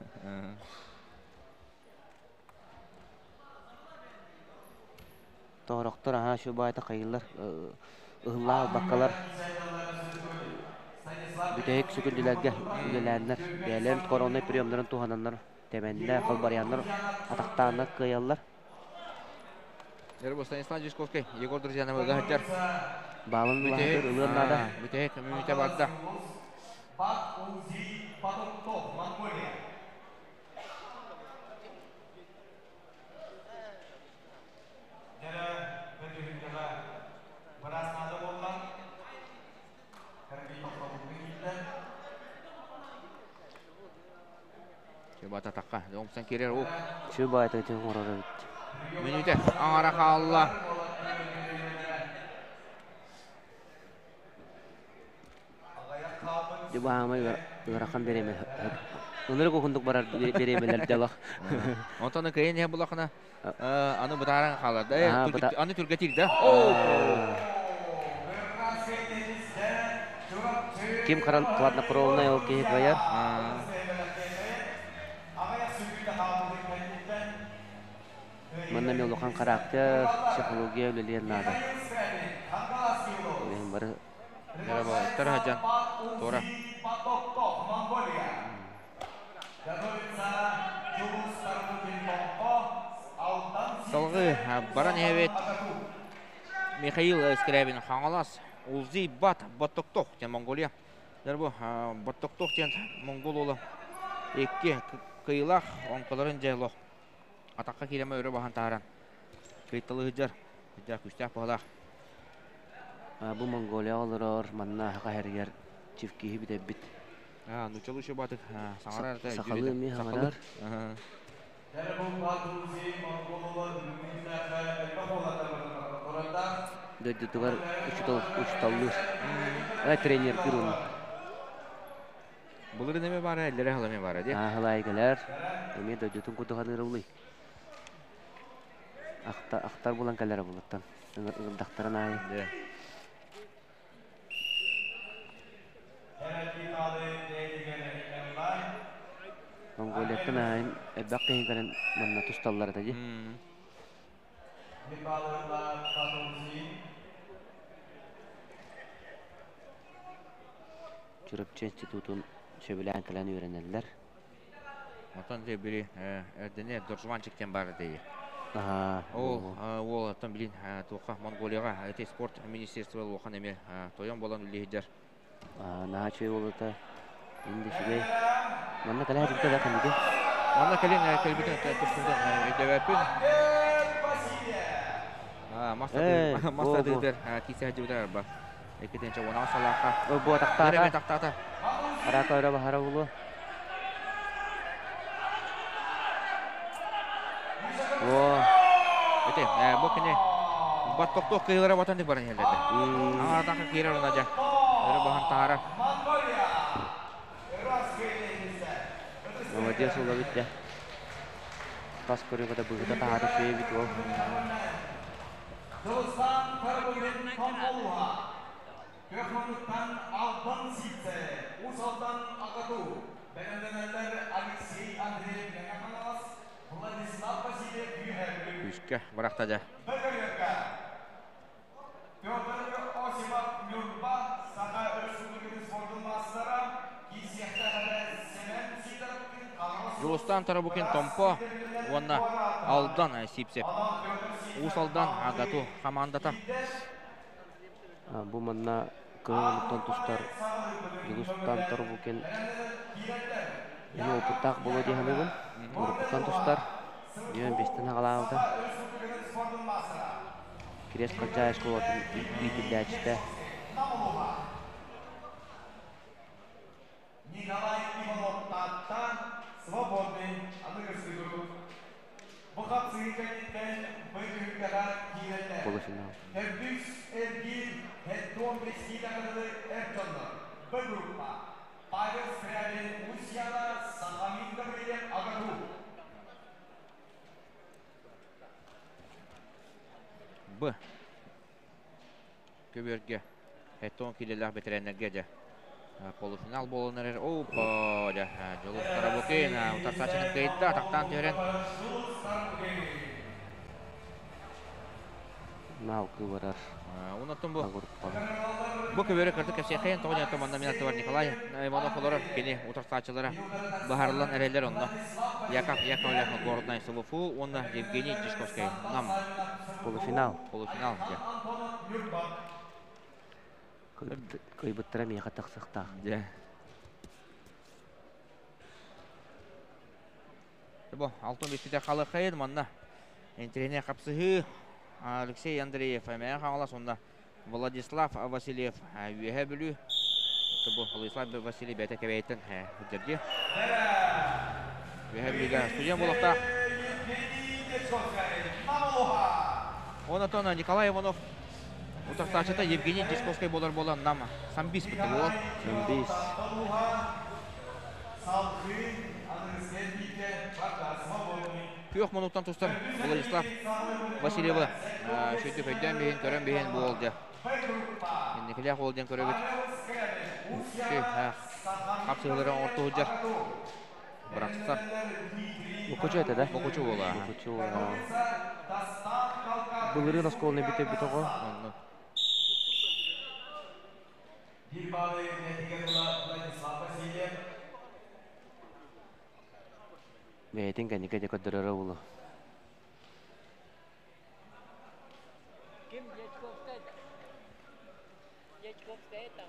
Тоғырықтыр аға шу байта қайылар. Ұғылар баққалар. Бүтәйік сүкілділерге үлеләнлер. Бәлерін коронай приемдарын туғананлар. Тәмәнді қалбарянлар атақтағына қиялар. Ербо Станислав Жишковский, Егор Друзьянова ғаджар. Балын бағыр ұлғырнады. Бүтәйік мүміте барды. Бата таққа, оңсан керер ол. Şu bayta için orada bitti. Minüte, аңара қалла. Şu bağımay ırakan beremel. Onları kokunduk barar beremeler dalak. Онтаны кайын не бұлақына аны бұтаран қалады. Аны түргетір да. Kim kıladna kuroluna yol keyik bayar. Mana melakukan karakter, psikologi öyle nada. Yang baru. Merhaba, terhajan. Tora. Salgı baran evet. Mikhail Skrябин хаңалас. Улзи Баттоктох тен Монголия. Дәрбу Баттоктох тен Монгол олы. Екке кыйлах онкаларын жайлох. Атаққа келеме өрі бахан тағаран. Кыйтталы хыджар. Хыджар күштәк бағалақ. Bu Mongolia olur, manna haka her yer çiftkihi bir de bit. Nuşalı şu batık. Sakalı mi hamalar? Dördü tuvar uçtallı. Trener kırın. Bunları ne mi var? Ellere halamı var diye. Halay gelir. Emi dördü tun kutu halir oluyor. Aktar bulan keler buluttan. Daktaran ay. Mongolia'dan ayın bakayım kalen manna tustallar tadi. Çırpçı institutun şöbilen kalen öğrenenler. Ondan da biri erdene Dorjvançik'ten var diye. Aha. Ол там билин тоқа Монголияға эти спорт министерство оқан эме тоян болан үлейдер. Нахачой болыта. Инде шигей. Манна калай жукта да канды. Манна кален калбитен тустундан эдебепин. Мастадыр кисе хажыбдар ба. Экетенче ona салака. Бу тактата. Тактата. Ара койра бахара болу. Ete, bu kene Баттоктох кыйлара батан деп баран елдерде. Атаққа керер оны жа. Өрі баған тағара. Молодец, ол бітті. Тас көрігіда бұғыда тағары шүйе біт ол. Дұрыстан Карбовен Камболуға. Көкмандықтан Албан Ситсе. Усалдан Ағату. Бәненденелер Алексей Андреев Яңаханас. Владислав Васильев Юхер. Үшке барақта жа. Петр Осипов Нюрба, Саха Республикасы спортын бастырам, Кисияқтағы Семен Сидоровтың қаламасы... Онуттан Тарабукин Томпо, онна алдан сипсеп. Ус алдан агату командата. Бу манна кылыктан тустар. Югустан Тарбукен. Эне опуттак боло дигенбин. Опуттан тустар. Мен бестен агалауда. Кирес кача школатын итилдәчтә. Николай Иванов Таттан, свободный, английский групп. Бухгалтерия кандидат, бывший кирелле. Полуфинал. Эрдюс Эргил, Хеддон Бескидагады Эртонда. Б группа. Павел Скрябин, Усьяна, Сахамин Гаврилев, Агату. Б. Көберге. Хеттон килелер бетеренерге де. Полуфинал болыныр. Опа, да. Жолус Тарабукин, утарсачының кайытта тақтан төрен. Наука барар. Унаттым бу. Бу көбөрө кырдык кепсехен тоғын команда минаты бар Николай Иванов олары кені утарсачылары бахарлан әрелер онда. Яковлев городной СВФУ, онда Евгений Тишковский. Нам Полуфинал. полуфинал. Көйбіттірі меға тақсықта. Бу, алтын бестеде қалы қайын, манна интерене қапсығы Алексей Андреев, мәйін қаңыла сонда Владислав Васильев, үйе білі. Бу, Владислав Васильев бәті кәбәйттін үдерде. Үйе білігі студент болықта. Онатон Николай Иванов. Утартачыта Евгений Дисковский болар болан нам самбис бітті бол. Самбис. Күйек минуттан тұстан Владислав Васильевы шүйті көйден бейін, көрін бейін болды. Николай қолден көрі бет. Қапсығыларын орты ұджар. Бірақсыздар. Оқучу әті да? Оқучу бола. Бұлырын осколыны бітіп оғы? Бәйтін кәнеке де көдірірі ұлы. Кім Ячковскайда? Ячковскайда.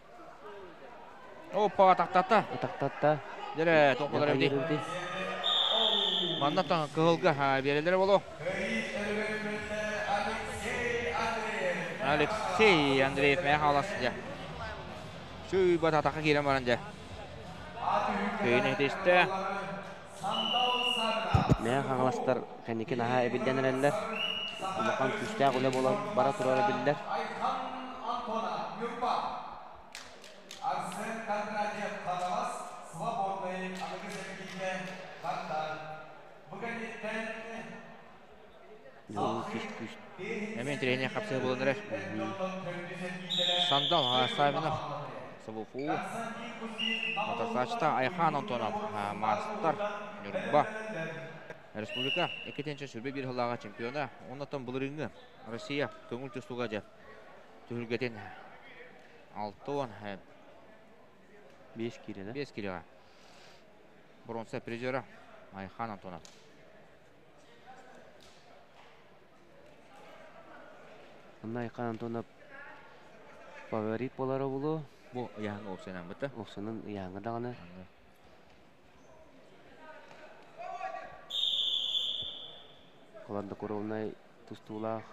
Опа, тақтатта. Тақтатта. Дәрі, тоқылар әмді. Мандаттан қығылға берелері болу. Алексей Андреев мәйі қаласы. Шүй бат атаққа керем барынды. Күйін әйтесті. Мәйі қаңыластар кәнекен аға әбілден әрелер. Ұлыққан күштәқ үлі бола бара тұрары білдер. Арсен Кондратьев Ханавас, свободный, английский Хантан. Бүгінден Әмен тренер қапсығы болынырыр. Сандал Савинов, СВФУ, Матасачта Айхан Антонов, Мастар, Нюрба. Республика, екетенші сүрбе бір ғылаға чемпионы, оннаттан бұлырыңы Россия көңіл түстуға жеп. Түхілгетін 6-10, 5 кире, 5 килеға. Бронса призері Айхан Антонов. Онда Айхан Антонов фаворит болары болу. Бұл яңы опсайнан бұтты. Опсайнан яңы дағаны. Қоланда көровнай тұстуылақ.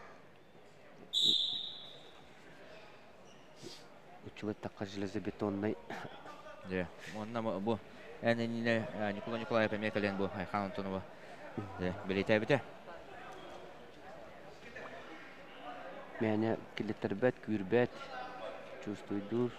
Үчілет таққа железі бетоннай. Онна бұл әнініне Николай Николаев әмекален бұл Айхан Антонова білейті әбіті. Мәне келеттербәт, күрбәт, чувствуйдур.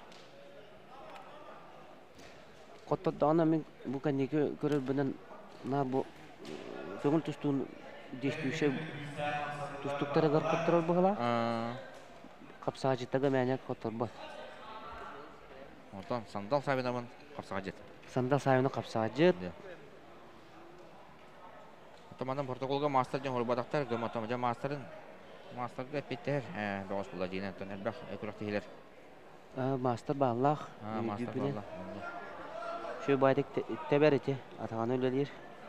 Қоттадағына мен бұл кәнеке көрір бұнан бұл көңіл тұстуын дестүйші тұстуқтары ғарқаттырар бұғыла. Қапсаға жеттігі мәне қоттар бұл. Онтан Сандал Савинамын қапсаға жет. Сандал Савина қапсаға жет. Отамадан протоколға мастер жан ұрбадақтар, ғыматамадан мастерін Мастер Питер, доғыз бұла дейінен тон әлбәқ әкүріқті елер. Мастер бағылақ. Мастер бағылақ. Шөй байдық тәбәр еті, атаған өлелер.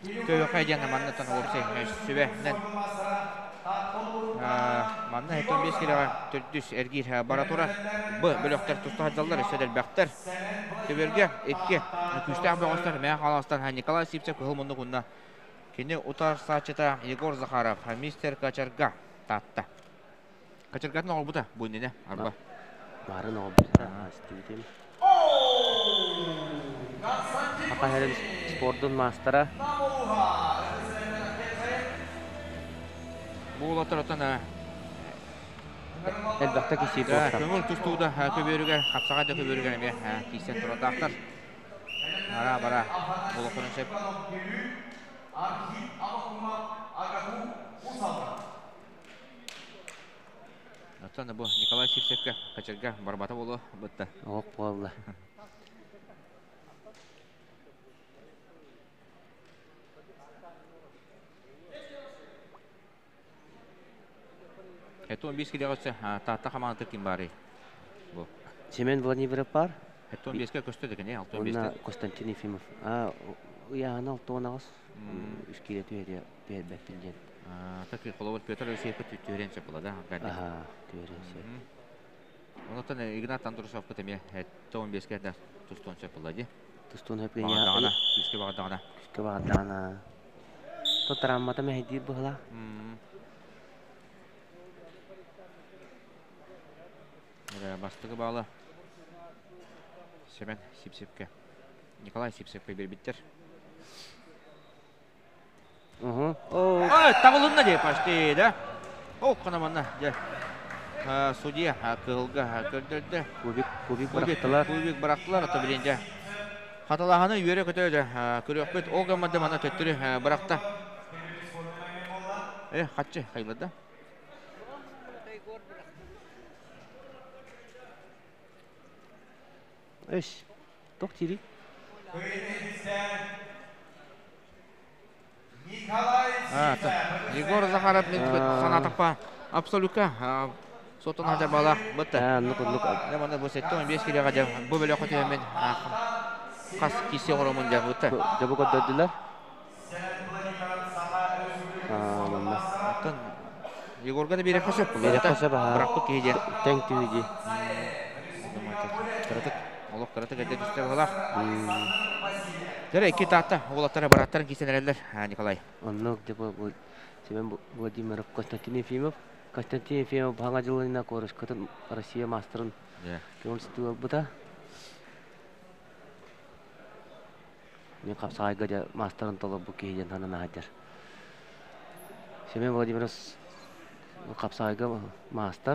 Köy qaydan manna tan olursa sübehnen manna heton 5 kilo 400 ergir baratора bu bölöktер tustu hadzallar södel бактар төбөргө 2 күчтәк багыстар мен халастан Николай Сипцев кылмынды кунна кене утар сачыта Егор Захаров мистер Качарга татта Качаргатын олбута буйнене арба барын олбута студием Ака херен спорттун мастера бул отуртана элбакта кисип болса көңүл тустууда көбөрүгө капсага да көбөрүгө эме кисен тураттар бара бул окунуп Оттан бу Николай Сипцевке Качарга барбата болу бытта. ок болду. Этон 5 килограмм тата команда ким бары. Бу. Семен Владимиров бар. Этон 5 көстө дегене 6 Онна Константин Ефимов. Я анал тонагыз. 3 кило төйрө бербетилген. Так Коловод Петр Алексеевке төйренче булады. Ага, төйренче. Онотон Игнат Андрусов кетеме Этон 5 да тустонча булады. Тустон хепке я. Кишке багадана. Кишке багадана. То травмата мехди була. Бастығы bağlı. Semen Sipsipke. Nikolay Sipsipke bir bitter. Табылынна деп ашты, да? О, қанаманна, да. Судья кылга көрдөрдө. Кубик барақтылар. Кубик барақтылар ата билинде. Хаталағаны үйері көтөдө. Көрөкпөт ол команда мана төттүрү барақта. Хатчы кайлады. Эш. Ток тири. Егор Захаров санатапа абсолютка сотон хажа бала бытта. Мана бу сеттон 5 килога жа бу беле котемен кас кисе оромун жа бытта. Жабы көтөдүлөр. Аттан Егорга да берек кашып. Берек кашып. Бирок кейде Тең түйүдү. Каратык. Олоқ каратык эдер истер бала. Дәре ике татта олаттары бараттарын кисенерлер, Николай. Оннок деп бу Семен Владимиров Константин Ефимов баңа жылына көріш көтін Россия мастерын көңілсті бұда. Мен қапсағайға да мастерын толы бұл кейден танына ғадыр. Семен Владимиров қапсағайға мастер.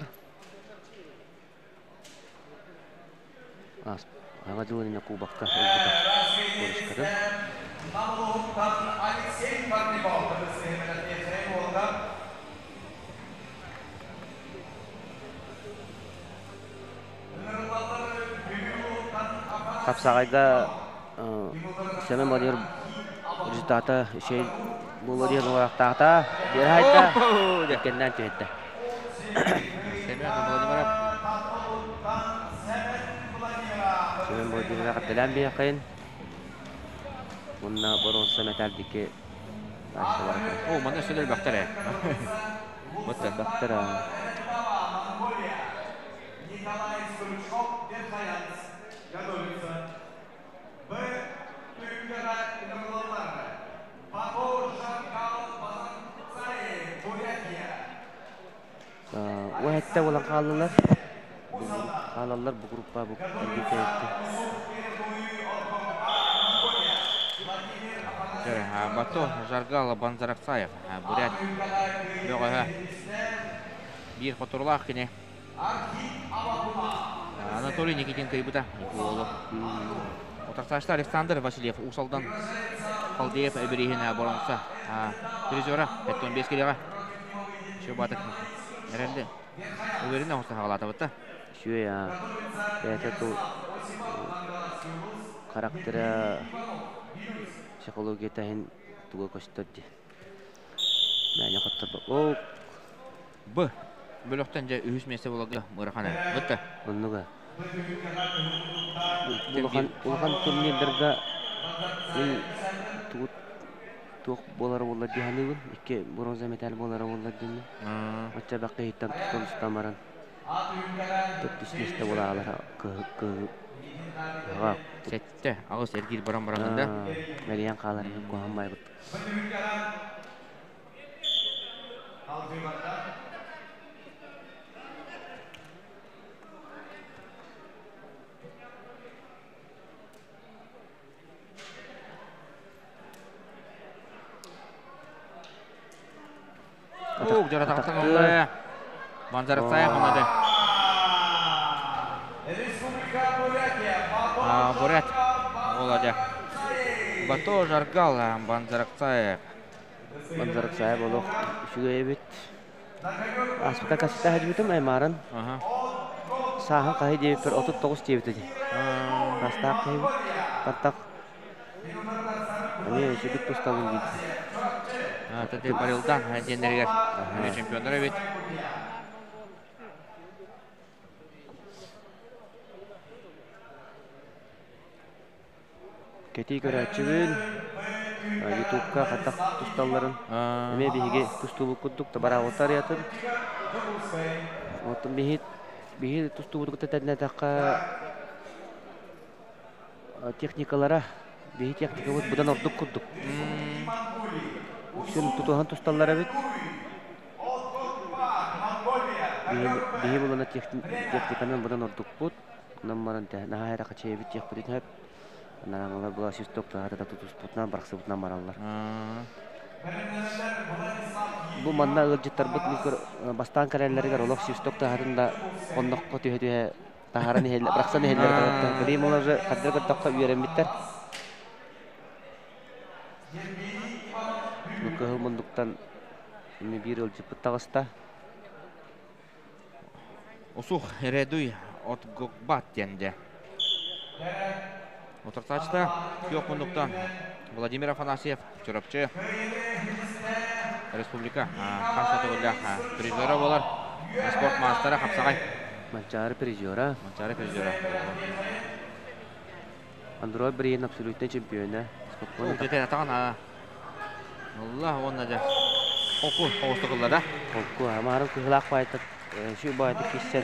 Баңа жылына кубаққа бұда көріш көтін. Қапсағайда Семен Владимир результаты шей болу деген орақтағыта дер айда декенден түйетті. Семен Владимир қаттелен бей қайын. Мұнна бұрынсы металдеке башы бар. О, мұнда сөйлер бақтар әй. Бұтты бақтар әй. Уәтті olan қалылар. Қалылар бұл группа бұл әргеті әйтті. Бато Жаргала Банзараксаев. Бурят. Bir fotoğraf kine. Anatoly Nikitinko ibuta. Otarsaçta Alexander Vasilyev Usaldan Kaldeyev Ebirihine Boronsa. Trezora 15 kiloga. Şubatık. Herhalde. Öbüründe olsa hağlata bıtta. Şu ya. Это то karakteri psikologi tahin tuğu koşturdu. Mene kottırdı. O bu bölükten ühüs mese buladı mırhana. Bıtta. Onnuga. Улахан турнирлерге тук болар болар диханыбын. Икке бронза медаль болар болар дини. Оча бакка хиттан тустамаран. Төттүсүнүстө болалар Сетте агыс эргил баран-баранында. Мелиян калар коханбай бут. О, жара тактан олды. Банзараксаев онады. Бурят олады. Бато Жаргал Банзараксаев. Банзараксаев олық үшіге ебет. Аспекта касыта хәжбетім әймарын. Сағын қағи дебет бір 39 дебет өде. Растақ қайбет. Тартақ. Әне үшігіп тұсталын дейді. Тәте барылдан әнденергер чемпиондары бет. Кетей көрәтшібін YouTube'ка қатақ тұсталарын әме бейге тұстылы күддік табара отар ятын. Оттың бейге тұстылы күддік тәдіне таққа техникалара бейге техника бұдан ордық күддік. Üçün tutuhan tustallары бит. Bihi bulana teknikanın budan orduk bud. Nammaran te nahayra kaçayıp yapıdın hep. Naranglar bula sistok da hada tutus putna barqsı putna marallar. Bu manna ılcıttar bud mikor bastan karellerger olok sistok da hadında kondok kötü taharani helle barqsani heller da krim olar kadar takka üyerenmitler. Bu kahıl munduktan imi bir ılcı puttağısta. Osuh ereduy от Гокбат тенде. Отыртачта yok munduktan Владимир Афанасьев, çorapçı. Республика Хамсатыгылда призері болар. Спорт мастері Хапсағай. Манчары призера. Манчары призері. Андроид бірейін абсолютный чемпионы. Ол жетен атаған. Allah onunla da. Oku hoğustukılda da. Oku amarım kıhlak baytık. Şu baytık kişisel.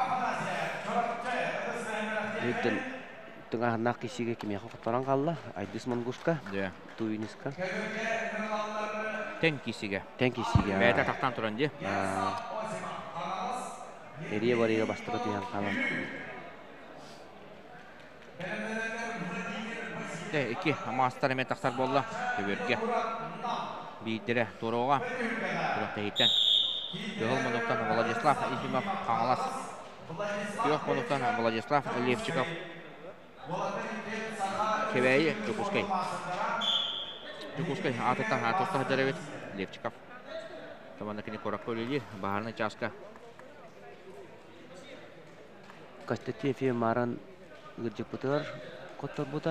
Yüddün tengah kişiye kimya kotoran kalla. Aydis Monguska. Tuiniska. Ten kişiye. Ten kişiye. Beyta taktan turan diye. Eriye bariye bastırı tuyan kalan. İki master emet taksar bolla. Köbürge. Бейдері Туруға. Турақта еттен. Көгіл мұндықтан Владислав Ефимов қаңылас. Күйіқ мұндықтан Владислав Левчиков. Кебәйі Жукускай. Жукускай атыттан атыстағы дәрәбет Левчиков. Тамандакini Коракко өлелер. Бағарны часка. Кастети Ефим Маран гүрджік бұтығар қоттар бұта.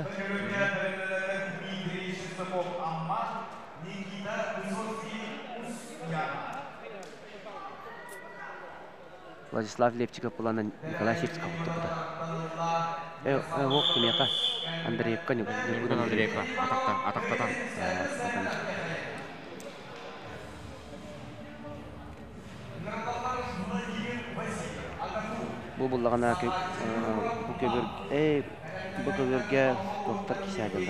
Владислав Левчиков булана Николай Сивцков бұта. Оқ кемеқа. Андреевка не буде. Андреевка. Атақтатан. Бұл бұллағана bu köylerge doktor kişi adamlar.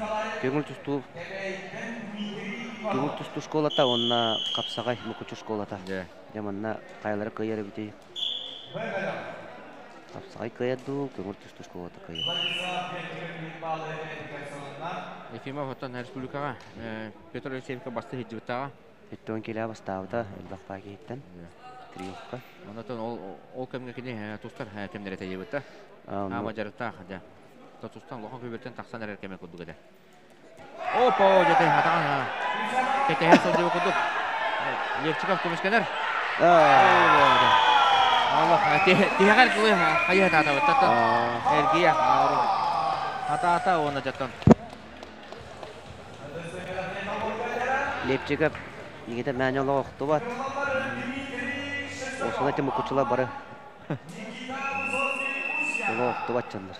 Köngül tustu şkolata onna kapsagay mukuçu şkolata. Yamanna kayalары kıyarı bitey. Kapsagay kıyadu, köngül tustu şkolata kıyarı. Efimov otan Республикаға Петр Алексеевка басты хеджибіттаға. Хеттон келе бастауыда Элбақпа кейттен. Триумфқа. Онатон ол кемге кене тустар кемдер етейбітті. Ама жарықта қада. Тустан лохан көберттен тақсан әрер кеме күдді кеде. Опа, жете атаған. Кете хер сол жебі күдді. Левчиков көмескенер. Allah, тихағар күлі қайы ата өттаттан. Әргия. Ата оны жаттан. Левчиков егеті мәне олығы ұқты бат. Осыны әте мұқытшыла бары. Олығы ұқты бат жандар.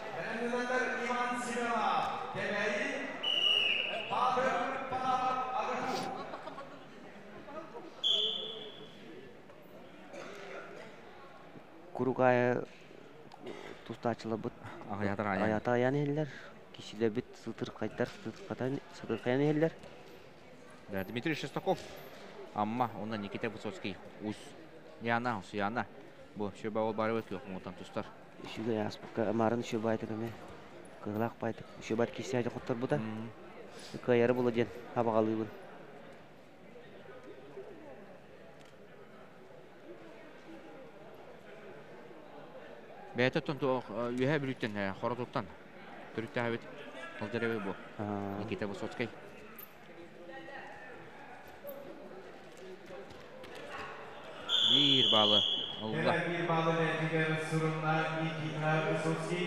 Kurugaya tustachıla bit. Ayata ayağını heller. Kişiler bit sıtır kaytar sıtır kayan heller. Дмитрий Шестаков. Amma ondan Nikita Высоцкий. Уз яна, яна. Bu şöbe ol bari ötüyor muhtan tustlar. Şöyle yaspıka amarın şöbe aytık ama. Kığlaq baytık. Şöbe kişi ayda kutlar bu da. Kayarı bulacan. Hava qalığı bu. Бәйті тұнты үйе бүліттен қоротуқтан түрікті әбет ұлдыребе бұл. Никита Высоцкий. Bir balı. Allah. Bir balı netiger sırrına Nikita Высоцкий.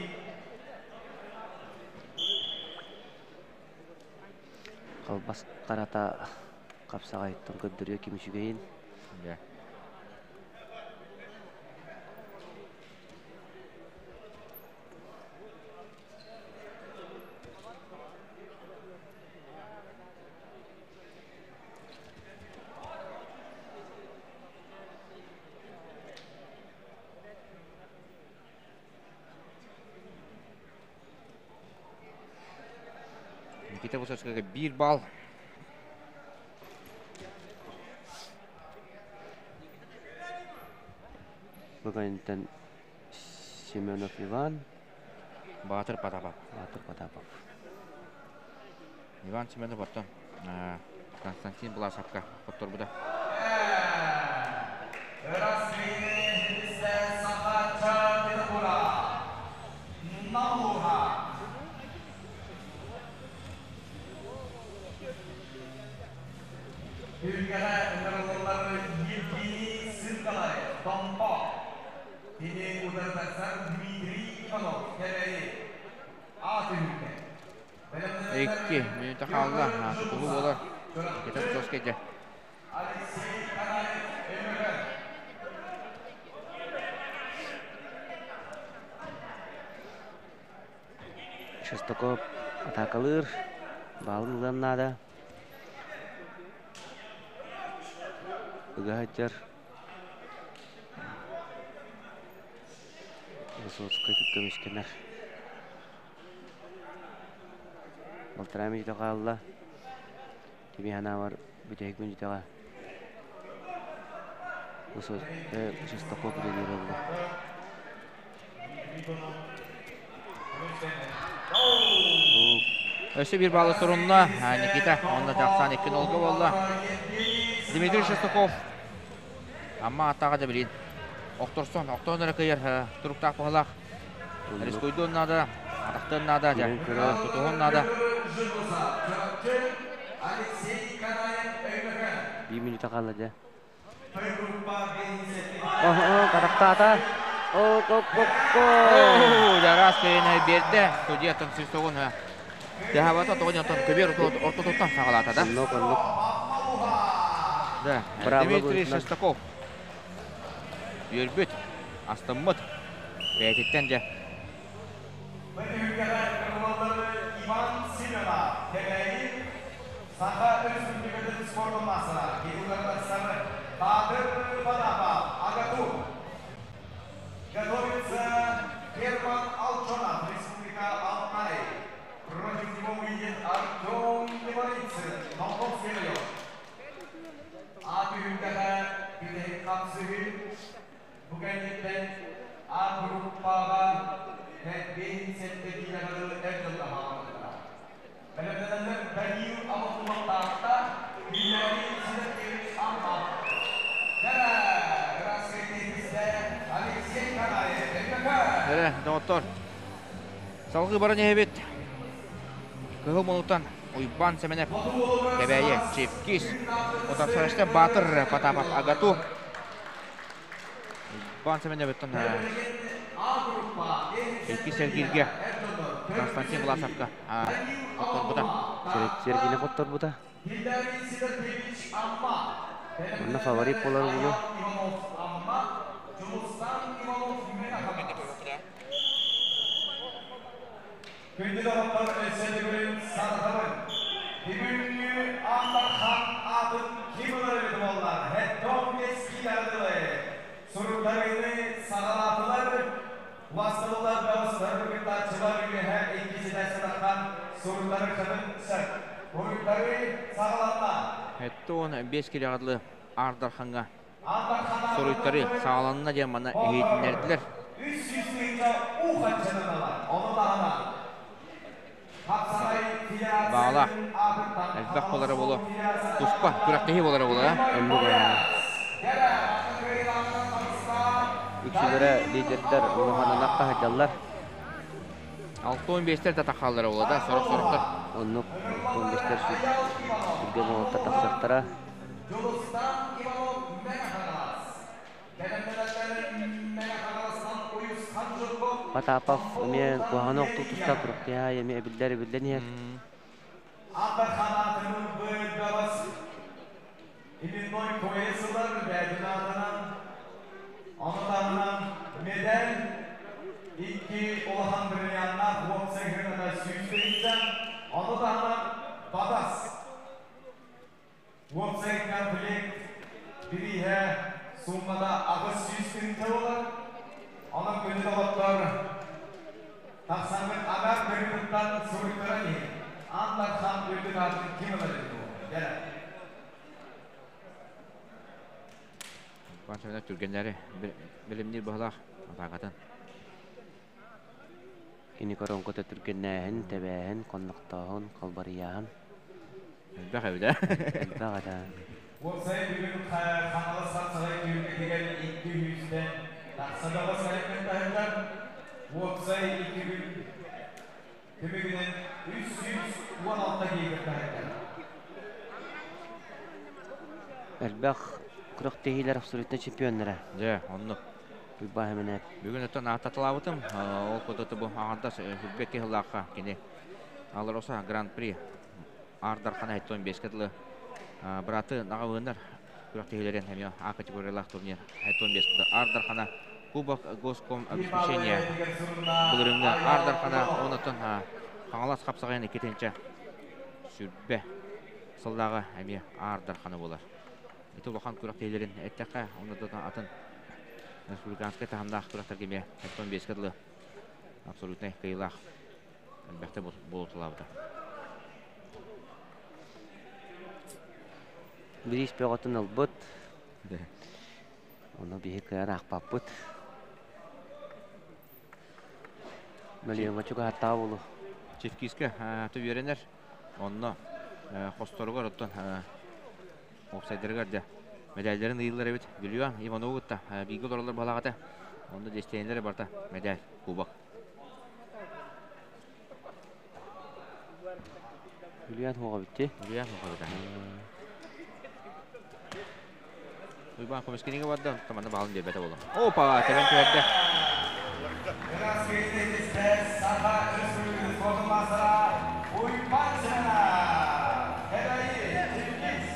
Қалбас қарата қапсаға айттың көддірі кемішігейін. Nikita Высоцкий'e bir bal. Богонтан Семенов Иван. Батыр Потапов. Батыр Потапов. Иван Семенов оттон Константин Бласовка оттор буда. Iki minuta kaldı. Tutuğu olur. Kita terus keja. Шестаков атакалыр. Балын нада. Гахачар. Высоцкий көмішкенер. Балтырами житаға алла. Теме хана бар бүтек мен житаға. Шестаков білер олды. Өсі bir балы тұрынна. Никита, онда жақсан 2-0 болды. Дмитрий Шестаков. Amma atağa da bilin. Oktorson, Oktor'un kıyır. Turuktak bağlaq. Riskoyduğun nada. Ataktığın nada. Tutuğun nada. 1 minuta kaldı. Karakta ata. Жарас кайына берді. Студиятын сүйістігін. Дәхабаты тоғын ятын көбер орта тұттан сағалата да. Дмитрий Шестаков. Бүйірбіт. Астыммыт. Бәйтеттен жа. Иван Семенов. Саха Республикасы спорт болмасына. Кедулардан Батыр Потапов. Агату. Готовится Герман Алчонов, Республика Алтай. Против него выйдет Артем Леварицын, Московский район. Атүгүндәге билет капсыгы бүгәнлектән А группага тәкъдим сәттәгиләре әйтелде хакында. Белемнәр бәйү аматуллакта биләри сәттәгиләр амма. Әрі, доғыттар. Салғы барын ебет. Кығы мұлықтан Уйбан Семенев кәбәйе Чепкис. Отапсырашты Батыр Потапов Агату. Уйбан Семенев өттін Чепкис Сергирге. Константин Власовка. Оттор бұда. Сергейлі қоттор бұда. Онна фаворит болар бұлы. Gündüz Avuklar Esenliğinin sarıtımın Dibünlü Ambarhan adın kimler edip onlar? Hettom eskilerdi. Sorunlarını sağlatılar. Vasıtalılar ve vasıtalar gıdaçılar gibi her ikisi de sınırdan sorunları kırın sır. Oyunları sağlanma. Еттон 5 келе адылы Ардарханға соруйттары сағаланына демана егетінерділер. 300 deyince uğaçlarına var. Onu dağına. Bağla. Әлбәқ болары болу. Тұспа, күрәктегі болары болу. Үксілері лидерлер ұлығанын аққа хәдялар. 6-15-тер де тақалары болу да, сорық-сорықтар. Онық 15-тер сүрген олықта тақсырттара. Потапов мен қоғаны оқты тұста құрықты я, еме әбілдер ер. Амбарханатының бөлбәбас Иллиной поэзылар бәдін адынан Анытанынан медаль İki olahan bir yanına Vuopsa Hırna'da süyüzdeyken Anıtanından Badas Vuopsa Hırna'da bilek birihe Summada ağız süyüzdeyken olur Onun gönüde otlar Taksanın agar bölümünden soruyklara değil Anlarsan öldük adını kim öldük bu? Gel. Бан сөмені түргенлері білімдер бұғылақ атағатын. Кини коронкота түргеннәһен, тәбәһен, коннықтағын, қалбарияһын. Әлбәқ әуді. Әлбәғада. Болсай бүгін қаналы сатсалай түрге деген 200-ден тақсадағы сәлеметтайындар. Болсай 2 gün көмегінен 316 кейгіртайындар. Әлбәқ күріқ тегейлер абсолютно чемпионлары. Жа, онлық. Бүлба әмінәк. Бүгін өттен аттатылабытым. Ол көтөті бұл ағандас хүлбекке ғылаққа кені. Алыр оса Гран-при Ардархан әйттон 5 кәділі біраты наға өңір күріқ тегейлерін әмеу А категориялақ турнир әйттон 5 кәділі Ардархана Кубок Госком обеспечения бұл үрімді Ардархана онытын қаңалас қапсағайыны кетенші сүрбе сылдағы әме Ардархана болар. Эти улахан күріқ тегейлерін әттәққа онытын атын республиканская тағамдақ күріқтер кеме әйттон 5 кәділі абсолютный қиылақ әлбәқті болутылабыды. Bir iş beğatın albut. Onu bir hikaye akpaput. Milyon çok hatta bulu. Çiftkiske tüverenler onunla hostorugar ottan offside'lergar medallerin yılları evet biliyor Ivanov'u da bilgi dolarlar balağata onda desteğinleri barda medal kubak. Milyon hoca bitti. Biliyor musun kadar? Uyban komiskiniga vardı tamamda bağlı diye bete oldum. Opa teben tüverde. Biraz geçtiğimizde Saha Özgürlüğü sorulmazsa Uypan Sena. Hedayi Tilkiz.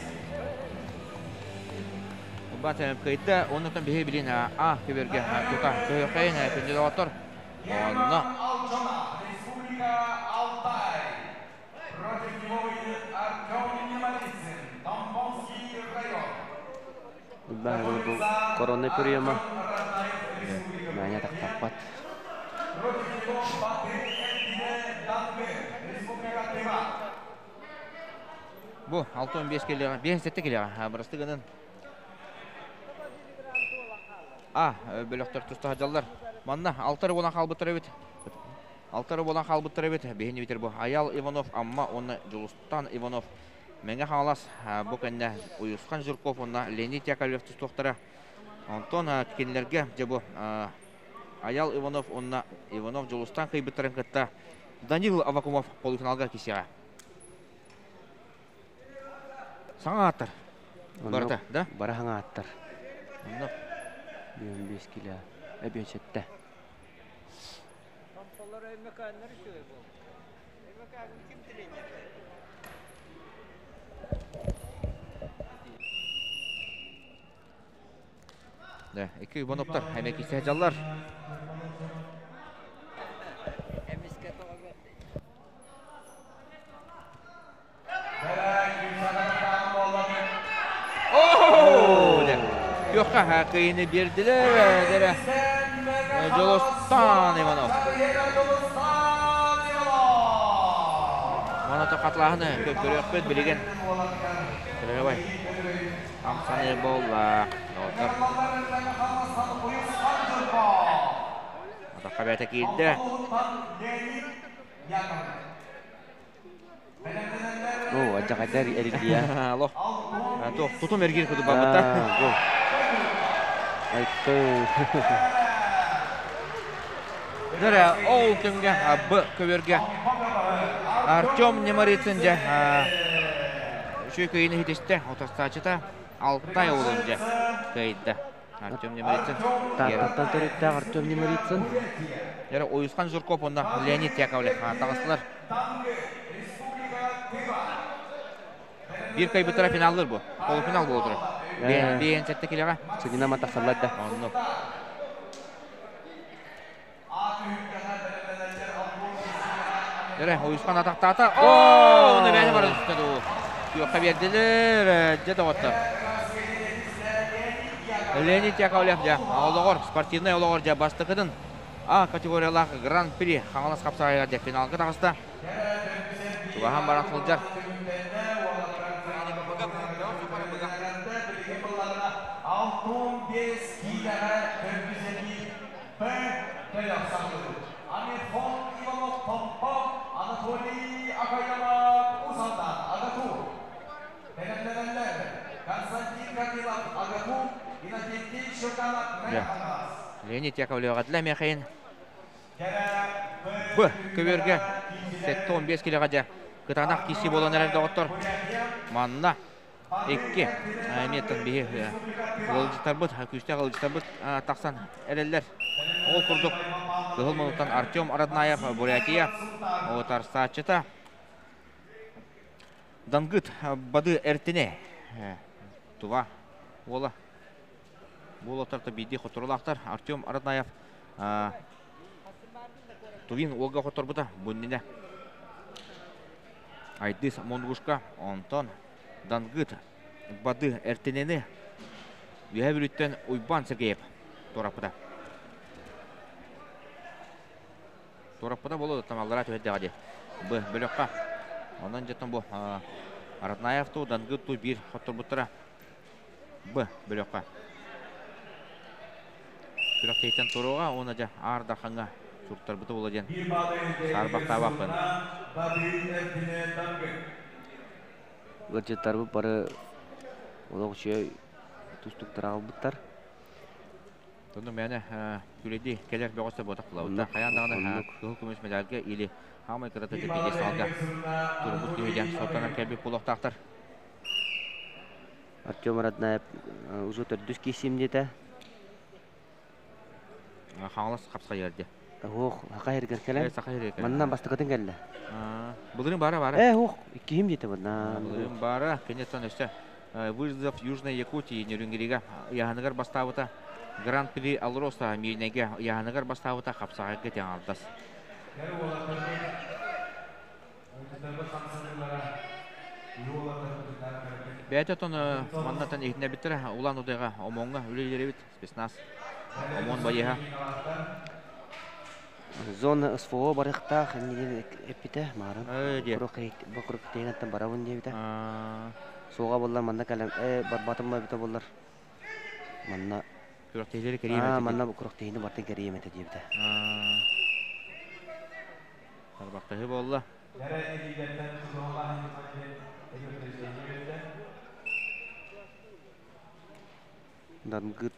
Uyban teben kayıtta ondan bihe bilin A köberge tuta köyün pendide otur. Onunla Alçona Respublika Altay. Против него идет Артем Немолицын, Тамбовский район. Ben bu korona periyama. Nanya tak tapat. Против него Батыр Эльдине Датбек, Республика Тыва. bu 6-15 kelege 5 sette kelege burastıgının A bölöktör tusta hajallar. Manna altары bolan kalbıtır evet. Altары bolan kalbıtır evet. Behini bitir bu. Ayal Ivanov amma onu Julustan Ivanov. Menge halas bu kenne Uyuskan Zurkov ona Leonid Yakovlev tustoktara. Anton kenlerge je bu Ayal Ivanov ona Ivanov Julustan kıybıtırın kıtta. Danil Avakumov polfinalga kisiga. Sana atar. Barata da? Bara hanga atar. Onda 25 kilo. Ebyen sette. Kamsalar mekanları şöyle bu. Mekanı kim direnir? da iki Ivanovlar hemek istejallar. Emisket olabilir. Oh! Yok ha kıyını birdiler dere. Julustan Ivanov. Mana toqatlahını köp görüp bet bilegen. Kırığa bay. Amsane bolla. Otur. Atakka bete kildi. Oh, ajak ada erik dia. Loh. Tuh, tutum ergin kudu babata. Go. Itu. Dere ol kimge B köberge. Artyom Nemoritsyn je. Şu kıyını hitiste otostachita Altay olunca kayıtta. Artyom Nemoritsyn. Tatatan turukta Artyom Nemoritsyn. Dere Uyuskan Zurkov onda Leonid Yakovlev tağısılar. Bir kaybıtıra finaldir bu. Polufinal bu olur. Bir sette kilega. Segina mata salada. Onu. Dere Uyuskan atakta. Oo, onu beni var üstte o. Yok verdiler. Jeda otta. Leonid Yakovlev ja. Ologor спортивный ologor ja bastıqıdın. A kategoriyalar Grand Prix Xangalas kapsarayga finalga tağısta. Tugahan baratıljar. Altın bir Амирхон Иванов Попов, Анатолий Акаямов Узандан, Агату. Тенемлененler, Константин Кадилов, Агату, Иннокентий Шуканов, Механас. Леонид Яковлев адла мехайын. Б көберге 7-15 килогада кытанақ киси болан әрі доғыттыр. Манна 2 метр бейі ғылжықтар бұд, күшті ғылжықтар бұд тақсан әрелер. Ол күрдік ғыл мұнықтан Артем Араднаев, Бурятия, отар сатчыта. Дангыт бады әртіне. Туға ола. Бұл отарты бейді құтырылақтар. Артем Араднаев Тувин олға құтыр бұта бұнніне. Айдыс Монгушка, Антон Дангыт бады әртінені үйе бүріттен Уйбан Сергеев торапыда. Торапыда болуды тамаллара түйетті ғаде. Бұ бөліққа. Онан жеттен бұл Араднаевту, Дангытту бір құтыр бұттыра. Бұ бөліққа. Күрек тейтен тұруға, оны жа ардақаңа Суртар бұты болы ден. Сарбақта бақпын. Ғылжеттар бұп бары олық үші тұстықтар ағыл бұттар. Тұнды мәні күледі келер бөғісті бұтық бұлауында. Қаяндағына күл күміс медалге или хамай қыраты депеге салға тұрбұт күйеден соттанар кәлбек бұлақтақтар. Артем Араднаев ұзы түрдіс кесімдеді. Қаңылас қапсқа ерді. Оқ, ақа ергер келем. Сақа ерді. Маннан бастықатын келді. Бұлырын бары. Оқ, кем дейді бұннан. Бұлырын бары. Кенеттен өсті. Вызов Южной Якутии Нюрингерига яғанығар бастауыта. Гран-при Алроса мейнеге яғанығар бастауыта қапсаға кетен алдас. Бәйті тұн маннатан ехіне біттірі. Улан ұдайға омонға үлелері біт. Спецназ. Омон байыға. Зона СФО барықта қаннеден әппеті мағырын. Бұқырық тейнаттан барауын дейбіті. Соға болар манна кәлем. Барбатым ба біті болар. Манна... Күрік тейдері кәрейім әті. Манна бұқырық тейні бартын кәрейім әті дейбіті. Барбақтағы болла. Дангыт.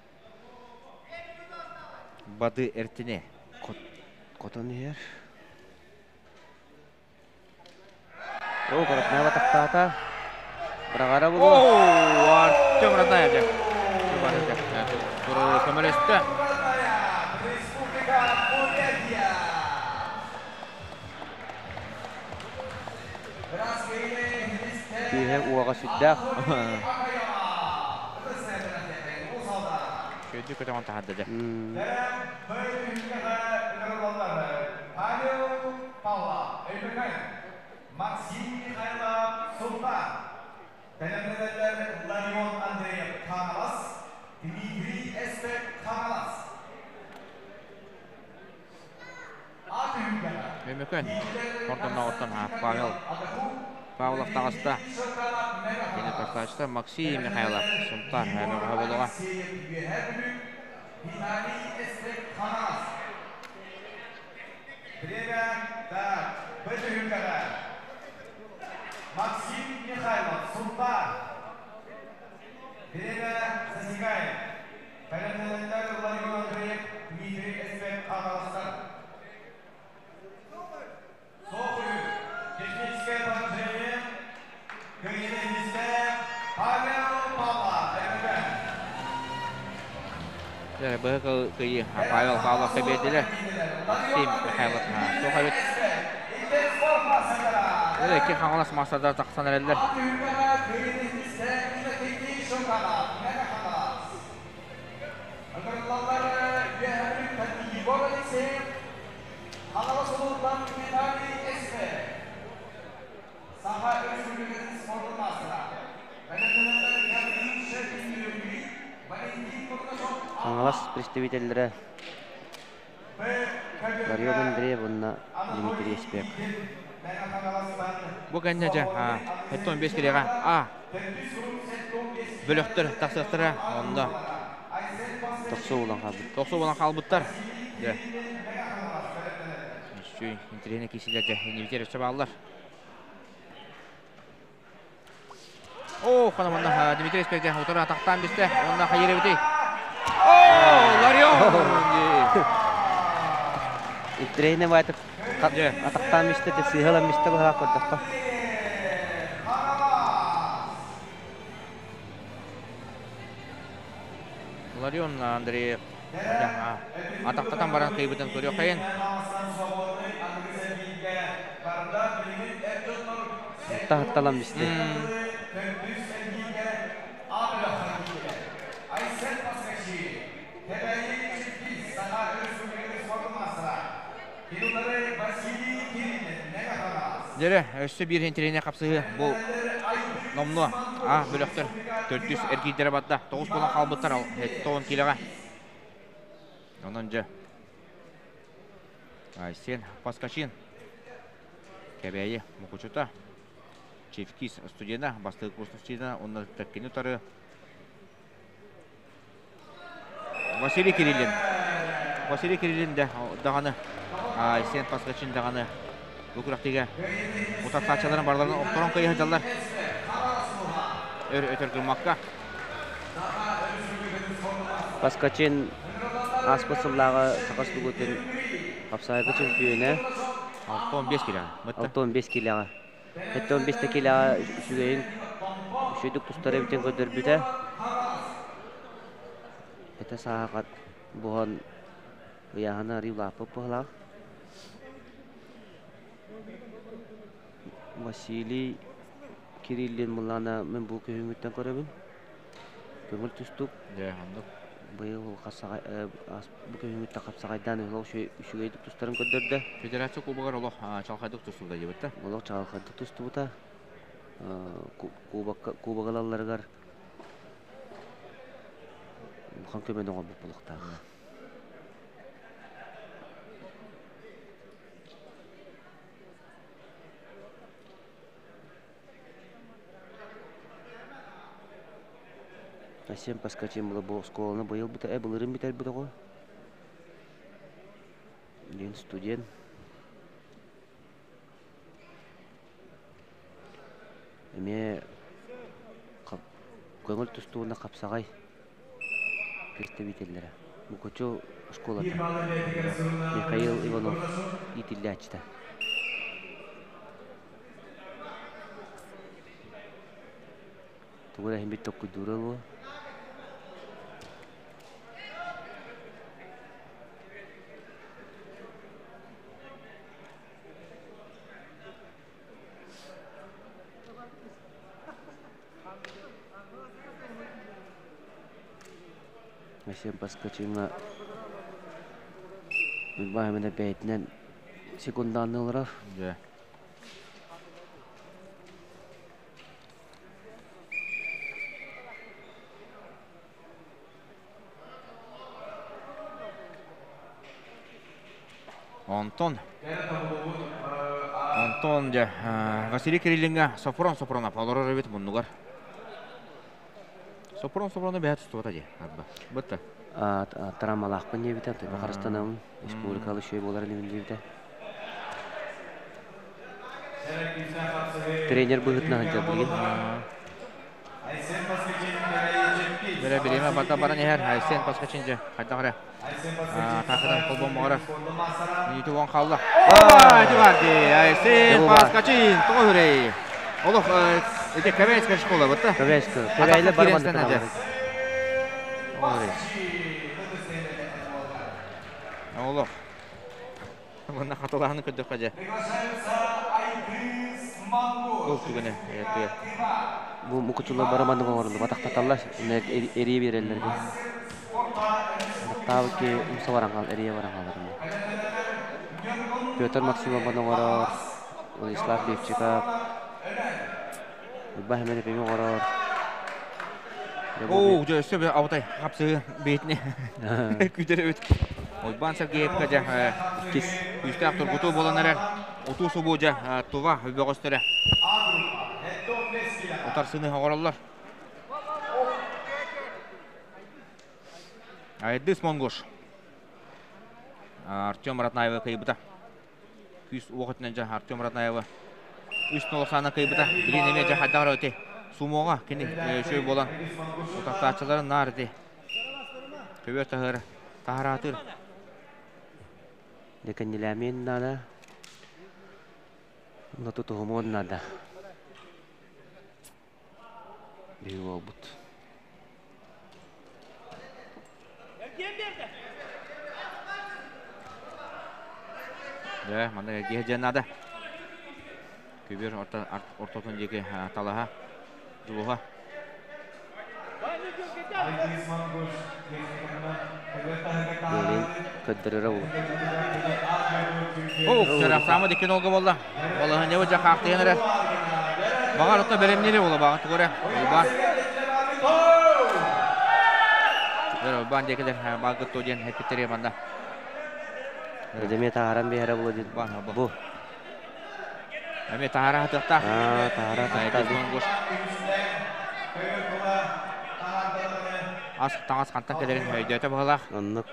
Бады әртіне. Котон ер. О, қарақна батақтата. Бірағара бұлы. Ооо, Артем Араднаев жа. Тұры көмелесті. Күйе уаға сүддәқ. Шөйді көтемін тағады жа. Максим Михайлов Султан. Тәлімдерler Ларион Андреев Камалас, Дмитрий Эспек Камалас. Мемекен, ордына оттан Павлов тағыста. Кені тастачыста Максим Михайлов Султан. Әмеға болуға. Виталий Эспек Камалас. Время, так, бөтігінкері. Максим Михайлов, Султан. Время засекает. Тәлімдерler Ларион Андреев, Дмитрий Эспек Камаластар. Техническое положение. Павел Павлов. Бұғы Павел Павлов кәбеділі. Максим Михайлов соға бет. Ке қаңылас мақсадар тақсан әрелдер. Қаңылас представителері Ларион Андреев, онна Дмитрий Эспек. Бұл кәнне жа 15 келеға бөліқтір, тақсықтыры, онда Тоқсы болан қалбыт. Тоқсы болан қалбыттар. Да. Еще интересно киселерде не битер өсіп алылар. О, қанаманна Дмитрий Спекте отыра тақтан бісті. Онына қайыры бітей. О, Ларион! Трейне вайтып атақтан бісті де сыйғалан бісті бұға көрдіққа. Ларион Андрей атақтатан баран қайбыдан көрі қайын. Тақталан бісті. Дәрі, өсі бір ентерене қапсығы бұл номны бөліқтір 400 әргейдері бадда 9 болан қалбыттар ал 10 келіға. Онан жа Айсен Паскачин кәбәйі мұқычыта Чевкис студена, бастығы курсны студена, онна тәккені тары Василий Кириллин да дағаны Айсен Паскачин дағаны Бүкірақтеге ұтат сатшаларын барларынан оқтырын қайы жалар. Өтір күрмаққа. Паскачин аспасыллағы сақас бүгітін қапсайғы чемпионы. 6-15 келіға. 6-15 келіға. 15 келіға үшігейін үшүйдік тұстары бітен көдір бүті. Әті сағақат бұған ұяғына ривлапы бұғылағы. Василий Кириллин мұлана мен бұл көйіңіттен көребін. Көңіл түстік. Бұл көйіңітті қапсағайдан үшігейдік тұстарын көдірді. Федерация кубығар олық чалқайдық тұстылда ебітті? Олық чалқайдық тұсты бұта. Кубығалаларығар бұқан көмені оған бұл бұлықтағы. Асен Паскачин бұл бұл школаны бұйыл бұта, бұлырын бітер бұта ғой. Ден студент. Әме көңіл тұстуына қапсағай персті бітелдері. Бұл көчі школада. Михаил Иванов етілі açtı. Тұғыра әмбет тоққы дұрыл ғой. Асен Паскачинға Мүлбағымына бәйтінен секунданы олар. Антон же Василий Кириллинға Сафрон апалары рөбет мұнығар. Сафрон бәйт ұсты бата де. Бұтты? Тарамалақпын не бітен, Қарыстанамын, республикалы шөй болар әлемін дейді. Тренер бұғытына ғанча білген. Бәрі білеме бата баран ехер, Айсен Паскачин же қайдағыры. Тақыдан қолбон мағыра. Минуты оң қалды. Айсен Паскачин, тұғы хүрей. Олық, өте Кавайская школа бұтты? Кавайская. Кавайлы барманды қанағыры. Олық. Бұнда қатылағыны көдді қажа. Бұл түгіне. Бұл мұқытшылар барманды қоңырынды. Батақтаталар, әрие берелерге. Тағы ке ұмса баранғал, әрие баранғаларында. Петр Максимов банығырар, Владислав Левчиков, Бахмен епеме қорар. Оу, жа өсі ауытай қапсығы бетіне күйтері өт. Ойбан Сергеев қажа күсті ақтыр құту болан әрер. Ұту сұбу жа тұға өбе қостыры. Отар сыны қоралар. Айдыс Монгош. Артем Ратнаева кайбыта. Күз уақытынан жа Артем Ратнаева. Үстін олсаны кайбыта. Білен еме жа қайдағыра өте. Сумоға кені шөй болан. Отақтачыларын нар де. Көбер тағыра атыр. Деканилямин нада. Ноту тухумон нада. Бейу олбут. Да, манда геже нада. Көбер ортотун жеке талаға. Жулуға. Белин көддөрөрө болот. Жарақ самы декен олғы болды. Олығы не өте қақты енірі. Бағар ұтты беремнері олы бағыты көрі. Олбан. Олбан декелер бағыт өден әпеттері банда. Эдеме тағаран бейхара болот. Бу. Әме тағара атықта. Тағара атықта. Асықтан асқантан кәдерін өйдеті бағылақ. Оннық.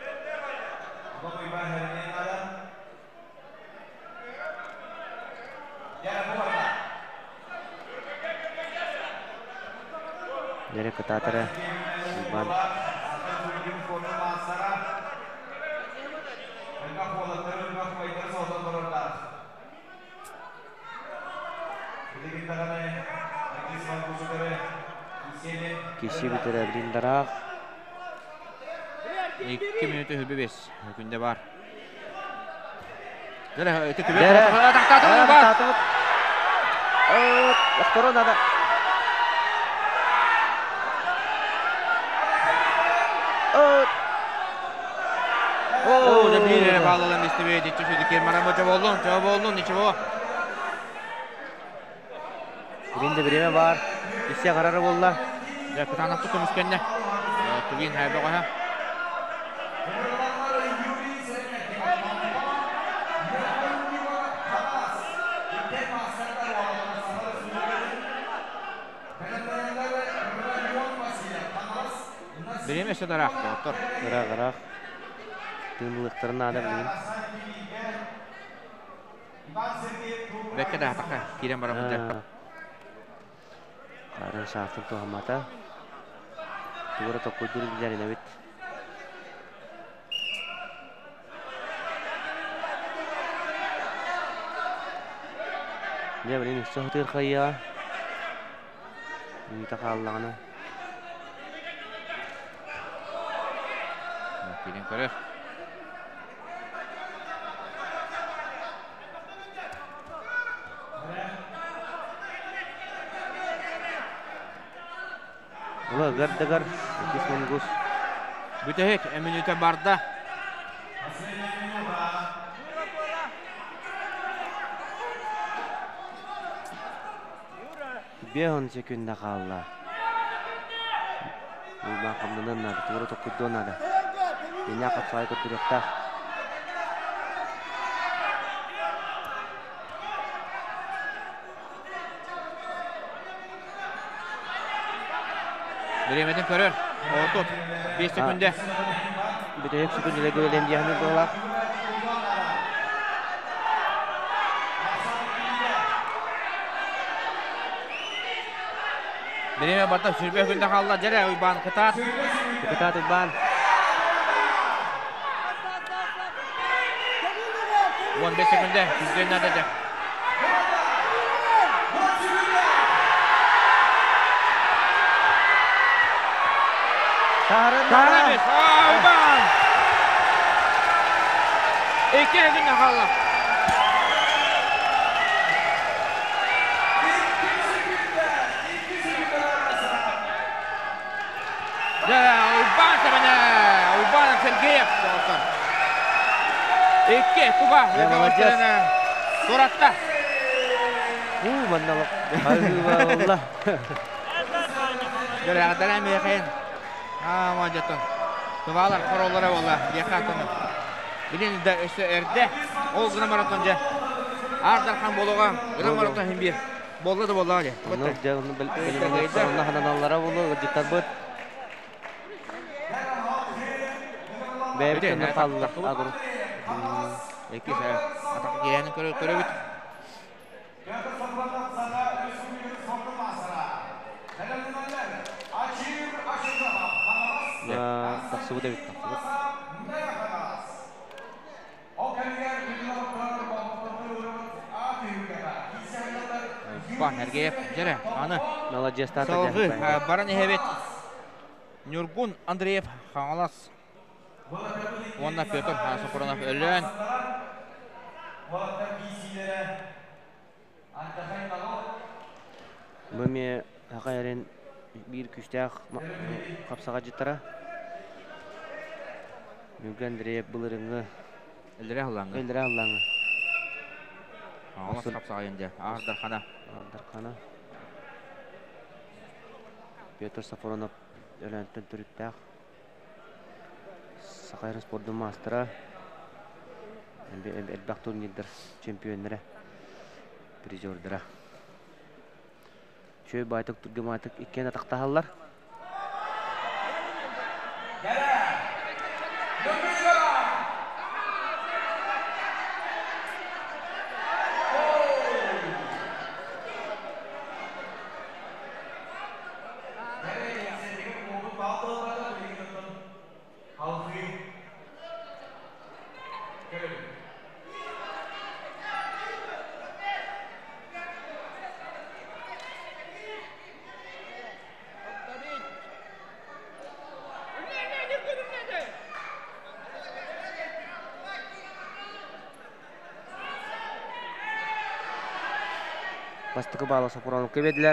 Дерек кытатыры. Бан. Киши бітірі біліндірақ. 2 минуты хүбі 5 күнде бар. Дәрі өті Дәрі. көбе тақтатығы бар. Ақтыру нада. Уже bir bağlanan istemiyor. Diçi şu diker maramı cevap oldun. Nичего. Birinde birime var. İşe kararı bolla. Ya kıtanak tutmuş kendine. Tugin hayba ha. Birime şu darak otur. Kırak. Tığınlıqtırın ada bilin. Bekle de hatakka. Kirem baramı cep. Karın şahtın tuhamata. Tuğra tokuydur giderin evet. Ne bilin üstü hıtır kayya. İyi takallağına. Kirem körür. Ola gar. Kisman gus. Bütehek eminüte barda. Behon sekünde kalla. Bu makamdan nada. Tuğra tokuydur nada. Ini akan saya ikut direkta. Bilemedin körür. Ortut. 5 sekunde. Bir de hep sekünde görelim diye hani dolar. Bileme barda sürbe günde kaldı. Jere uyban kıtat. Kita tuban. 15 sekunde. Yüzden atacak. Taharın. Uyban. 2 günde kaldı. Uyban sebene. Uyban Sergeyev. İki kuba. Suratta. Mandalık. Allah. Jadi kadang kami yakin. Macetun. Tuvalar korollara valla. Yakatını. Bilin de üstü erde. O gına maratonca. Ardarkan boluğa. Gına maraton hem bir. Bolla da bolla hadi. Onu jangan beli Allah hananlara bolu jitar bet. Bebek kena kallah agro. Eki atak girenin köröbüt. Piyatır Sofran'dan sana Respublika'nın Sofra Masara. Televizyonlar Açır Aşır'da Kanalas. Тахсыбы да бит, тахсыбы. Ne Kanalas? O kariyer ünlü oklar bağımlılığı uğramak Afrika'da. İnsanlar Бах, Нергеев, жere, аны. Молодец, тата. Салғы, баран ехебет. Нюргун Андреев, Хаңалас. Онна Петр, Сапуранов, Өлен. Володар бейсилері Антахай Нало. Бөме хакайрен бир күстәк капсага житара. Нүгән дреп булырыңы. Элдере аллаңы. Элдере аллаңы. Хаңалас капсаға енді. Ағырдархана. Ағырдархана. Петр Сапуранов Өлентен түріттәк. Сақайрын спордың мастера. Әлбәқ турнирдер чемпиондары. Призердары. Шөй байтық түргім айтық еккен атақтағалар. Бастығы балы Сапуранов көбеділер.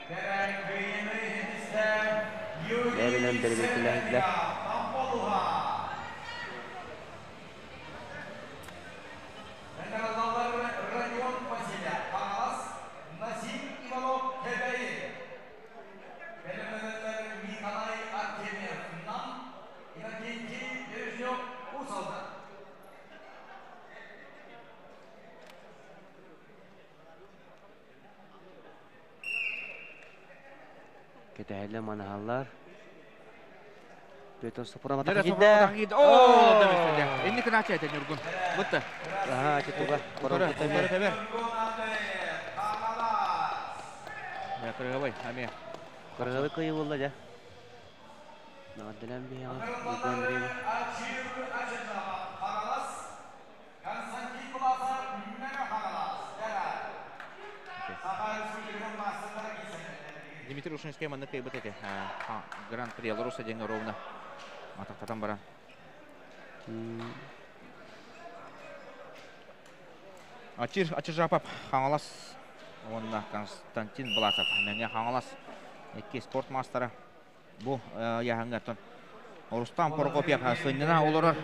Ләбінен бері-бекілер. Ketehelle manahallar. Петр Сапуранов атақ Нересі кеді. атақ кеді. Ооо, деместеді. Енді кіна ачы әтен Нюргун. Бұтты. Аха, кетуға. Көрі тәбер. Көріға бай, әме. Қырғылы көйі болды жа. Нағадылан бей ағы. Нүгән дребі. Дмитрий Ушинский манны кайбыт эти. Гран-при Беларуси деңі ровно. Атақтатан баран. Ачыр жапап, Хаңалас. Онна Константин Бласов. Мәңе Хаңалас. Екі спорт мастары. Бұл яғыңғартын. Рустам Прокопьев сынына олырыр.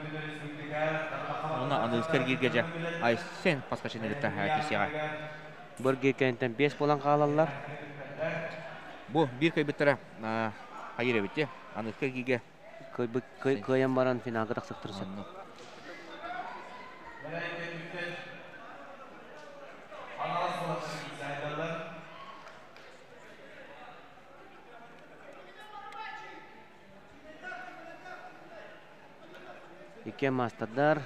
Оны андыскер киргеже. Ай, сен паскашын елітті әкесеға. Бір кекенттен 5 болан қалалар. Бұл бір көйбіттірі қайыр өбітте. Андыскер кирге. Көйен баран финалға тақсық тұрсы. Екен мастардар.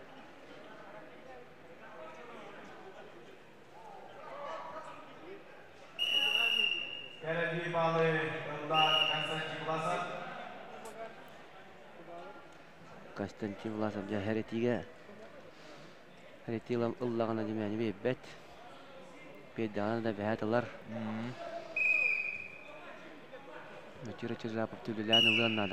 Кәрәбей балы Константин Власов. Константин Власов жа хәретиге. Хәретилам ұллағына демәні бейбет. Бейдағаны да бәйәтілар. Өтері жапып түліләні ұлғаннады.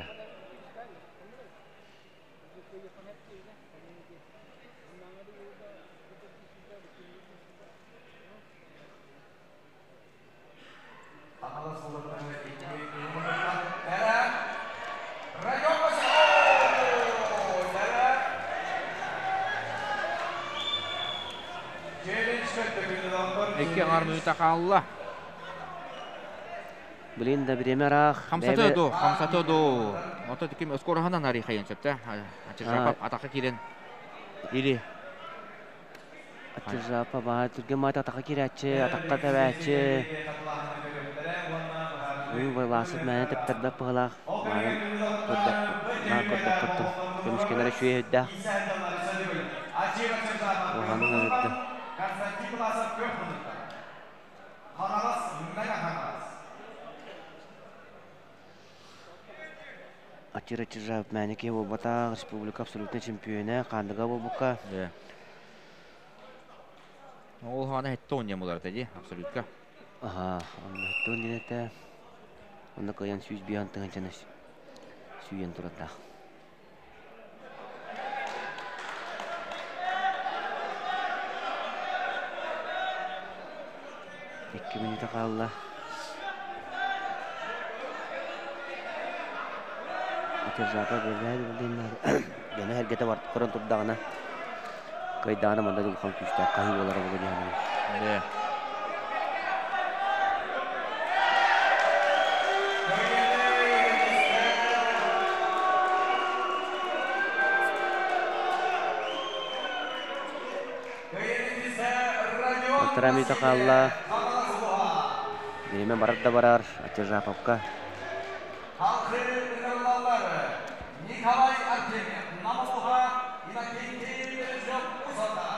Екі аңар мүйті қалыла. Блин, да біремер ақ. Хамсатоду. Ота текем өскорағынан арихайын сөпті. Ачыр жапап атақы керен. Или. Ачыр жапап, түрген майты атаққа керәтші, атаққа тәбәтші. Үй байласыз мәне тәптәрбәп бұғылақ. Мағын көрдік тұрттым. Көмішкенері шүйе өдді. Ачыга чыждана. Оғанын өтті. Константин Власов көп минутта. Қанағас, мыңнан қанағас. Ачыр жабып мәнеке ол бата республика абсолютный чемпионы қандыға бұл бұққа. Ол ғана әтті ойнайын болар деді, абсолютка. Аха, онда әтті ойнайын әтті. Онда қойан сүйіз бейан тұғанчаны сүйен тұратта. 2 минута қалды. Atırjaka belli Gene her gete var. Koran turdağına. Kaydağına manda dul kalk üstte. Kahi olara bulu diyanı. Evet. Antara kallah. Dilimen barat da barar. Atırjakapka. Halkı ünlüleri Nikolay Artemyev, Namuha, İnakenti, Uzata.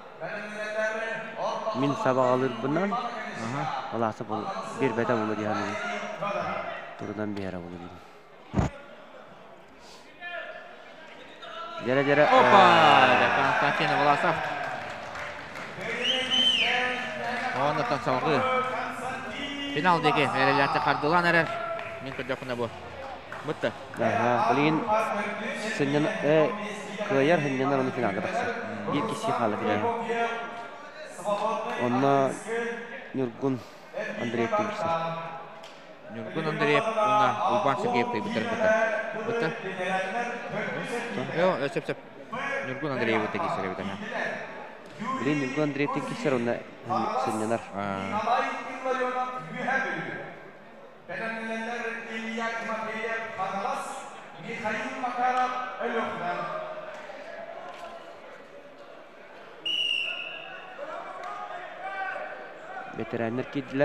Min sabah alır bundan. Olası bol bir beta bulu diyanı. Turdan bir ara bulu diyanı. Jere. Опа! Константин Власов. Оны тансалғы. Финалдегі әрелерді қардылан әрер. Мен көрдіқына бұл. Бұтты. Білген сенен көйер хенденер оны финалға тақсы. Bir kişi қалы финал. Онна Нюргун Андреев тегісі. Нюргун Андреев, онна Улбан Сергеевті бұттыр. Бұтты? Сөп. Нюргун Андреев тегісі ребята. Білген Нюргун Андреев тегісі онна сененер. Nikolay İllaryon'a mühe bölüyor. Bedenliler İlya Timofeyev Kanalas, Mikhail Makarov Ölükler. Veteranlar kediler.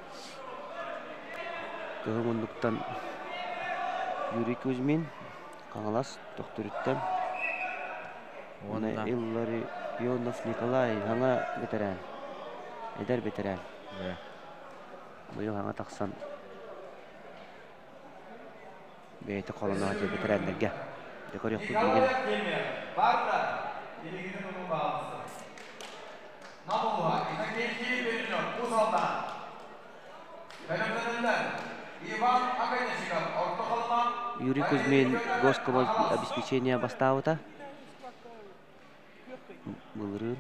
Kıhımınlıktan Yuri Kuzmin, Kanalas, Doktor Ütten. Ona Illarionov Nikolay, hana veteran. Eder veteran. Bu yıl hana taksan. Beyti koluna hacı veteranlarga. Dekor yoktu bilgin. Nikolay Artemyev, Barda, ilgili bunun bağlısı. Namuha, İnakenti Belinov, Uzal'dan. Bedenliler Ivan Akaneshikov, Ortakalma. Юрий Кузьмин Гоского обеспечения Бастаута. Булрын.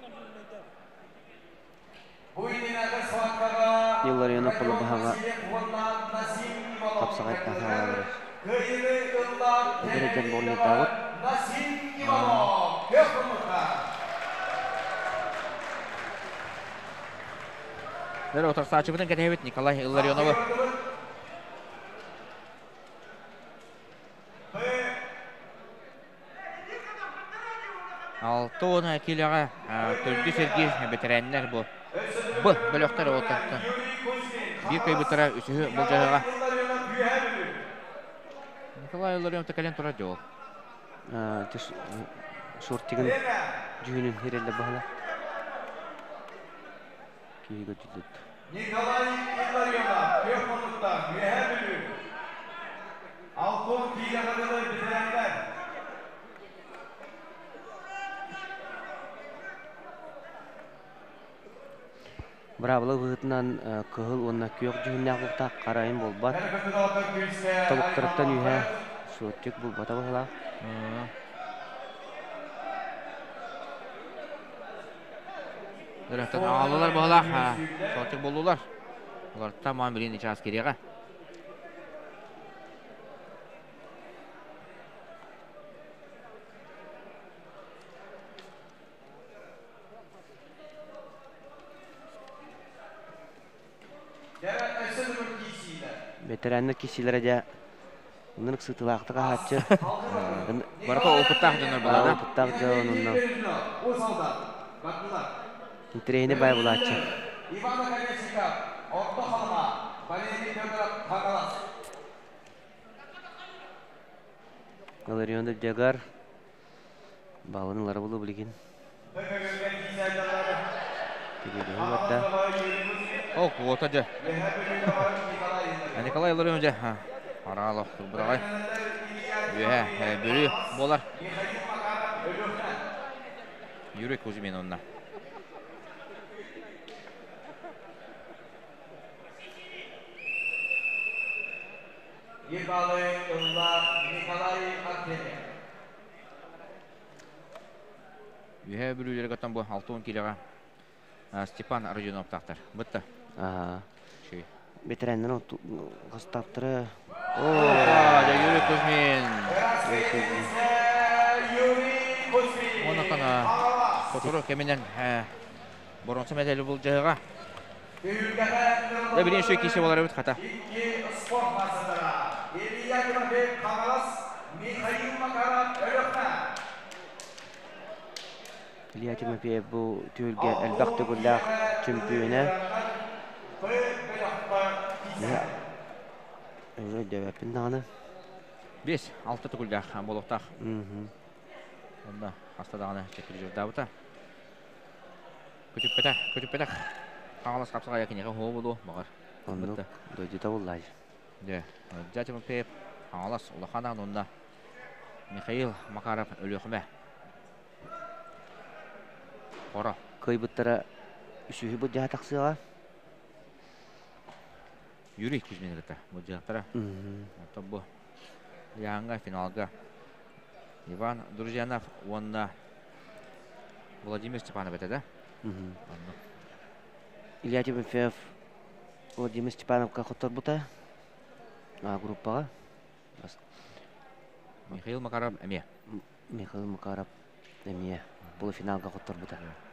Илларионов Полубахага Капсагайт Тахалар. Эдережен Борни Давыд. Дәл отырса ачыбытын кәтебет Николай Илларионовы. Алтуына келеға түрді серге бетерәнлер бұл. Бұл бөліқтер отырды. Bir көй бұтыра үсігі бұл жағыға. Николай Илларионовты кәлен тұра жол. Шортигін жүйінін херелі бағыла. Кейгі жүдді. Nikolay İllaryon'a kök konukta mühe bölüyor. Altın Kiylakalı'nı bitirenler. Бравлы бұғытынан күхіл онына күйек жүгінне ақылықта қарайын бол бат. Табықтырыптан үйе суыттек бұл бата бағыла. Дұрықтан ағалылар бағыла. Суыттек болулар. Олар тамам білін іші аскерияға. Veteranlar kişilere de onların sıtılaqtıqa hatçı. Барата опыттақ жөнір болады. Опыттақ жөнінна. Интерейіне бай бұл атчы. Иван Akaneshikov, Ortakalma, Valeri Fedorov Kanalas. Галарионда Жагар. Балынылары болу білген. Bölümde giysilerleri. Тегелеге барда. Ол квота же. Bölümde var Nikolay. Николай Лорен же. Аралы бұдағай. Бөлі болар. Михаил Макаров Ölükten. Юрий Кузьмин онна. Yıkalı yıllar Nikolay Akdemir. Бөлілері қаттан бұл 6-10 келеға Степан Родионов тақтар. Бұтты. Ага. Шүй. Ветерандын қыстаптыры. Юрий Кузьмин. Юрий Kuzmin. Оны қана Котуру кеменен бұрынсы мәдәлі бұл жағыға. Да білен шөй кесе болар өт қата. İki spor masasına. Elia Timofey Kamalas, Mikhail Makarov Ölükten. Илья Тимофеев бұл түйілге әлбақты күлләқ чемпионы. Öyle dövəpin dağını. 5-6 түгілді болуқтақ. Онда аста дағаны чекілі жүрді абыта. Көтіп бәтәк. Қағалас қапсыға якынеға хоу болу бағар. Onu döydüdə olay. Илья Тимофеев қағалас ұлақанаған онда Михаил Макаров өліқіме. Қора. Көй бұттара үшігі бұд жаға тақсыға. Юрий Кузьмин гэта бұл жағаттара. Это бұл яңға финалға Иван Друзьянов, онда Владимир Степанов это, да? Илья Тимофеев Владимир Степановқа құттар бұта. Группаға. Михаил Макаров әме. Михаил Макаров әме. Полуфиналға құттар бұта.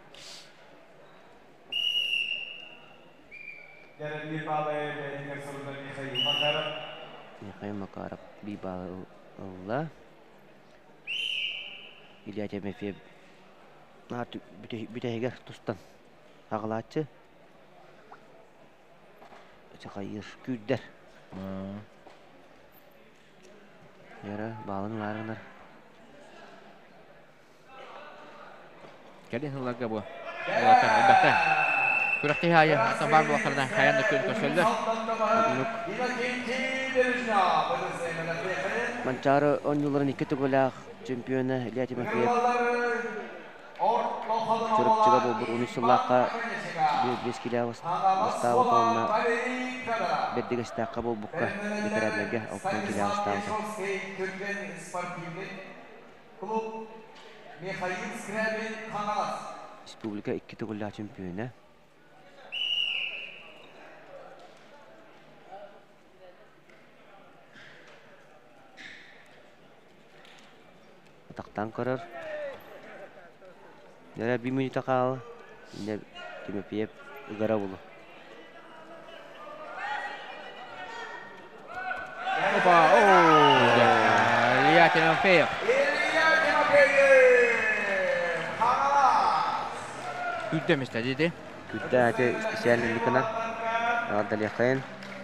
Yarın bir bağlı belediye sorumlu Mikhail Makarov. Михаил Макаров бибалы. Илья Тимофеев бүтәйгер тұстан ағылатшы. Қайыр күйдер. Яры балының ларыңдар. Кәлін ғыларға бұл. Әлбәтті. Күрәқті хайы, атын бар бұлақырына қаянды көн көшілді. Манчары 10 yılların 2 tugulaq çempiyonu Илья Тимофеев. Çırıkçıga bu 13 yıllaqqa 5 kilo bastava tonuna beddiga istaqqa bu buqqa bitiranlarga 6 kilo bastava. Respublika 2 tugulaq çempiyonu. Ataqtan korar. Nere 1 minuta qaldı. İndi Timofiyev ıgara bulu. Opa, Илья Тимофеев. Küttem istedi. Kütte aja spesiallikana. Adal yakın.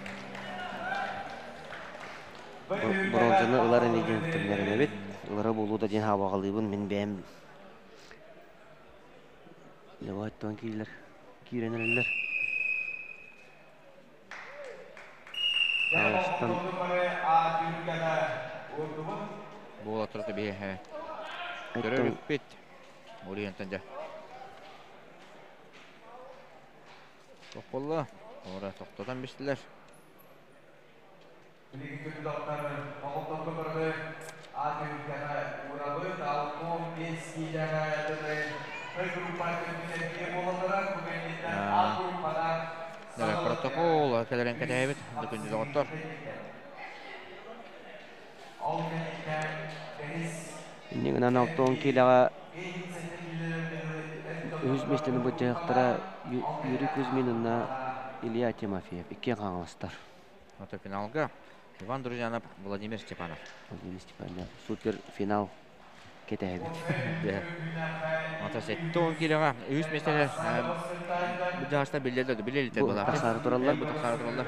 Bronzunu ıların edin tümlerine bit. Ilara bulu da den hava qalybın men bäm. Lewat tonkiler. Kirenler. Ağustan Bola turdu bir. Görüp bit. Orientanja. Toqolla. Ora toqtadan bistiler. Nere protokol kadaren kadayıbet. Dökündü doktor. Ini ngana 6 kilaga 100 metreni bu jaqtara Юрий Кузьминна Илья Тимофеев. İki qanğastar. Ota finalga Иван Друзьянов, Владимир Степанов. Владимир Степанов. Супер финал кетәбит. Ota 7 kiloga 100 metrede bu jaqta bildirdi. Bilirdi Bu bular. tasarı turallar. Bu tasarı turallar.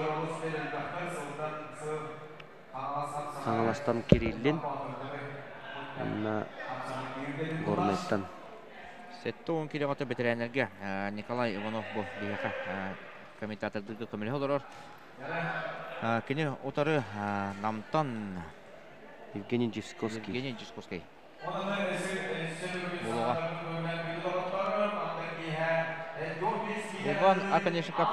Qanğastan Kirillin Анна Горнайттан. Сетті 10 келі қоты бітірәнерге Николай Иванов бұл бейеқа комментатордығы көмілі олар. Кені отары намтан Евгений Джисковский. Евгений Джисковский. Иван Аканешиков.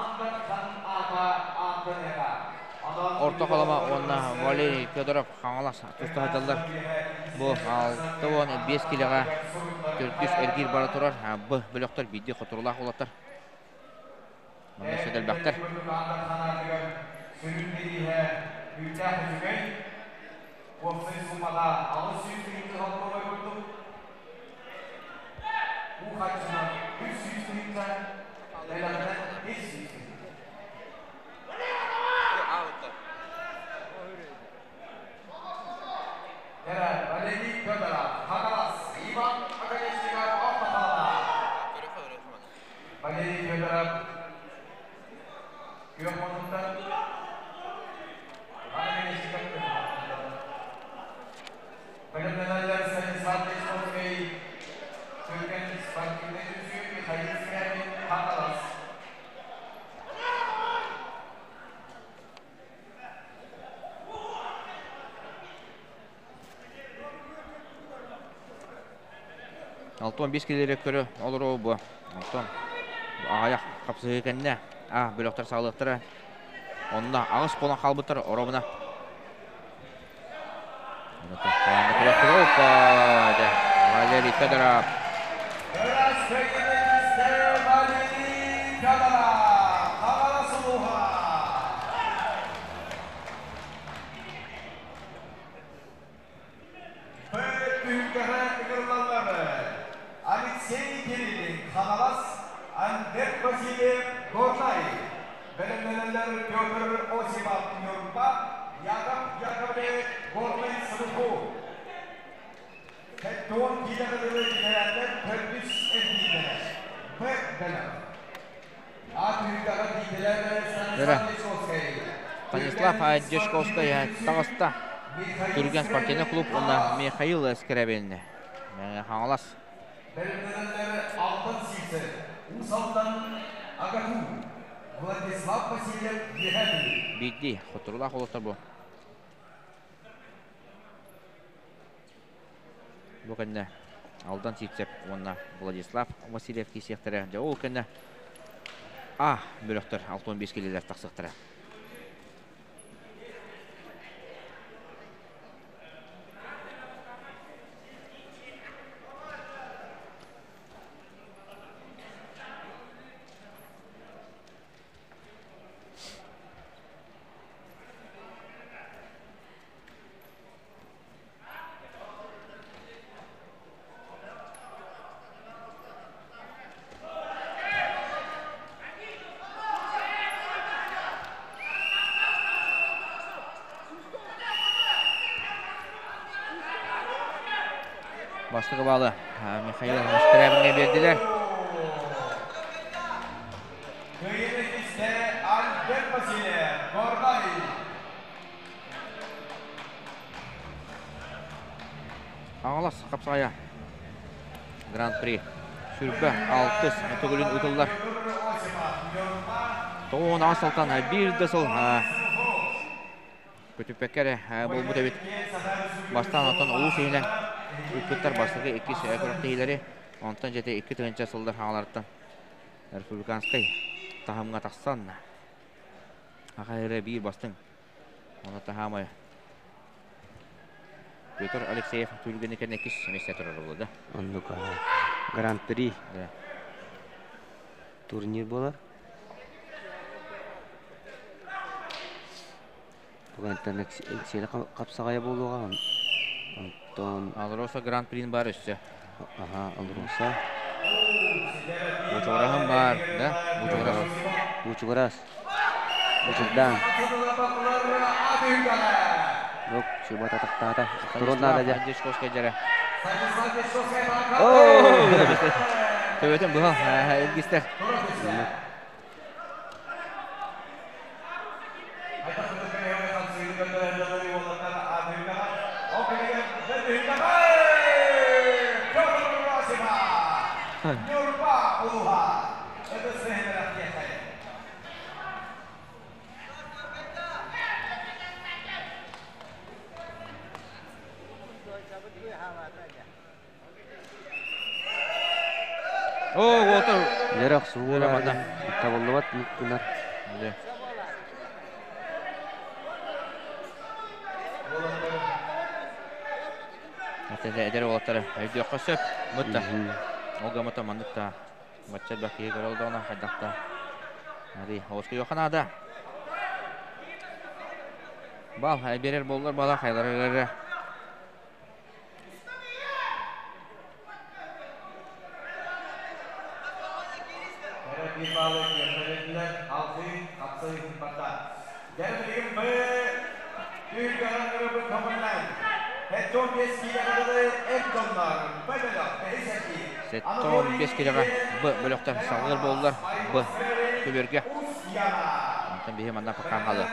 Орта қалама онна Валерий Федоров қаңалас тұста хаталар. Бұл 6-5 келіға Түркіс әргер бара тұрар. Бұл бөліқтар бейді құтырылақ олаттар. Мұны сөдел бәқтар. Валерий Федоров, Хакалас, Иван Академический автохала. Валерий Федоров, Кюрмонтан, Академический автохала. Пойдем Станислав Лесковский, Türkmen спортивный жүзу, Михаил Скрябин, Хакалас. Алтон 5 келерек көрі олыр ол бұл. Алтон ағаяқ қапсығы екеніне. Бөліқтар сағылықтыры. Онына ағыс болан қалбыттыр оробына. Валерий Федоров. Алексей Кириллин, Ханавас, Андер Васильев, Горнай. Белемнелер Петр Осипов, Нюрба, Яков Яковлев, Горнай Садуху. Тон кидерleri giderenler Pörbüs Edildiler. Bökbeler. Атүрдігі дейділер Станислав Джешковский тағыста Түрген спортивный клуб, онда Михаил Скрябин. Хаңалас. Бөлімдерілері Алтын Сипсі, Усалдан Агату, Владислав Васильев Ехәділі. Бейді, құтырыла қолықтар бұл. Бұл кәнді Алдан Сипсеп, онда Владислав Васильев кесектірі. Ол кәнді бөліқтір 6-15 келелер тақсықтыры. Бастығы балы Михаил Скрябинге берділер. Күйені кесте Альберт Васильев, Горнай. Ағалас қапсағая. Гран-при. Сүрбі 6 түгілін ұтылдар. Тоғын асылтан бірді сыл. Көтіппеккері бұл бұд әбет. Бастан атын ұлы сейінен. Үппеттер бастығы 2 көрікті ейлері. Онтан жете 2 түгінші сылдар ағаларыттан. Республиканскай тахымға тақсан. Ағайыры бір бастың. Оны тахамай. Петр Алексеев түлген екен 2 месте тұрар болды. Ондука Гран-при турнир болар. Бұғанттан әкселі қапсағая болуға. Алроса Гран-при'n бар үсті. Алроса. Бучуғырағын бар, да? Бучуғырас. Бучуғдан. Yok, coba tata. Turun nada aja. Джешковская жары. Oh. Төбетін бұл елгістер. Nurba Uluha. Это сыграла Пьеха. О, отыр. Ярак сугула. Ярамада. Табылдыбат мукунар. Әтәдә әдәр олаттары өйдө қосып, мұтта. Олға мұтта мандықта. Матчат бәкеге көрілдіғына қайдақта. Әді, оғызқы йоқанада. Бал, берер болылар бала қайлары. Bir balık yöneticiler altı kapsayı hizmetler. Geldiğim bu Türk Aranları kabullen. Petron 5 kilometre Ertonlar. Bedela 5 Сеттон 5 келеға бұ бөліқтер сағылыр болылар. Бұ көберге. Онтан бейі маңдан қаққан қалы.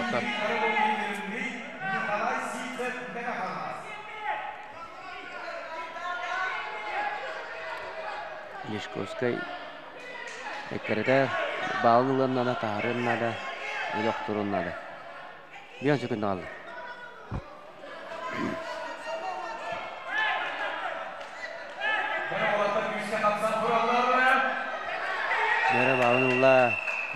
Ешковскай Эккерде балыларына таарыннада, электроннада. Биян секунд алды. Бері балылла.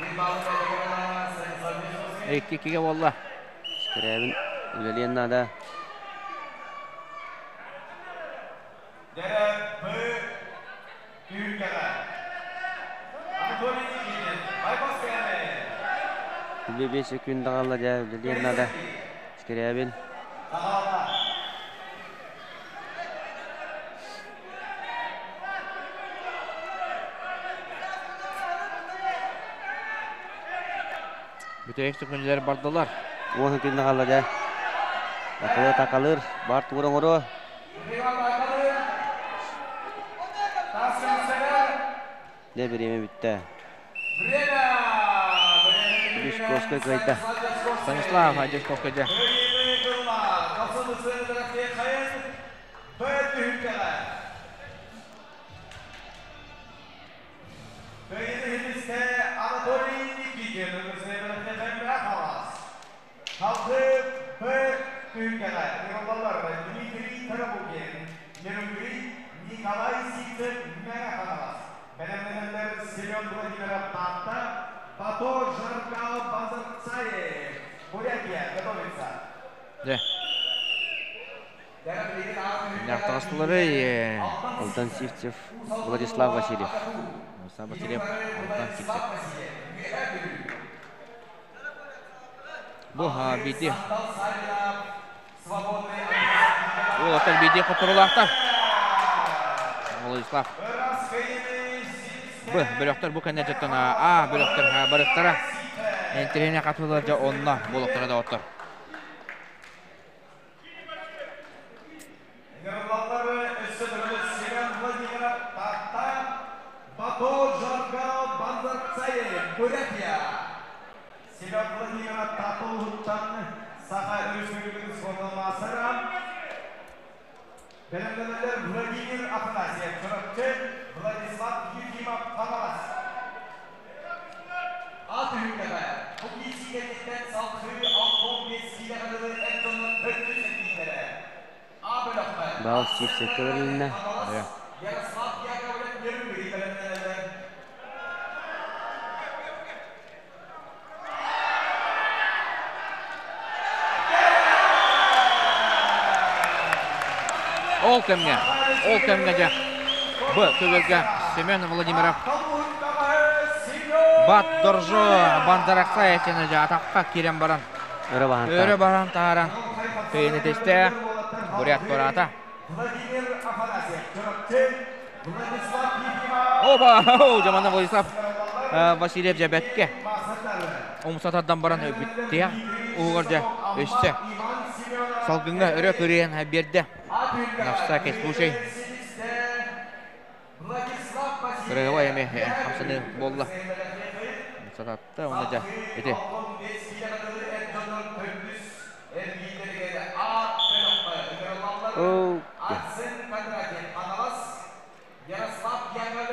Эккеге болла. Скеребін үлелиеннада. Үле 5 секунд қалды жа үлелиеннада. Скеребін. Бүтек секунділер бардылар. 10 секунд қалды жа. Тақалыр, бар туырың ұры. Де біреме бітті. Ешковскай қайда. Станислав Ешковскайда. Батор Жаркал Базарцаев. Бурятия готовится. Да. Нақтағыстылары Алтан Сивцев, Владислав Васильев. Владислав Васильев, Алтан Сивцев. Бұл бейді. Ол отыр бейді құтырылақтар. Владислав. Бұл бөліқтер бұл кәне жаттан бөліқтер барықтара. Энтерене қатылар жа онына болықтары да отыр. Батор Жаркал Базарцаев, Бурятия. Семен Владимиров Татулхуттан Саха Özgürlüğün sorulmasına Belirlenenler Vladimir Afanasyev, Çorapçı, Vladislav Yefimov Pavalas. Altı hükümde bu bisikletten saltığı 6-15 kilometre Erdoğan'ın 400 sekliklere. A bölükme. Bağ çift sektörlerine. Yaroslav Yakovlev yarım biri belirlenenler. Ол кәмге жа. Бұ көберге Семен Владимиров. Бат дұржы Бандарақса етені жа атаққа керен баран. Өрі баран тағаран. Көйіні тесте. Бурят барата. Опа! Жаманда Владислав Васильев жа бәтке. Омсатардан баран өбітте. Оғыр жа өсті. Салғынға өрі көрейін берді. Навсякий случай. Кырыгыва эми хамсыны болла. Сататта оны жа эти. Оу. Yaroslav Yakovlev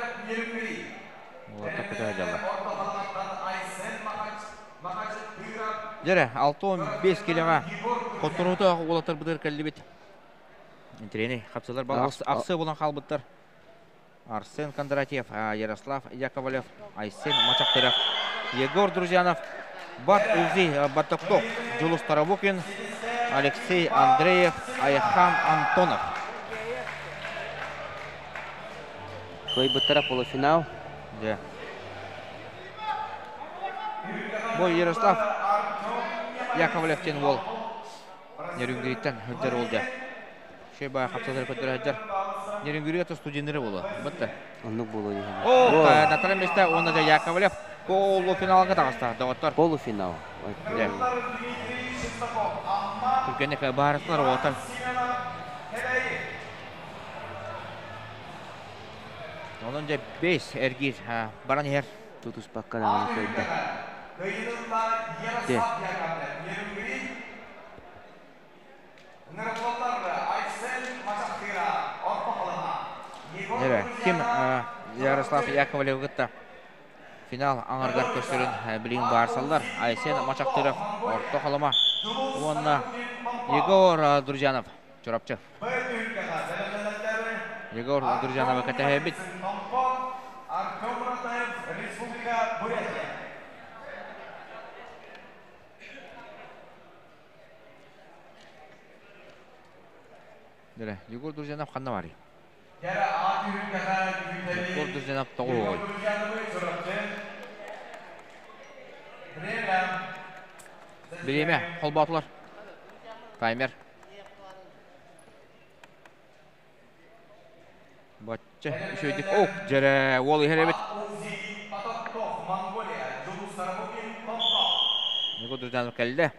Жere 6-15 келеға қоттыруды олатыр бұдыр кәлібет. Трени қапсылар бұл ақсы болан қалбыттар. Арсен Кондратьев, Ярослав Яковлев, Айсен Мачақтырев, Егор Друзьянов, Бат Узи Батоктов, Джулус Тарабукин, Алексей Андреев, Айхан Антонов. Кой бұттара полуфинал. Да. Бой Ярослав Яковлевтен ол. Нерюнгериттен өттер олды. Шей бая қапсалар көттер өттер. Нерюнгеритті студенері болу. Бұтты. Онық болу дейін. О, Наталья Места, оны да Яковлев полуфиналға тағыста. Доғыттар. Полуфинал. Түркенек барысылар олатар. Onun da 5 ergir baran yer. Tutus bakkan ağını koydu. De. Evet, kim Yaroslav Yakovlev gitti. Final anargar köşürün bilin barsallar. Aysen Maçaktırov orta kalama. Onunla Егор Друзьянов çorapçı. Егор Друзьянов katahebit. Dere, Егор Друзьянов қанна бар? Егор Друзьянов тоғыр ғой. Білеме, қол батылар. Таймер. Батча, үші өйдік. Оқ, жәрі, ол ехер әбет. Егор Друзьянов кәлді.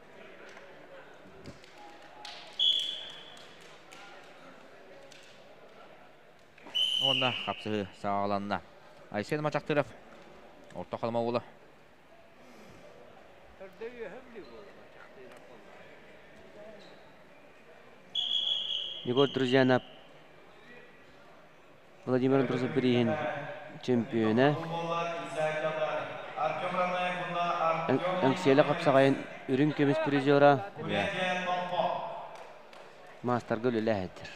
Онда қапсығы сағаланына. Айсен Мачақтыров. Орта қалма олы. Егор Друзьянов. Владимир Друзаберихин чемпионы. Әңкселі қапсағайын үрін көмес призера. Мастар гөлі ләхеттір.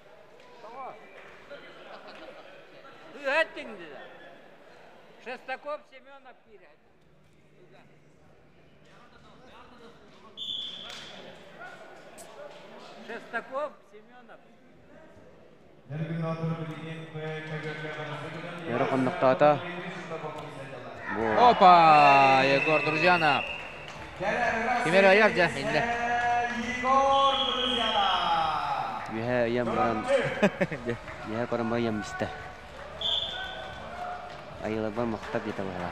Шестаков, Семенов, Пирят. Шестаков, Семенов. Яры қоннықтата. Опа, Егор Друзьянов. Кемер аяр жа, енді. Веха аям баран. Веха баран аям істі. Айылар бар мақтап жета бара.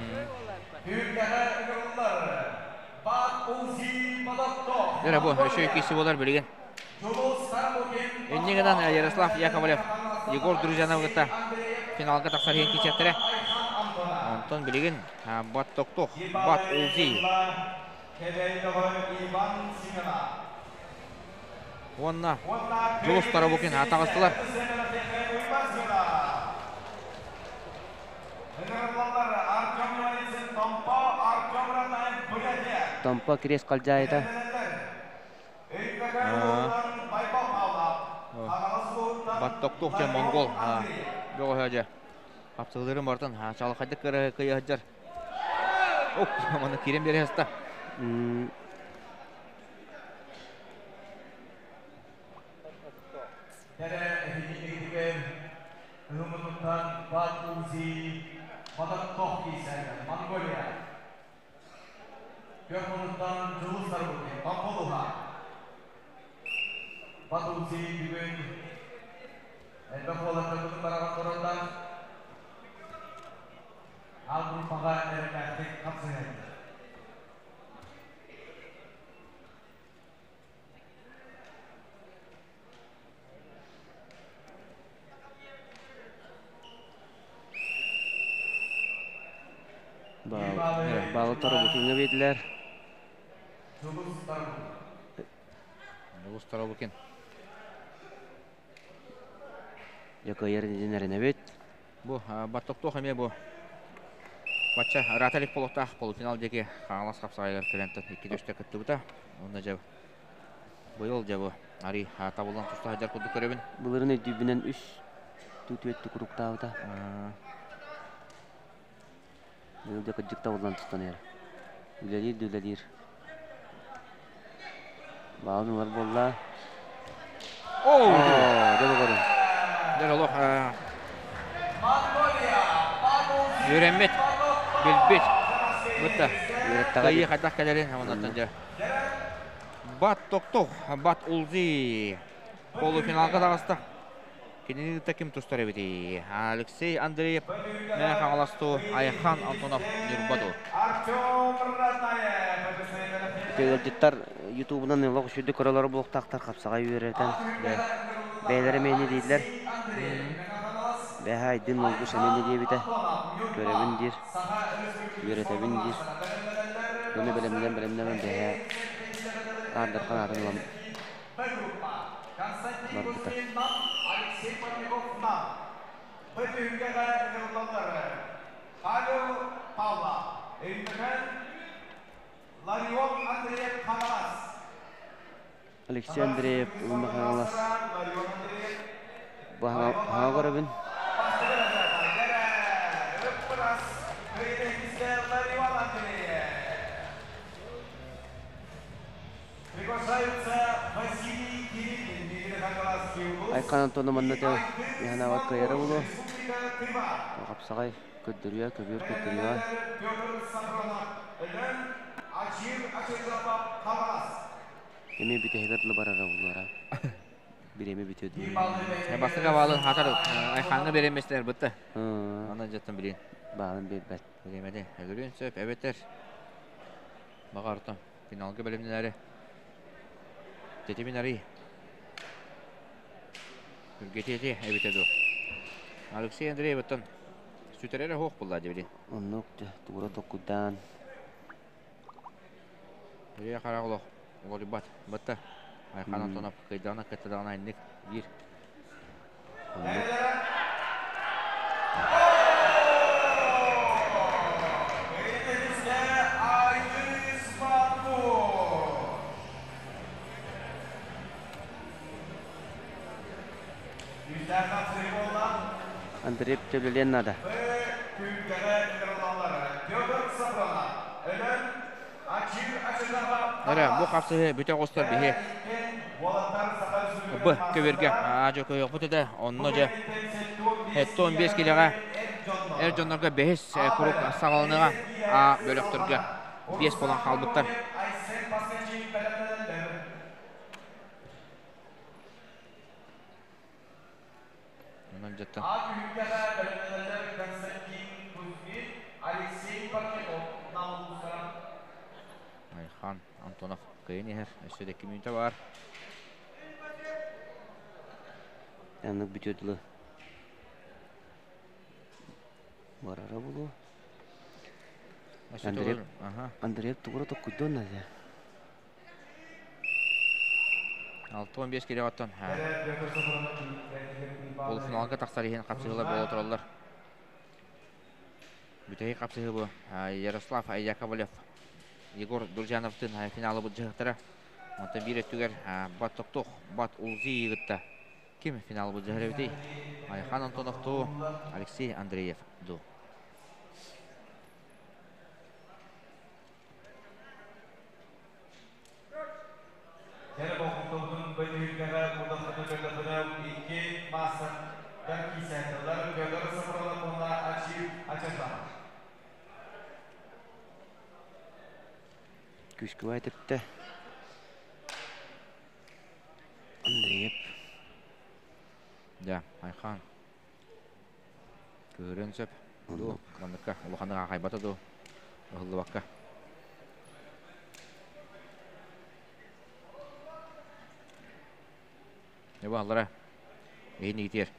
Дәрі бұл, үші екесі болар білген. Еннегенен Ярослав Яковлев, Егор Друзьянов ғытта финалға тақсар ең кесеттірі. Онтон білген Бат Тоқтоқ, Бат Улзи. Онна Жұлыс Тарабукин атағыстылар. Томпа крес қалжайда. Бат Тоқтоқ жа Монгол. Жоғы өже. Қапсығылырын бартын. Чалы қайдық күйі өджар. Оқ, мұны керем бере әсті. Görmünüzden Cılızlar bugün, Pampoluha. Batulzi bugün Elbette olanlarının beraber korondan Avrupa'ya erkeklik kapsayın. Bağlı tarafı verdiler. Жұлыс Тарабукин. Яка ерінен әріне бет. Бұл Бат Тоқтоқ әме бұл. Матча Раталик полуқтақ полуфиналдегі қаңалас қапсағайлар кілемтін 2-4-те күтті бұта. Онда жабы. Бұйыл жабы. Ари табылдан тұста хаджар күлді көребін. Бұлырын өйдібінен 3 түт-өтті күріктауыда. Бұлды күджік табылдан тұстан ер. Үлелер. Бағын олар болла. Дәбі көрін. Дәл олық. Үйренмет. Білбет. Бұтта. Қайы қайтақ кәдерін. Аманаттан жа. Бат тоқтық. Бат ұлзи. Полуфиналға дағыстық. Кенені тәкім тұстар әбеті. Алексей Андреев. Мен қаңаласту. Айхан Антонов Нюрбаду. Тегілдеттар ютубынан ұлық үшірді көрелері бұлықтақтар қапсаға үйерден. Бәйлері мені дейділер. Бәхай дін олғы шәмені дейбіті. Көребін дер. Үйеретебін дер. Көні білімден бәхай ардырқан атын ұлам. Барбыта. Алексей Андреев ұлында қаңалас. Бұға көребін. Айқан Антоны маннаты яғанағат қайыры бұлы. Қапсағай көддірия, көбер көддірия. Еме біте хегардылы барара бұлара. Биреме битеді. Бастыға бағылын қатар Айханға береместер бұтты. Ана жаттын білейін. Бағылын бет. Білемеді. Әгірін сөп, әбеттер. Бағартым. Финалғы білімден әрі. Тетемін әрі. Үргететі әбеттеді. Алексей Андрей бұттын. Сүтерері хоқ бұлда де білейін. Оннық тұғыра тоқудан. Үрге қарағылық. Олы бат. Бұтты. Айхан Антонов қайдағына қайттадағына әннік ер. Андреев төбелен нада. Әрі, бұл қапсығы бүте қостар бейе. Бұ көверге ажы көйек бұтыды. Онны жа 15 келеға әр жонларға 5 күрік сағалыныға бөліқтірге 5 болан қалбыттар. Онын жаттын. Айхан Антонов қиын ехер. Өсседекі минута бар. Әнік бүтеділі. Барара бұлы. Андреев тұғыра тоққыды онады. 6-15 келе қаттан. Бұл финалға тақсар ехен қапсығылар бол отыралар. Бүтәйі қапсығы бұл. Ярослав Яковлев. Егор Дуржановтың финалы бұл жығықтары. Онтан бір өттігер бат тоқтық, бат ұлзы егітті. Кем финалы бұл жығыр өтей? Айхан Антонов ду, Алексей Андреев ду. Және боқықтығының бәйдігілері бұлдақтығы жөрліғіне екі масын дәр кейсәттілер көдірі сыпырылып бұнда açırlar. Күшкі байтыпты. Андреев. Да, Айхан. Көрін сөп. Ду, қандыққа, ұлықандыға қайбаты ду. Ұғылды баққа. Ne bağlara? Eyni gidiyor.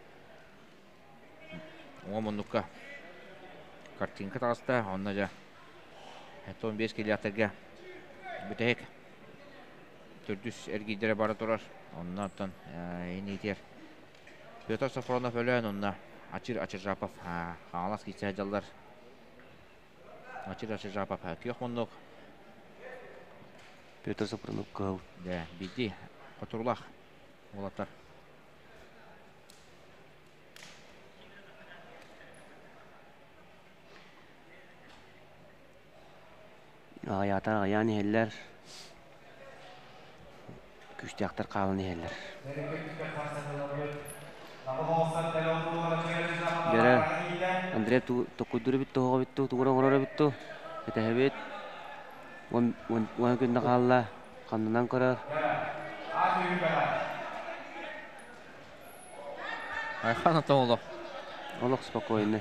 Oğa monlukka. Kartinka tağısta. Onunca. 15 kilometre. Bütehek. Türdüs ergidere bara durar. Ondan eyni gidiyor. Pyotr Safronov ölen onunla. Açır Rapov. Ağlas gitse hacallar. Ачыр жапап күйөк мұндық. Петр Сапронов кыл. Да, биди Котурлах олаттар. Аятар аян хеллер. Күштяктар калын хеллер. Бера Андрей токудуру битту хого битту тугура горора битту. Этебет. Вон күндө калла. Канынан көрөр. Айхан Антонов. Олох спокойно.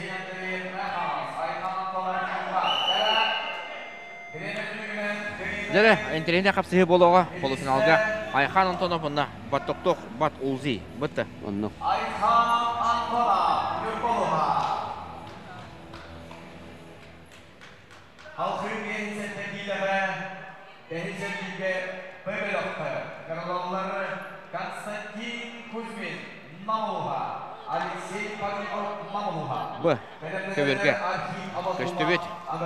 Жere, интернетте капсыгы болуға полуфиналга Айхан Антонов мына баттокток бат улзи бытты. Онно. Ayhan Antona Yurkolova. Halkın gençlikleri Denizli'de Bebelok'ta Karaloğulları Konstantin Kuzmin Mamova Alexey Pavlov Mamova Б. Көберге. Көстөбет.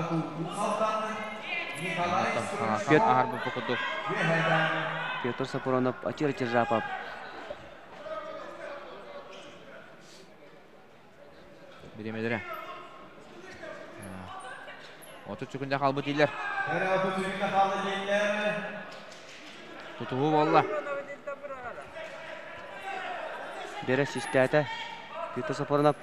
Ағар бұл покудық. Петр Сапронов ачыр жапап. Биремедері. Оту чүкінде қалбы дейлер. Тұтуғы болла. Бере систята. Петр Сапронов.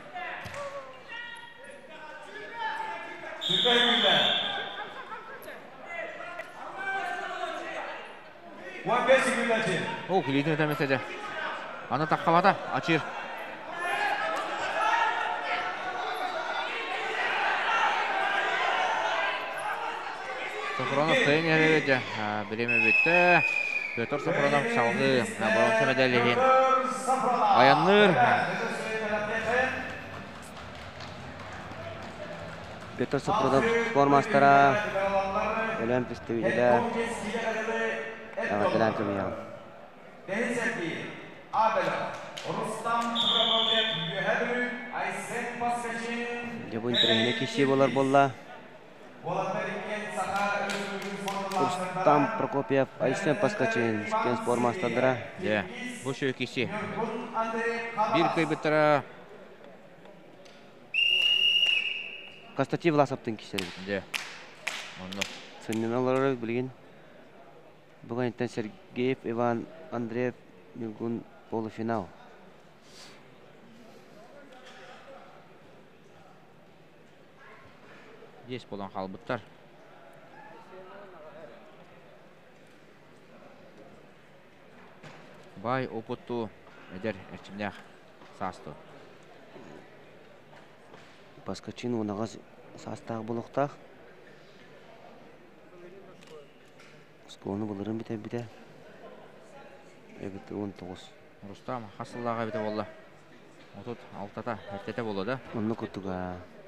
О, келейдің өтемеседі. Аны таққалада, ачыр. Сапронов тайын әреледі. Біреме бетті. Петр Сапронов шалғы. Бронза медалеген. Аянныр. Петр Сапронов формастара. Олен представителя. Ағадылан кімиян. Жабын трейне кеші болар болла. Рустам Прокопьев, Айсен Паскачин, Скенс формастадыра. Де, бұл шөй кеші. Бір көйбіттіра. Константин Власовтың кешері. Де, онды. Сынненалары білген. Бүгін Сергеев, Иван Андреев, Милгун полуфинал. Ес болан қалбыттар. Бай опытту әдер әрчімнәқ састы. Паскачин онағыз састағы болуқтақ. Сколыны бұлырын біте. Әбітті 19. Рустам қасыллаға біте болды. Отут алтата әртете болды. Онны күттіға.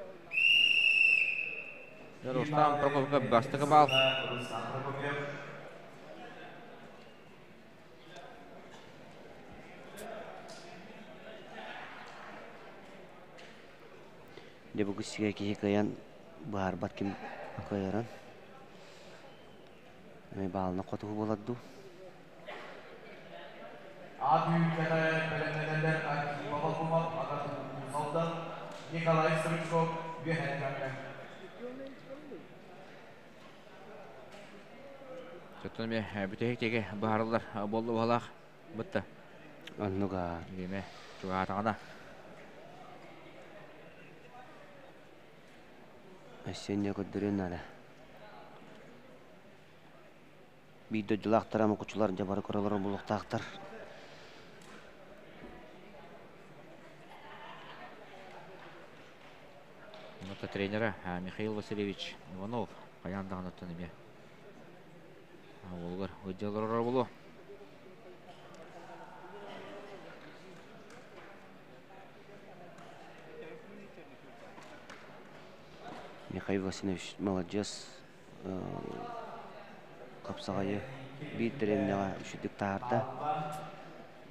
Рустам Прокопьевқа бастығы бал. Де бүгі сіге кеге қаян бағар баткем қойаран. Мен балына қотығы болады. Adi ülkede belirlenenler Akif Babakumov, Agatın Uzal'dan, Nikolay Sırıçkov, Gühencan'dan. Сөттін ме бүтехектегі бағарылар болды балақ бұтты. Онныға. Деме, жүға атағана. Әсенне көддірен әлі. Бейді жылақтар амы күчіларын жабары көраларын бұлықтақтар. Мұнытта тренері Михаил Васильевич Иванов қаяндағын өттін ме. Олғыр өйделер болу. Михаил Васильевич молодец. Қапсағайы бейт тренерға үшідік тағарда.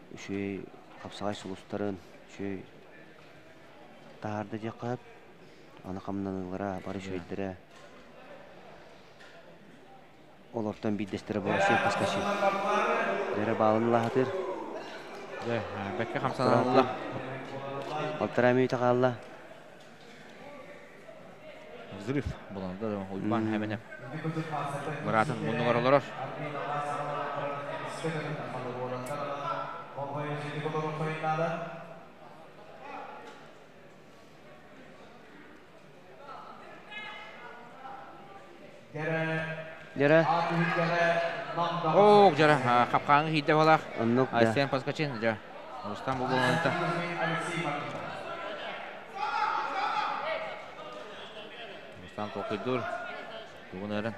Үші қапсағай сұлыстарын үші тағарды де қап. Аны камнанылара бары шөйддере. Олортан биддестері борасы паскаши. Дәрі балынла хатыр. Бәкке қамсаналылы. Алтара мүйті қалла. Взрыв боланды да ұйбан әмені. Мұратын мұнның оралырыр. Дәрі. Оқ, жара, қапқаңы хейді болақ. Оннық да. Айсен Паскачин, жара. Рустам бұл болғанды. Рустам тоқыдыр. Бүгін әрін.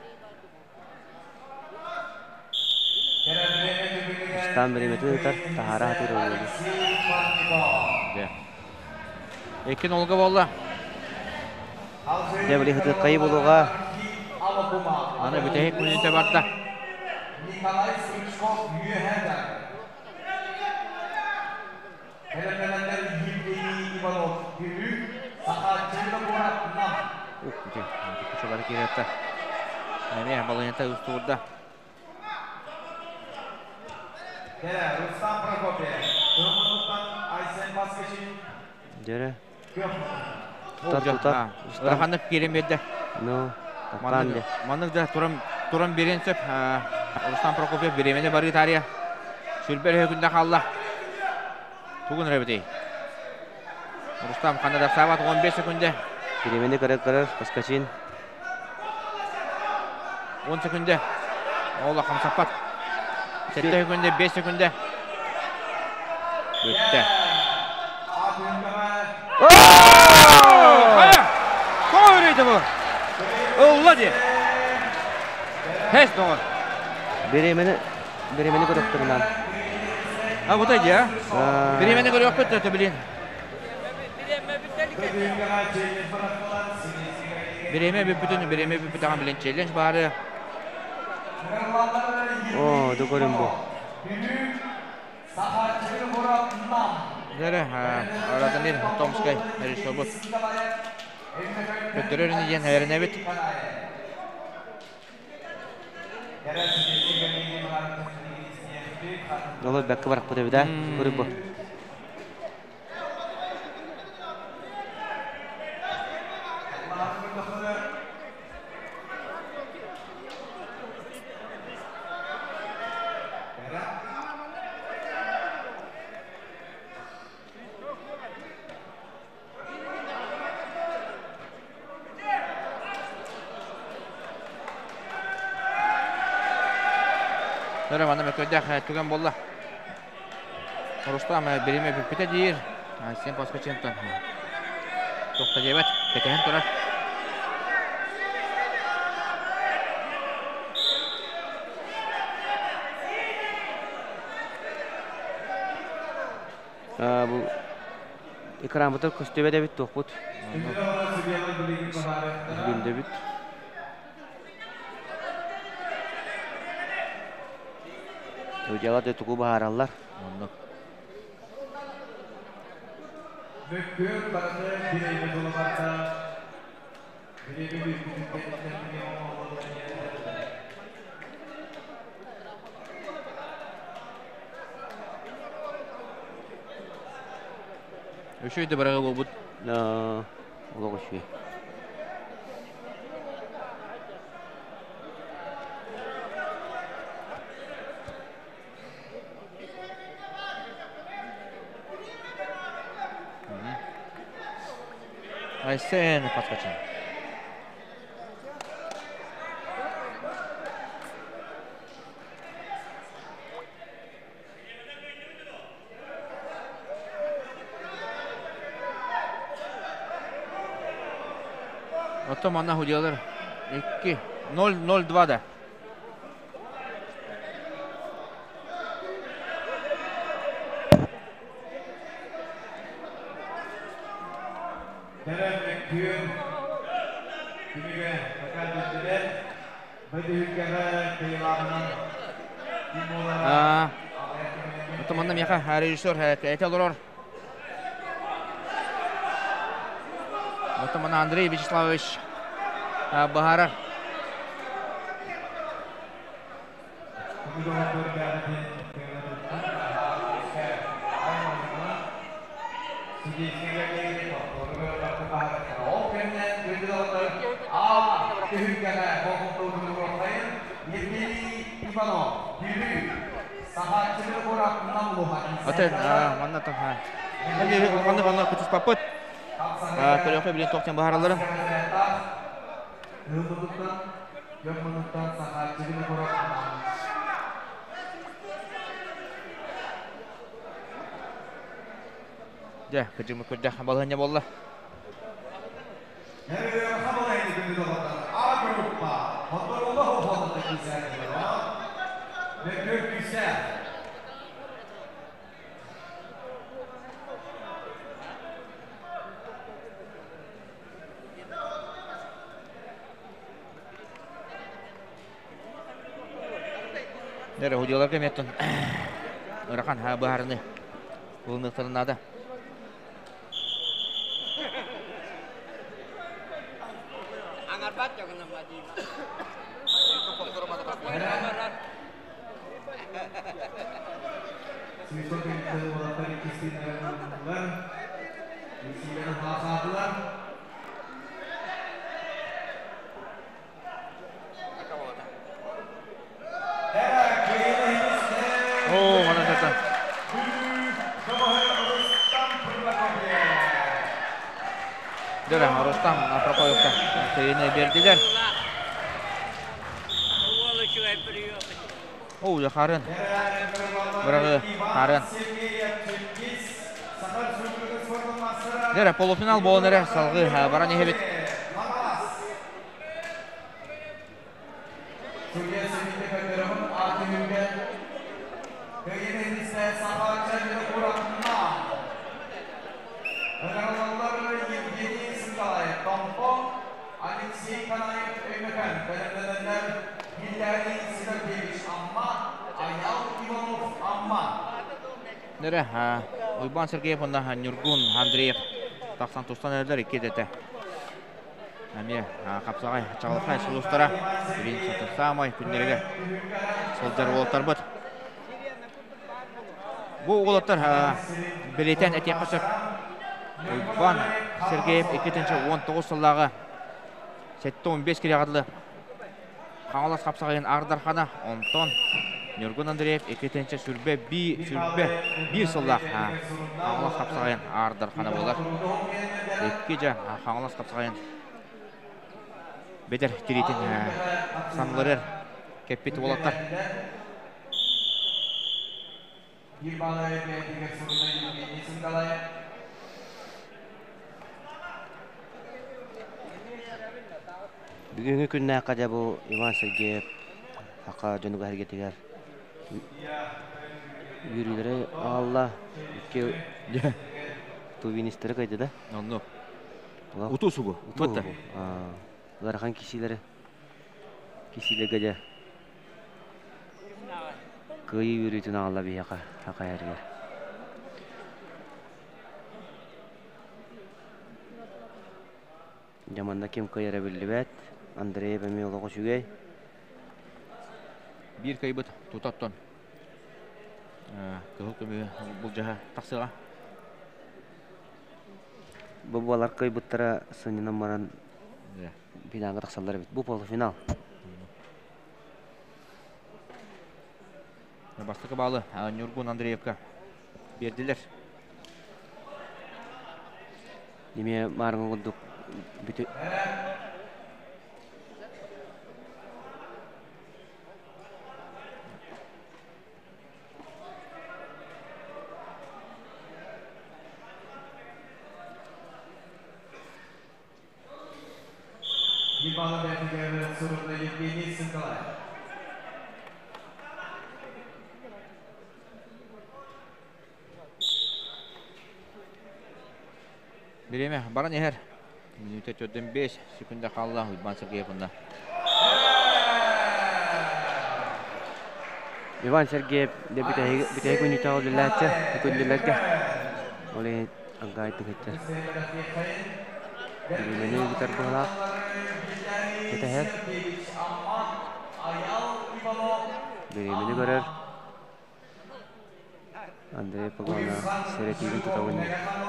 Рустам біреметі ұтар. Тахара хатыр олды. Екен олғы болды. Дәбілі хатыр қайы болуға. Аны бүтәйік мүнеті барды. Nikolay Sırçkov Yühen'den. Helenmelenler Yildiği İvanov Gülü. Sahatçı'nda Murat Nam. Бүтәй. Күші керетті. Әме баланетті үсті ұрды. Dere Rustam Prokopyev. Durumluluktan Aysen Baskıçın. Дәрі. Тұтар. Ұрғандық керем берді. Ну, тапқанды. Маннықда тұрым берен сөп. Рустам Прокопьев беремені бары тария. Шүрбер өкінде қалла. Туғын рәбітей. Рустам қанада сабат 15 секунде. Біременді қарар, Паскачин. 10 секунде. Ола қамсаппат. 7 секунде, 5 секунде. Өтті. Қой өрейді бұл. Олла де. Хәс доғыр. Біремені көріқтірінен. Бұтай де, Біремені көрі өкпет өті білейін. Біреме бүппіт аған білейін челленж бары. О, да көрім бұл. Дәрі, арадан ер, Томскай, әрі событ. Көттірерін ең әріне бет. Олар бәккі барақ бұды біда, көріп бұл. Дәрі, маны мәкөйдәк түген болла. Рустам береме бүппіті дейір. Сен Паскачентон. Тоқта дебет, кетен тұрар. Бұл экран бұтыр көстебе де біт, тоқ бұт. Гүлде біт. Өйдеға да тұқу бағаралар. Mökkör barıdı bireyle dolu hatta. Bireyle bir kendisine olmalıdır. Өшөйді бірігі бұл бұд. Олық үші. Айсен Паскачин. Ото манна худиялар 2-0-0-2 да. Mökkör günüge fakat ettiler. Bedi ülkede kıyılarının Ото манна меха режиссер әте олар. Отоман Андрей Вячеславович Бахарар. Отен маннатан ха. Манна күтүс папыт. Көлөкө билен токтен бахараларын. Ja, kejung kerja balanya bola. Dari hujular ke metun. Orakan bahar nih. Belum nada. Angar bat jangan nambah di. Oh, mana datang? Dah Rustam Prokopov ini berdiler. Oh, ya Karen. Berapa Karen? Dah полуфинал болонere салгы баран ehebit. Nere Uyban Sergeyev onda Nurgun Андреев тақсан тустан әрлер екедеті. Әме қапсағай чағылықай сұлыстара білін саты самай күндерге сылдар болаттар бұд. Бұл олаттар білетен әтек қысыр. Uyban Sergeyev 2-19 сыллағы 7-15 келе қадылы. Қаңалас қапсағайын Ардархана 10 Нургун Андреев 2-ші сүрбе бір сыллақ Қаңалас қапсағайын Ардархана болар. 2-ші Қаңалас қапсағайын бедер теретін санларыр кеппеті болаттар. Бүгінгі күнне қада бұл Иван Сергеев тақа жөнуға әргетігер үйрілері Алла үтке тувинистері қайды да? Уту суғы? Уту. Лархан кисилері кисилері күйі үйрітін Алла бейақа әргер. Жаманда кем көйері білі бәт, Андрей бәме олығы шүгей. Bir kayıbıt tutаттон. Кығыл көмі бұл жаға тақсыға. Бұл балар кайбыттара сынынан баран финалға тақсалар бит. Бұл полуфинал. Бастықы балы Нургун Андреевка берділер. Неме марыңы құлдық бүті... Gimana dengan surutnya Yevgeny Sengkalay? Береме, баран ехер. Минута 4-5 секунда қалла Uyban Sergeev'ында. Иван Сергеев де бітәйі күні тағылыләтті, күнділерге. Олай аңғайты кетті. Birimini biter buhalak. Keteher. Birimini görer. Andrei Pagona Seretini tutawinne.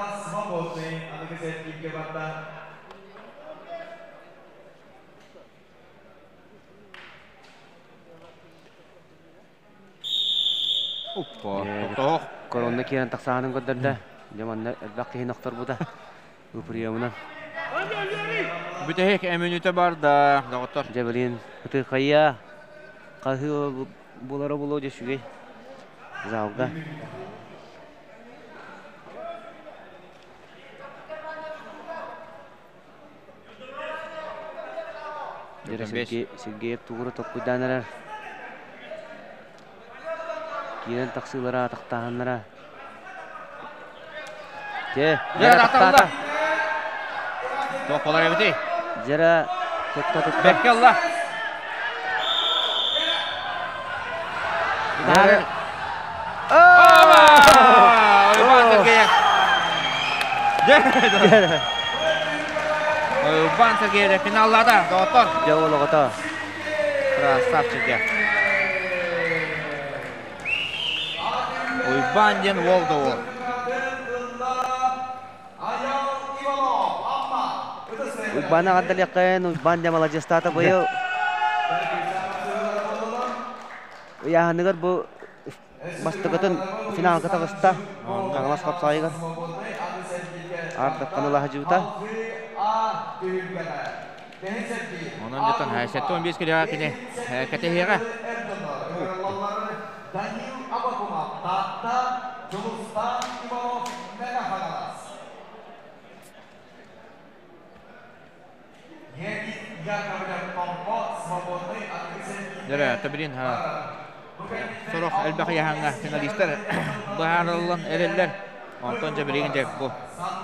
Тоқ. Koronda kiran taksahanın gödderle. Jamanna bakki noktar bu da. Upriyamına. Бүтehek эминүтө бар да, доктор. Jabalin itu kaya. Kahı bulara bulu jeşüge. Zawga. Jere Sergey tuğru top kudaneler. Kiran taksılara taktahanlara. Jere taktahanlara. Тоқ болар эбити. Jere tutta. Беккелла. Jere. Ойбан Сергеев. Jere. Ойбан Сергеев финаллада, доктор. Жауылығыта. Красавчик. Ойбан ден олды ол. Bana kadar yakın, banda молодец tata boyu. Ya hanıgar bu bastıgıtın final kata basta. Kağlas kapsayıgar. Artık kanala hacıuta. Onun jatan haysatı 15 kilo kini kategoriga. Jere tabirin Sorok elbaqi hanga finalistler baharlan ereller. Ondan jabirigen jek bu.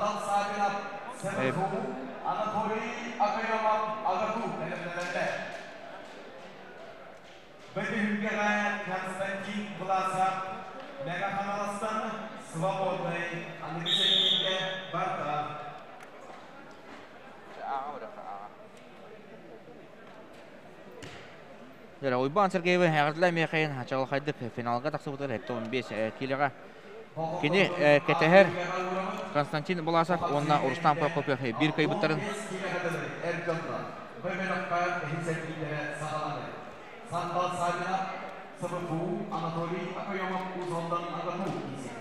Konstantin Vlasov, Mega Kanalstan, Svobodny, Andrzeевке, Barta. Jere Ойбан Сергеев хәгырдлай мекәен хачал хайдып финалга тақсыбытыр 15 килога. Кини кетәһәр Константин Буласов онна Урустан Прокопьев бир кайбыттарын. Sandal Sadina, Sababu, Anatoly, Akoyama, Uzondan, Agatu.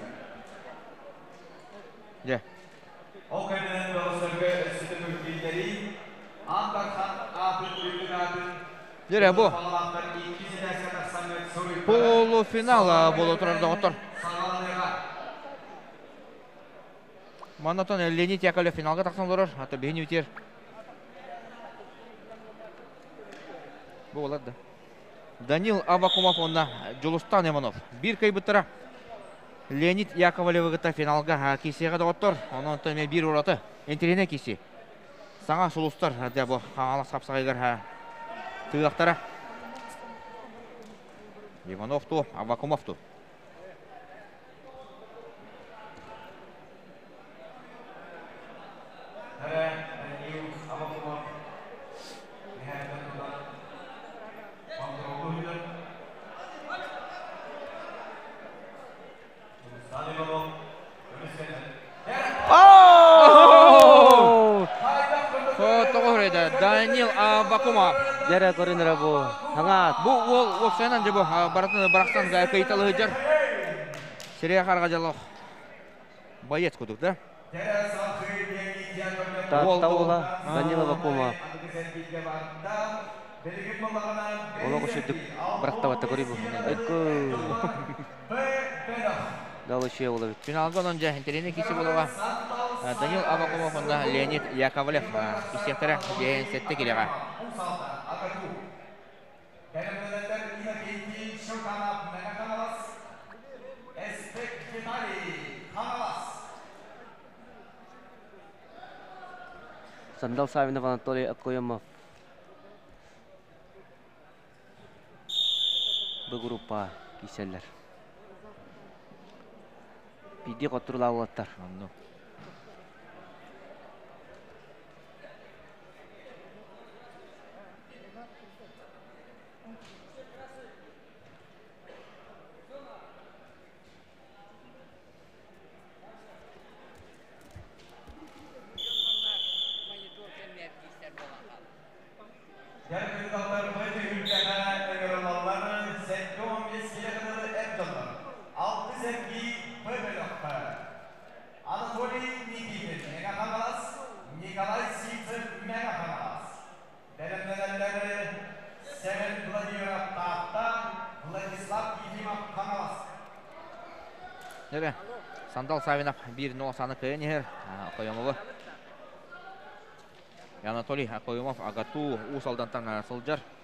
Ja. Okeyden Velosörgü Sütü Mülkilleri, Antakhan, Afin, Ülkünatin, Jere bu полуфинал болу турар доктор. Манатон Леонид Яковлев финалга тақсандырыр, аты бейін өтер. Бұл олады. Данил Абакумов онна Жолустан Емонов. Бір кайбыттыра Леонид Яковлев ғыта финалга кесеға доктор. Оның төме бір ұраты. Ентерене кесе. Саңа сұлыстар бұл қаңалық сапсағайғар тыйлақтара. Ивановту, Абакумовту. Данил Абакумов. Jere korinera bu. Hangat. Bu ол сенен же бу баратын барактан кайталы жер. Сирия карга жалок. Боец кудук да? Таула Данила Абакумов. Ола кушедик барактабатта көрүбү. Эко. Далыше болот. Финалга онон же интерене киси болова. Данил Абакумов онда Леонид Яковлев кисектер жен сетте келега. Sandal Savinov Anatoly Akoyamov. Bu gruppa kiseller. Pidi koturul avlatlar. Сандал Савинов 1-0 саны кыйынер. Акоемов. Анатолий Акоемов агату усалдан сылжар.